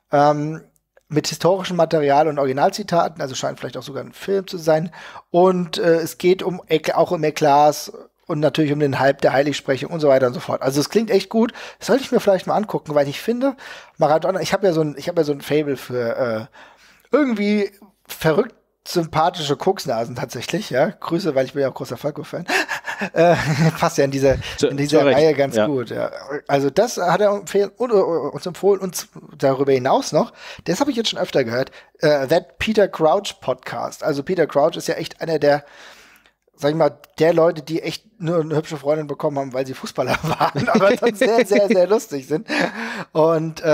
mit historischem Material und Originalzitaten, also scheint vielleicht auch sogar ein Film zu sein. Und es geht auch um Eklats und natürlich um den Hype der Heiligsprechung und so weiter und so fort. Also es klingt echt gut. Das sollte ich mir vielleicht mal angucken, weil ich finde, Maradona, ich habe ja so ein Faible für irgendwie verrückt sympathische Koksnasen tatsächlich, ja. Grüße, weil ich bin ja auch großer Falco-Fan. Passt ja in dieser Reihe ganz gut, ja. Also das hat er uns empfohlen und darüber hinaus noch, das habe ich jetzt schon öfter gehört, That Peter Crouch Podcast. Also Peter Crouch ist ja echt einer der, sag ich mal, der Leute, die echt nur eine hübsche Freundin bekommen haben, weil sie Fußballer waren, aber dann sehr, sehr, sehr lustig sind. Und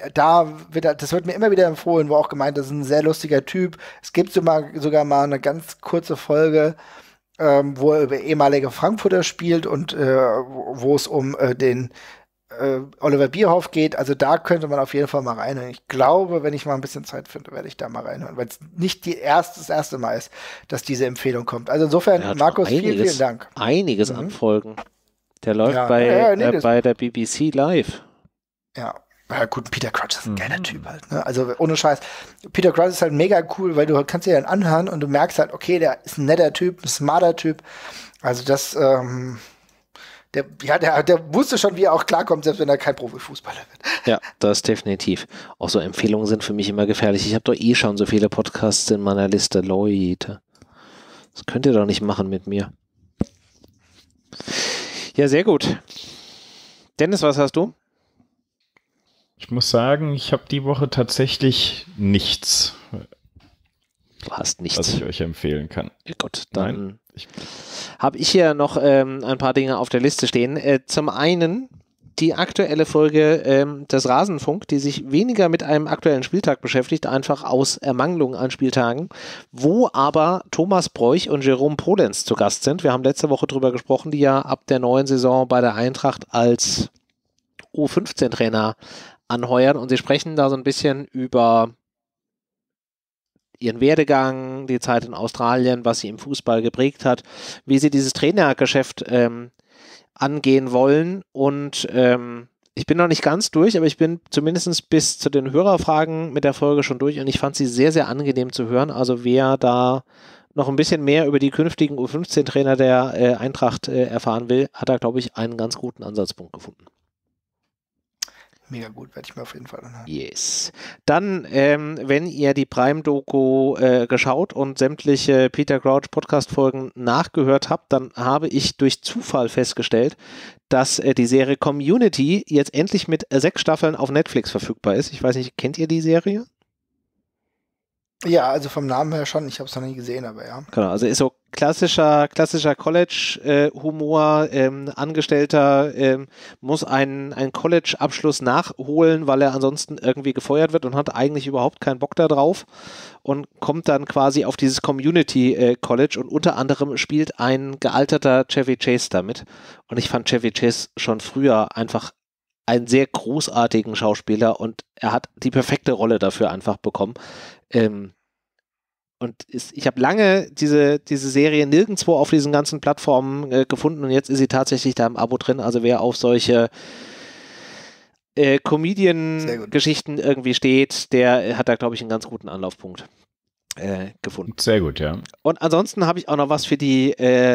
das wird mir immer wieder empfohlen, wo auch gemeint, das ist ein sehr lustiger Typ. Es gibt sogar mal eine ganz kurze Folge, wo er über ehemalige Frankfurter spielt und wo es um den Oliver Bierhoff geht. Also da könnte man auf jeden Fall mal reinhören. Ich glaube, wenn ich mal ein bisschen Zeit finde, werde ich da mal reinhören, weil es nicht das erste Mal ist, dass diese Empfehlung kommt. Also insofern, Markus, vielen Dank. Einiges an Folgen. Der läuft bei der BBC Live. Ja. Ja gut, Peter Crouch ist ein geiler Typ halt. Ne? Also ohne Scheiß. Peter Crouch ist halt mega cool, weil du kannst dir dann anhören und du merkst halt, okay, der ist ein netter Typ, ein smarter Typ. Also das, der wusste schon, wie er auch klarkommt, selbst wenn er kein Profifußballer wird. Ja, das definitiv. Auch so Empfehlungen sind für mich immer gefährlich. Ich habe doch schon so viele Podcasts in meiner Liste. Leute, das könnt ihr doch nicht machen mit mir. Ja, sehr gut. Dennis, was hast du? Ich muss sagen, ich habe die Woche tatsächlich nichts, Du hast nichts. Was ich euch empfehlen kann. Ja, gut, dann habe ich hier noch ein paar Dinge auf der Liste stehen. Zum einen die aktuelle Folge des Rasenfunk, die sich weniger mit einem aktuellen Spieltag beschäftigt, einfach aus Ermangelung an Spieltagen, wo aber Thomas Bräuch und Jerome Polenz zu Gast sind. Wir haben letzte Woche drüber gesprochen, die ja ab der neuen Saison bei der Eintracht als U15-Trainer anheuern und sie sprechen da so ein bisschen über ihren Werdegang, die Zeit in Australien, was sie im Fußball geprägt hat, wie sie dieses Trainergeschäft angehen wollen und ich bin noch nicht ganz durch, aber ich bin zumindest bis zu den Hörerfragen mit der Folge schon durch und ich fand sie sehr, sehr angenehm zu hören. Also wer da noch ein bisschen mehr über die künftigen U15-Trainer der Eintracht erfahren will, hat da, glaube ich, einen ganz guten Ansatzpunkt gefunden. Mega gut, werde ich mir auf jeden Fall anhören. Yes. Dann, wenn ihr die Prime-Doku geschaut und sämtliche Peter Crouch Podcast-Folgen nachgehört habt, dann habe ich durch Zufall festgestellt, dass die Serie Community jetzt endlich mit 6 Staffeln auf Netflix verfügbar ist. Ich weiß nicht, kennt ihr die Serie? Ja, also vom Namen her schon. Ich habe es noch nie gesehen, aber ja. Genau, also ist so klassischer College-Humor. Angestellter muss einen College-Abschluss nachholen, weil er ansonsten irgendwie gefeuert wird und hat eigentlich überhaupt keinen Bock da drauf und kommt dann quasi auf dieses Community-College und unter anderem spielt ein gealterter Chevy Chase damit. Und ich fand Chevy Chase schon früher einfach einen sehr großartigen Schauspieler und er hat die perfekte Rolle dafür einfach bekommen. Und ich habe lange diese Serie nirgendwo auf diesen ganzen Plattformen gefunden und jetzt ist sie tatsächlich da im Abo drin. Also wer auf solche Comedian-Geschichten irgendwie steht, der hat da, glaube ich, einen ganz guten Anlaufpunkt gefunden. Sehr gut, ja. Und ansonsten habe ich auch noch was für die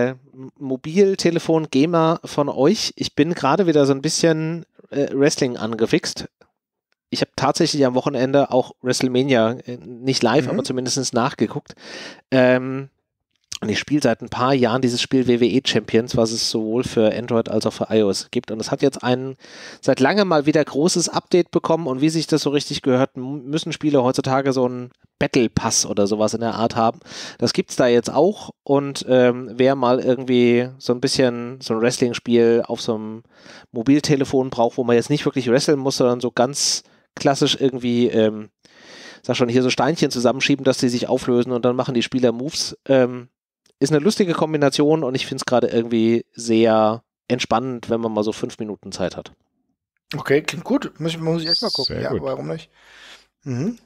Mobiltelefon-Gamer von euch. Ich bin gerade wieder so ein bisschen Wrestling angefixt. Ich habe tatsächlich am Wochenende auch WrestleMania, nicht live, aber zumindest nachgeguckt. Und ich spiele seit ein paar Jahren dieses Spiel WWE Champions, was es sowohl für Android als auch für iOS gibt. Und es hat jetzt seit langem mal wieder großes Update bekommen. Und wie sich das so richtig gehört, müssen Spiele heutzutage so einen Battle Pass oder sowas in der Art haben. Das gibt es da jetzt auch. Und wer mal irgendwie so ein bisschen so ein Wrestling-Spiel auf so einem Mobiltelefon braucht, wo man jetzt nicht wirklich wresteln muss, sondern so ganz klassisch irgendwie, sag schon, hier so Steinchen zusammenschieben, dass die sich auflösen und dann machen die Spieler Moves. Ist eine lustige Kombination und ich finde es gerade irgendwie sehr entspannend, wenn man mal so 5 Minuten Zeit hat. Okay, klingt gut. Muss ich echt mal gucken. Ja, warum nicht? Mhm.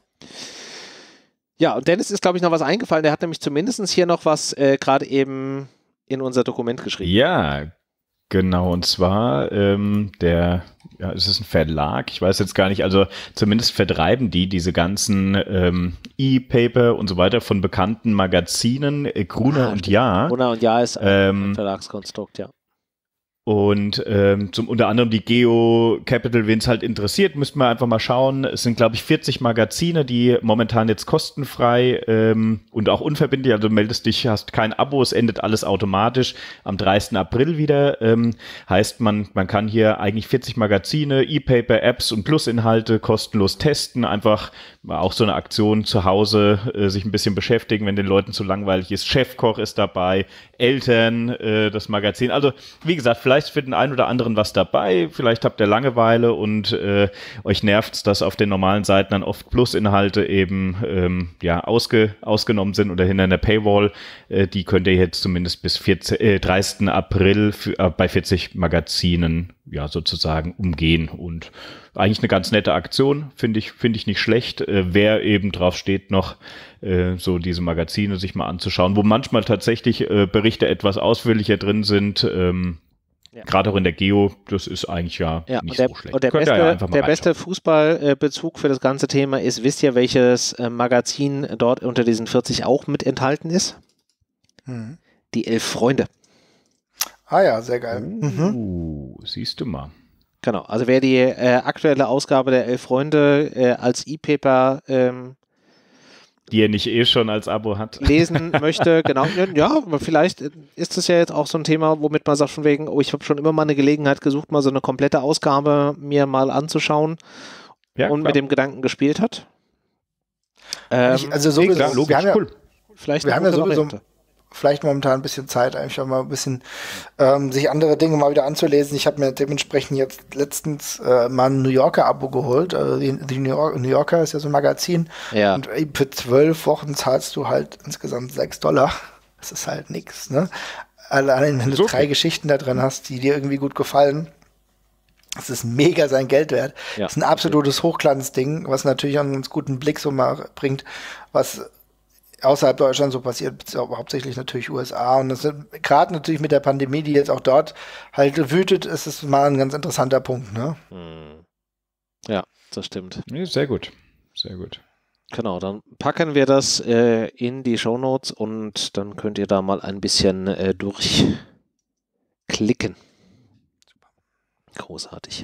Ja, und Dennis ist, glaube ich, noch was eingefallen. Der hat nämlich zumindest hier noch was gerade eben in unser Dokument geschrieben. Ja, genau. Und zwar es ist ein Verlag, ich weiß jetzt gar nicht, also zumindest vertreiben diese ganzen E-Paper und so weiter von bekannten Magazinen, Gruner und Jahr. Gruner und Jahr ist ein Verlagskonstrukt, ja. Und unter anderem die Geo Capital, wen es halt interessiert, müssten wir einfach mal schauen. Es sind, glaube ich, 40 Magazine, die momentan jetzt kostenfrei und auch unverbindlich, also du meldest dich, hast kein Abo, es endet alles automatisch am 30. April wieder. Heißt, man kann hier eigentlich 40 Magazine, E-Paper, Apps und Plusinhalte kostenlos testen. Einfach auch so eine Aktion zu Hause, sich ein bisschen beschäftigen, wenn den Leuten zu langweilig ist. Chefkoch ist dabei, Eltern, das Magazin. Also, wie gesagt, vielleicht für den einen oder anderen was dabei, vielleicht habt ihr Langeweile und euch nervt's, dass auf den normalen Seiten dann oft Plusinhalte eben ausgenommen sind oder hinter einer Paywall. Die könnt ihr jetzt zumindest bis 30. April bei 40 Magazinen sozusagen umgehen und eigentlich eine ganz nette Aktion, finde ich nicht schlecht. Wer eben drauf steht, noch so diese Magazine sich mal anzuschauen, wo manchmal tatsächlich Berichte etwas ausführlicher drin sind, gerade auch in der Geo, das ist eigentlich nicht so schlecht. Und der beste Fußballbezug für das ganze Thema ist, wisst ihr, welches Magazin dort unter diesen 40 auch mit enthalten ist? Die 11 Freunde. Ah ja, sehr geil. Siehst du mal. Genau, also wer die aktuelle Ausgabe der 11 Freunde als E-Paper die er nicht schon als Abo hat. Lesen möchte, genau. Ja, aber vielleicht ist es ja jetzt auch so ein Thema, womit man sagt von wegen, ich habe schon immer mal eine Gelegenheit gesucht, mal so eine komplette Ausgabe mir mal anzuschauen und mit dem Gedanken gespielt hat. Also so klar, logisch, cool. vielleicht wir haben ja sowieso Variante. vielleicht momentan ein bisschen Zeit, einfach mal ein bisschen sich andere Dinge mal wieder anzulesen. Ich habe mir dementsprechend jetzt letztens mal ein New Yorker-Abo geholt. Die New Yorker ist ja so ein Magazin. Ja. Und für 12 Wochen zahlst du halt insgesamt $6. Das ist halt nix, ne? Allein wenn du 3 Geschichten da drin hast, die dir irgendwie gut gefallen. Das ist mega sein Geld wert. Ja. Das ist ein absolutes Hochglanzding, was natürlich auch einen ganz guten Blick so mal bringt, was außerhalb Deutschland so passiert, hauptsächlich natürlich USA. Und das gerade natürlich mit der Pandemie, die jetzt auch dort halt wütet, ist es mal ein ganz interessanter Punkt, ne? Ja, das stimmt. Ja, sehr gut. Sehr gut. Genau, dann packen wir das in die Shownotes und dann könnt ihr da mal ein bisschen durchklicken. Großartig.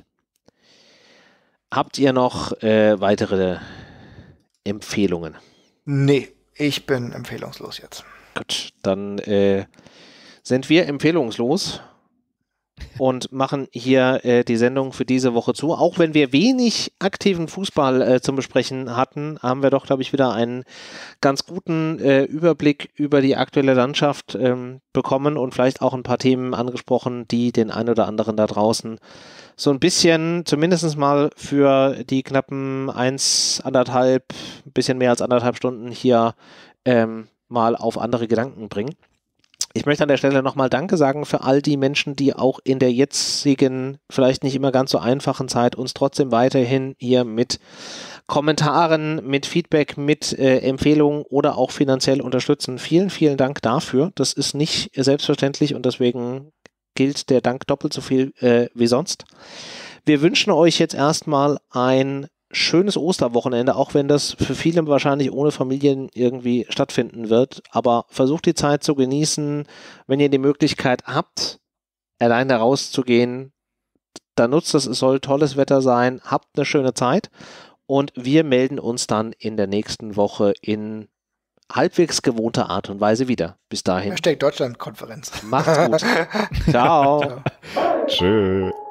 Habt ihr noch weitere Empfehlungen? Nee, ich bin empfehlungslos jetzt. Gut, dann sind wir empfehlungslos und machen hier die Sendung für diese Woche zu. Auch wenn wir wenig aktiven Fußball zum Besprechen hatten, haben wir doch, glaube ich, wieder einen ganz guten Überblick über die aktuelle Landschaft bekommen und vielleicht auch ein paar Themen angesprochen, die den einen oder anderen da draußen so ein bisschen, zumindest mal für die knappen 1,5, ein bisschen mehr als 1,5 Stunden hier mal auf andere Gedanken bringen. Ich möchte an der Stelle nochmal Danke sagen für all die Menschen, die auch in der jetzigen, vielleicht nicht immer ganz so einfachen Zeit uns trotzdem weiterhin hier mit Kommentaren, mit Feedback, mit Empfehlungen oder auch finanziell unterstützen. Vielen, vielen Dank dafür. Das ist nicht selbstverständlich und deswegen gilt der Dank doppelt so viel wie sonst. Wir wünschen euch jetzt erstmal ein schönes Osterwochenende, auch wenn das für viele wahrscheinlich ohne Familien irgendwie stattfinden wird. Aber versucht die Zeit zu genießen. Wenn ihr die Möglichkeit habt, allein da rauszugehen, dann nutzt es. Es soll tolles Wetter sein. Habt eine schöne Zeit. Und wir melden uns dann in der nächsten Woche in halbwegs gewohnter Art und Weise wieder. Bis dahin. Hashtag Deutschland-Konferenz. Macht's gut. Ciao. Tschö.